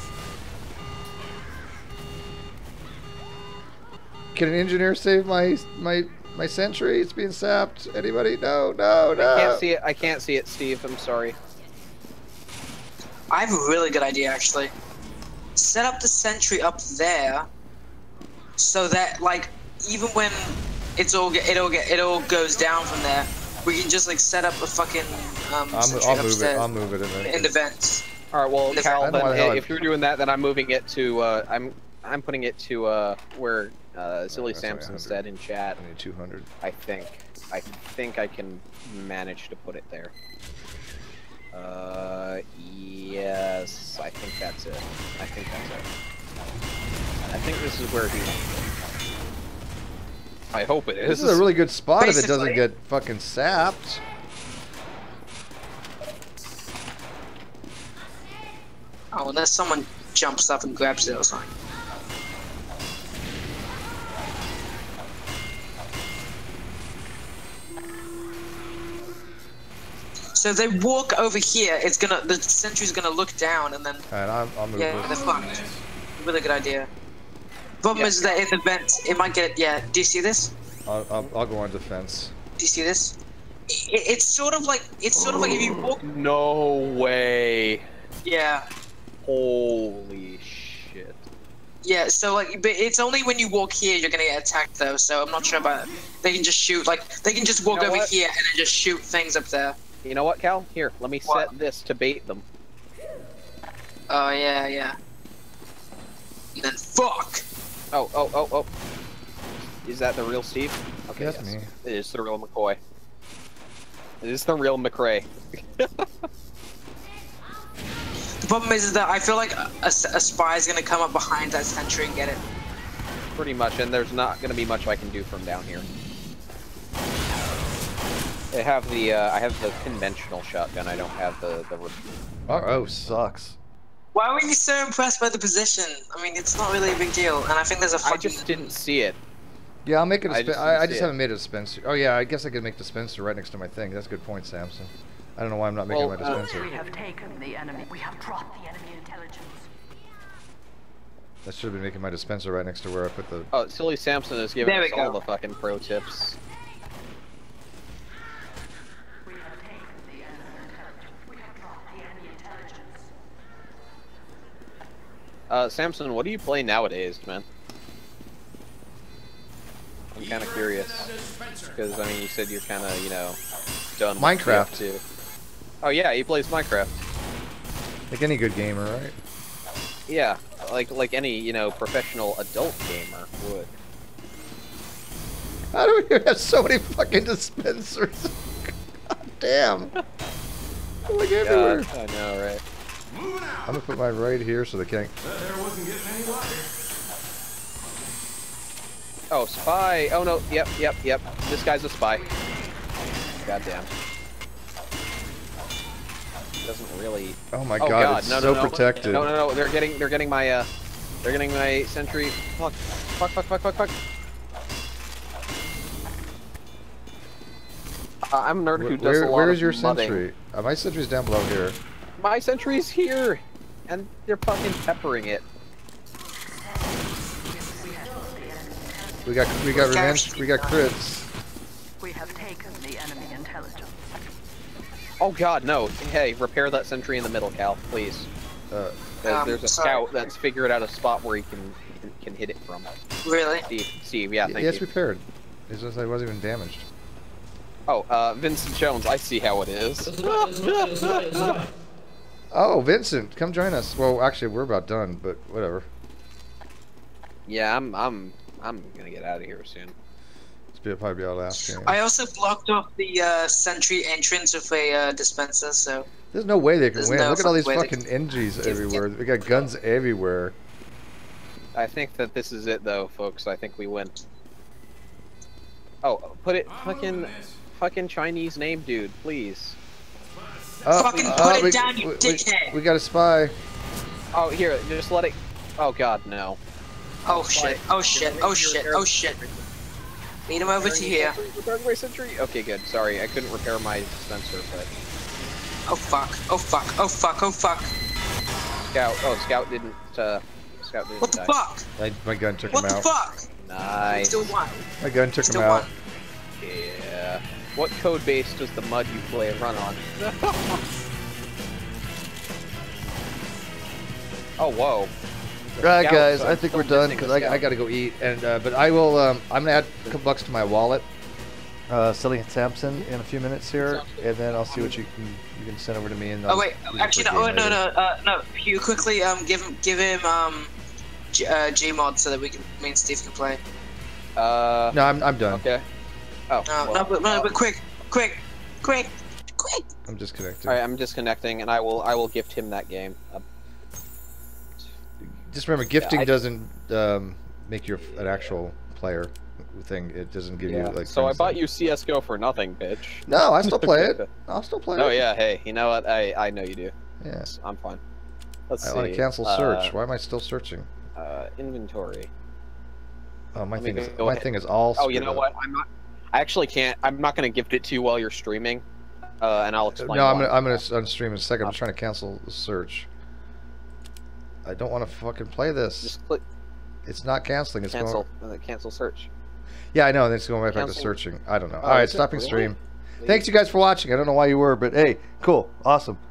Can an engineer save my, my, my sentry? It's being sapped. Anybody? No, no, no. I can't see it. I can't see it, Steve. I'm sorry. I have a really good idea, actually. Set up the sentry up there, so that like even when it's all get, it all get it all goes down from there, we can just like set up a fucking um, I'm, sentry I'll move it. upstairs I'll move it in there. in the vents. All right. Well, The- Cal, I don't know why the then, hell if you're doing that, then I'm moving it to. Uh, I'm I'm putting it to uh, where uh, Silly that's only Samson one hundred. said in chat. I need two hundred. I think. I think I can manage to put it there. Uh, yes. I think that's it. I think that's it. I think this is where he. I hope it is. This is a really good spot if it doesn't Basically- get fucking sapped. Oh, unless someone jumps up and grabs it or something. So if they walk over here, it's gonna the sentry's gonna look down and then Alright, I'll, I'll move yeah, they're this. fucked. Really good idea. Problem Yeah. is that in the vent, it might get yeah. Do you see this? I'll, I'll, I'll go on defense. Do you see this? It, it's sort of like it's sort of like if you walk. No way. Yeah, Holy shit. yeah. So like, but it's only when you walk here you're gonna get attacked though. So I'm not sure about it. They can just shoot like they can just walk You know over what? here and then just shoot things up there. You know what, Cal? Here, let me What? set this to bait them. Oh yeah, yeah. And then fuck. Oh, oh, oh, oh. Is that the real Steve? Okay, That's yes. me. It is the real McCoy. It is the real McRae. The problem is, is that I feel like a, a, a spy is gonna come up behind that sentry and get it. Pretty much, and there's not gonna be much I can do from down here. I have the uh, I have the conventional shotgun. I don't have the the. R O sucks. Why were you so impressed by the position? I mean, it's not really a big deal, and I think there's a I fucking. just didn't see it. Yeah, I'll make it a I spen- just I, I didn't just see haven't made a dispenser. Oh yeah, I guess I could make dispenser right next to my thing. That's a good point, Samson. I don't know why I'm not making Well, my uh, dispenser. We have taken the enemy. We have dropped the enemy intelligence. I should have been making my dispenser right next to where I put the... Oh, Silly Samson is giving There us we all go. the fucking pro tips. We have taken the enemy intelligence. We have dropped the enemy intelligence. Uh, Samson, what do you play nowadays, man? I'm kind of curious. Because, I mean, you said you're kind of, you know, done with Minecraft. T F two. Oh, yeah, he plays Minecraft. Like any good gamer, right? Yeah, like like any, you know, professional adult gamer would. How do we have so many fucking dispensers? God damn. They're like everywhere. God, I know, right? I'm gonna put mine right here so they can't... Oh, spy! Oh no, yep, yep, yep. This guy's a spy. Goddamn. Doesn't really. Oh my Oh god, god, it's no, so no, no. protected. No, no, no, they're getting, they're getting my, uh, they're getting my sentry. Fuck, fuck, fuck, fuck, fuck, fuck. Uh, I'm a nerd who Where, does where, a lot where of is your mudding. sentry? Uh, my sentry's down below here. My sentry's here, and they're fucking peppering it. We got we got Okay. revenge. We got crits. We have taken the enemy intelligence. Oh god, no. Hey, repair that sentry in the middle, Cal, please. Uh, There's, Um, there's a sorry. scout that's figured out a spot where he can can, can hit it from. Really? Steve, Steve, yeah, thank yes, you. repaired. It's just I wasn't even damaged. Oh, uh, Vincent Jones, I see how it is. It's not, it's not, it's not, it's not. Oh, Vincent, come join us. Well, actually, we're about done, but whatever. Yeah, I'm, I'm, I'm gonna get out of here soon. It's be- probably be our last game. I also blocked off the uh, sentry entrance with a uh, dispenser, so There's no way they can There's win. no Look at all these way they fucking can- N Gs everywhere. We got guns everywhere. I think that this is it, though, folks. I think we win. Oh, put it, fucking, fucking Chinese name, dude, please. Oh, Fucking oh, put it we- down, you we, we- dickhead. We got a spy. Oh, here, just let it. Oh god, no. oh shit, oh shit, oh shit, oh shit. Lead him over to here. Repairing my sentry? Okay, good. Sorry, I couldn't repair my sensor, but... Oh fuck, oh fuck, oh fuck, oh fuck. Scout, oh, Scout didn't, uh... Scout didn't What the die. fuck? I, my gun took What him the out. fuck? Nice. Still one. My gun took Still him out. one. Yeah. What code base does the mud you play run on? Oh, whoa. Right, Scout, guys, so I I'm think still we're done missing because the I, Scout. I gotta go eat. And uh, but I will. Um, I'm gonna add a couple bucks to my wallet. Uh, Silly Samson in a few minutes here, and then I'll see what you can you can send over to me. And I'll Oh wait, use it actually for a no, oh, game no, later. no, uh, no. You quickly um give him give him um G, uh, Gmod so that we can me and Steve can play. Uh... No, I'm I'm done. Okay. Oh, No, well, no, but, no, uh, but quick, quick, quick, quick. I'm disconnected. Alright, I'm disconnecting, and I will I will gift him that game. Uh, Just remember, gifting I- doesn't um, make you an actual player thing. It doesn't give you yeah. like. So I things bought like- you C S G O for nothing, bitch. No, I still play it. I'll still play Oh it. yeah, hey, you know what? I I know you do. Yes. I'm fine. Let's I see. want to cancel uh, search. Why am I still searching? Uh, inventory. Oh, my let me thing is go my ahead. thing is all. Oh, you screwed know up. what? I'm not. I actually can't. I'm not going to gift it to you while you're streaming. Uh, and I'll explain. No, I'm why. gonna I'm gonna unstream in a second. I'm just trying to cancel the search. I don't want to fucking play this. Just click It's not canceling. It's cancel. going. Uh, cancel search. Yeah, I know. And it's going right back to Cancel. searching. I don't know. Oh, All right, is it stopping really? stream. Please. Thanks you guys for watching. I don't know why you were, but hey, cool, awesome.